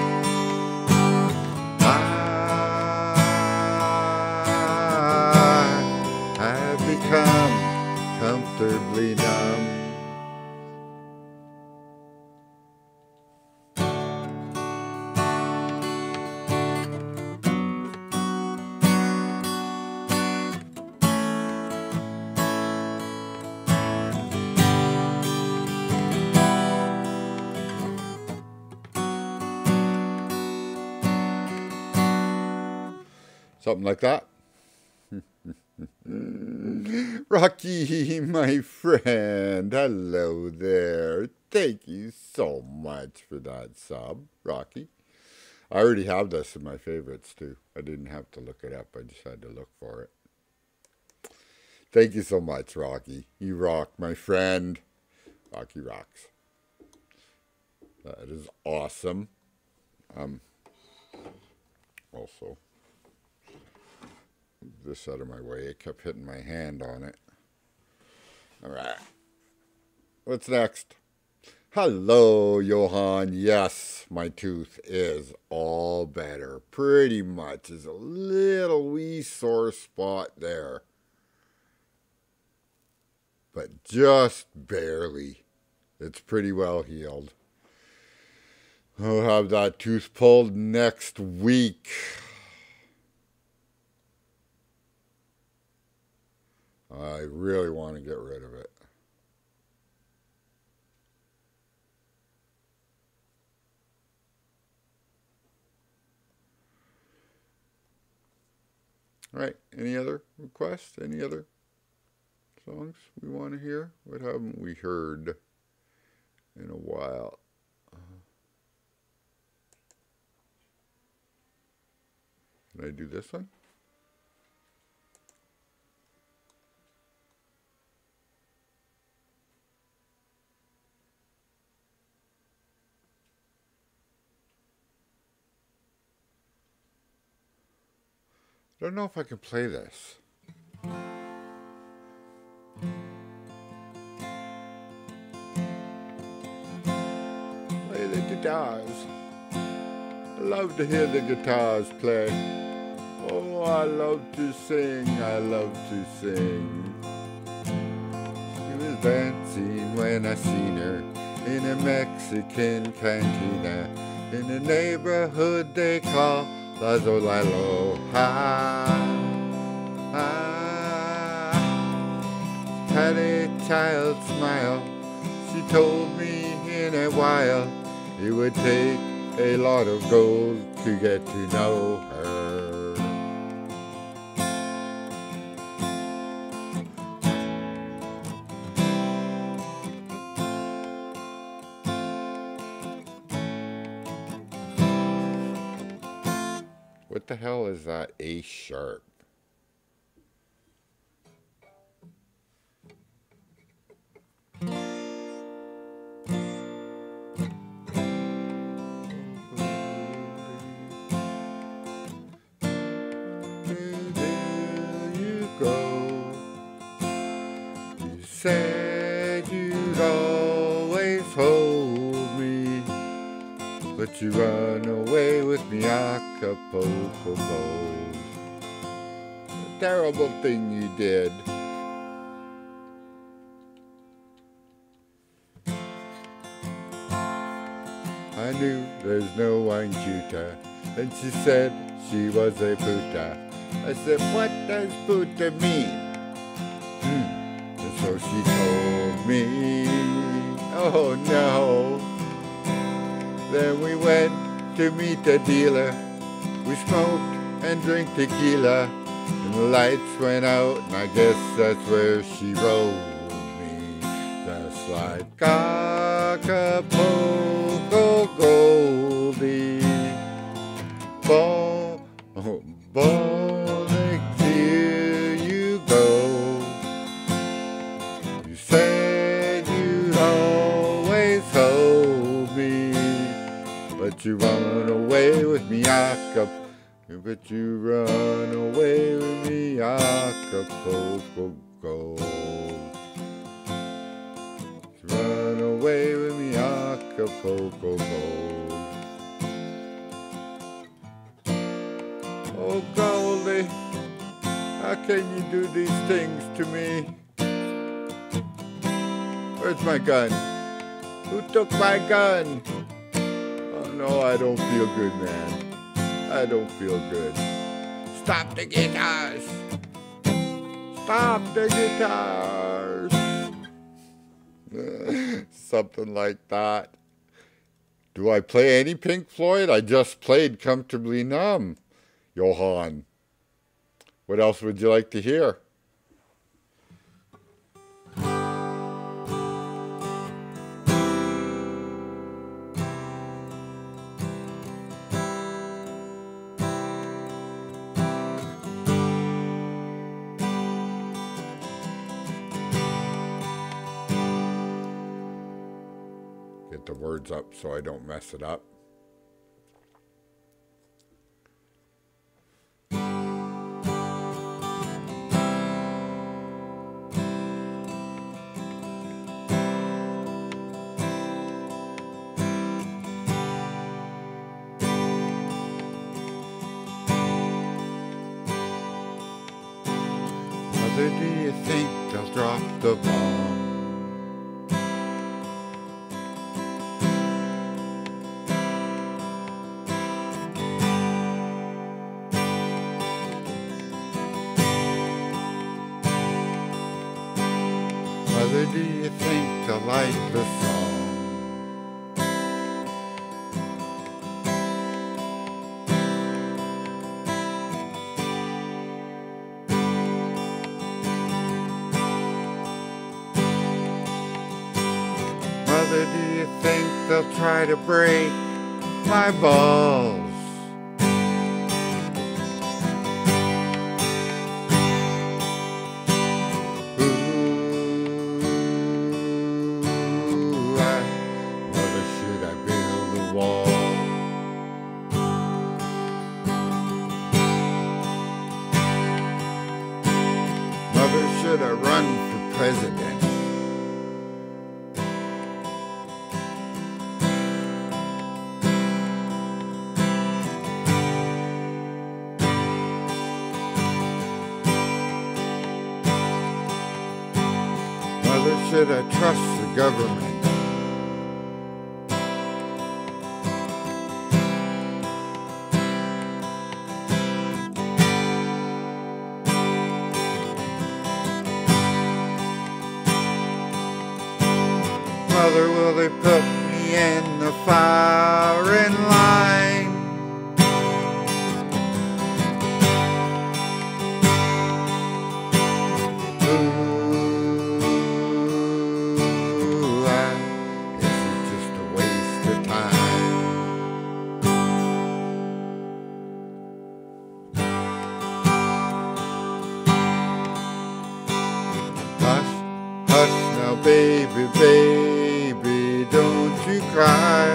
I have become comfortably numb. Something like that. Rocky, my friend, hello there. Thank you so much for that sub, Rocky. I already have this in my favorites too. I didn't have to look it up. I just had to look for it. Thank you so much, Rocky. You rock, my friend. Rocky rocks. That is awesome. Also, move this out of my way. It kept hitting my hand on it. All right. What's next? Hello, Johan. Yes, my tooth is all better. Pretty much. There's a little wee sore spot there. But just barely. It's pretty well healed. I'll have that tooth pulled next week. I really want to get rid of it. All right, any other requests? Any other songs we want to hear? What haven't we heard in a while? Can I do this one? I don't know if I can play this. Play the guitars. I love to hear the guitars play. Oh, I love to sing, I love to sing. She was dancing when I seen her in a Mexican cantina in the neighborhood they call La Zolaloha. Had a child smile. She told me in a while it would take a lot of gold to get to know her. What the hell is that A sharp? You said you'd always hold me, but you run away with me, Acapulco Gold. A terrible thing you did. I knew there's no one cuter, and she said she was a puta. I said, what does puta mean? And so she told me, oh no. Then we went to meet a dealer. We smoked and drank tequila, and the lights went out, and I guess that's where she rolled me. Just like Acapulco Goldie. Baltic, here you go. You said you'd always hold me, but you run away with me, Acapulco. But you run away with me, Acapulco Gold. You run away with me, Acapulco Gold. Oh, Goldie, how can you do these things to me? Where's my gun? Who took my gun? Oh no, I don't feel good, man. I don't feel good. Stop the guitars! Stop the guitars! Something like that. Do I play any Pink Floyd? I just played Comfortably Numb, Johan. What else would you like to hear? Get the words up so I don't mess it up. Mother, do you think they'll drop the bomb? Mother, do you think they'll like the song? Mother, do you think they'll try to break my balls? Mother, should I build a wall? Mother, should I run for president. Mother, should I trust the government? Mother, will they put me in the firing line? Ooh, this is just a waste of time. Hush, hush now, baby, baby, don't you cry.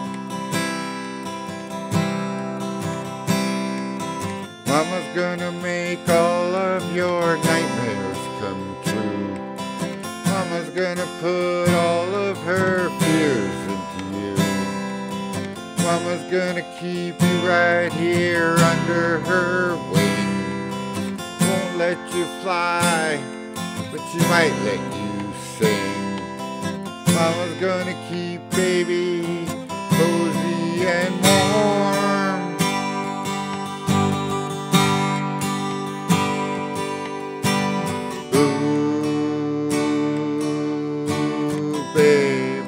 Mama's gonna make all of your nightmares come true. Mama's gonna put all of her fears into you. Mama's gonna keep you right here under her wing. Won't let you fly, but she might let you sing. Mama's gonna keep baby cozy and warm. Ooh, babe.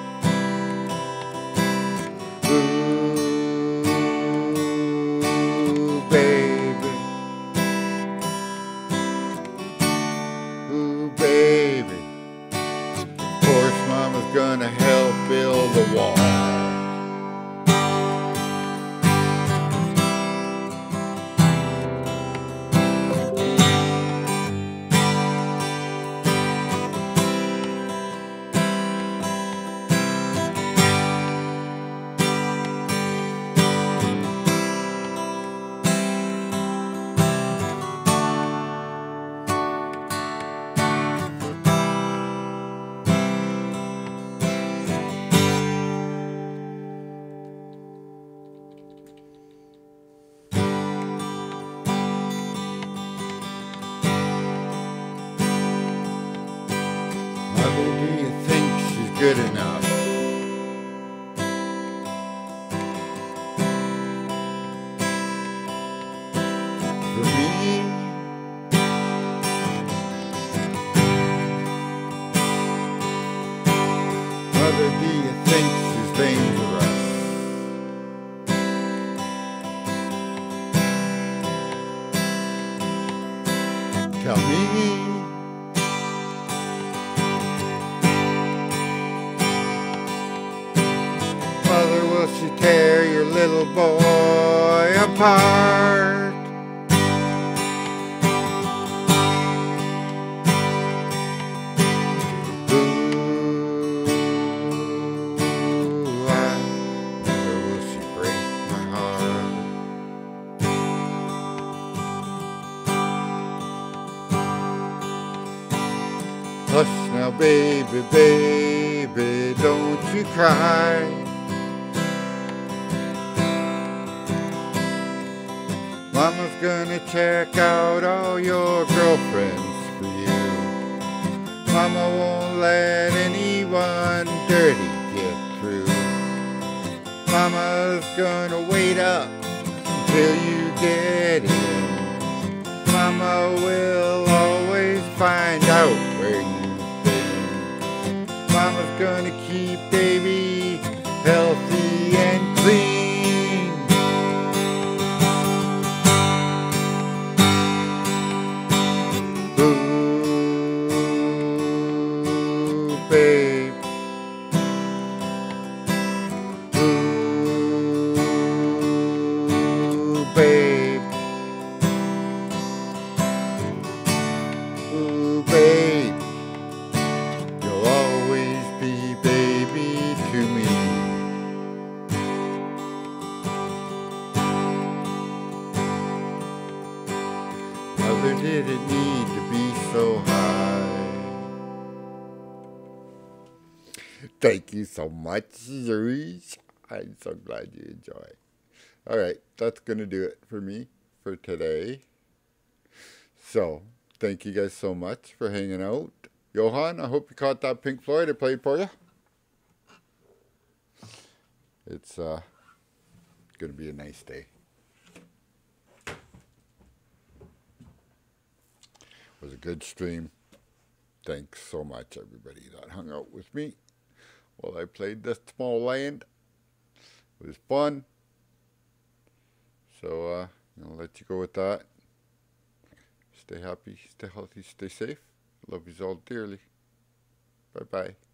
Ooh, baby. Ooh, baby. Of course, Mama's gonna help build the wall. Mother, do you think she's good enough? For me? Mother, do you think she's dangerous? Tell me. Mother, will she tear your little boy apart? Ooh, mother, will she break my heart? Hush now, baby, baby, don't you cry. Mama's gonna check out all your girlfriends for you. Mama won't let anyone dirty get through. Mama's gonna wait up until you get in. Mama will always find out where you've been. Mama's gonna keep baby healthy and clean. Ooh, babe. Ooh, babe. Ooh, babe. You'll always be baby to me. Mother, did it need to be so high? Thank you so much, Zeresh. I'm so glad you enjoy. All right, that's going to do it for me for today. So, thank you guys so much for hanging out. Johan, I hope you caught that Pink Floyd I played for you. It's going to be a nice day. It was a good stream. Thanks so much, everybody that hung out with me while I played this small land. It was fun. So, I'll let you go with that. Stay happy, stay healthy, stay safe. Love you all dearly. Bye-bye.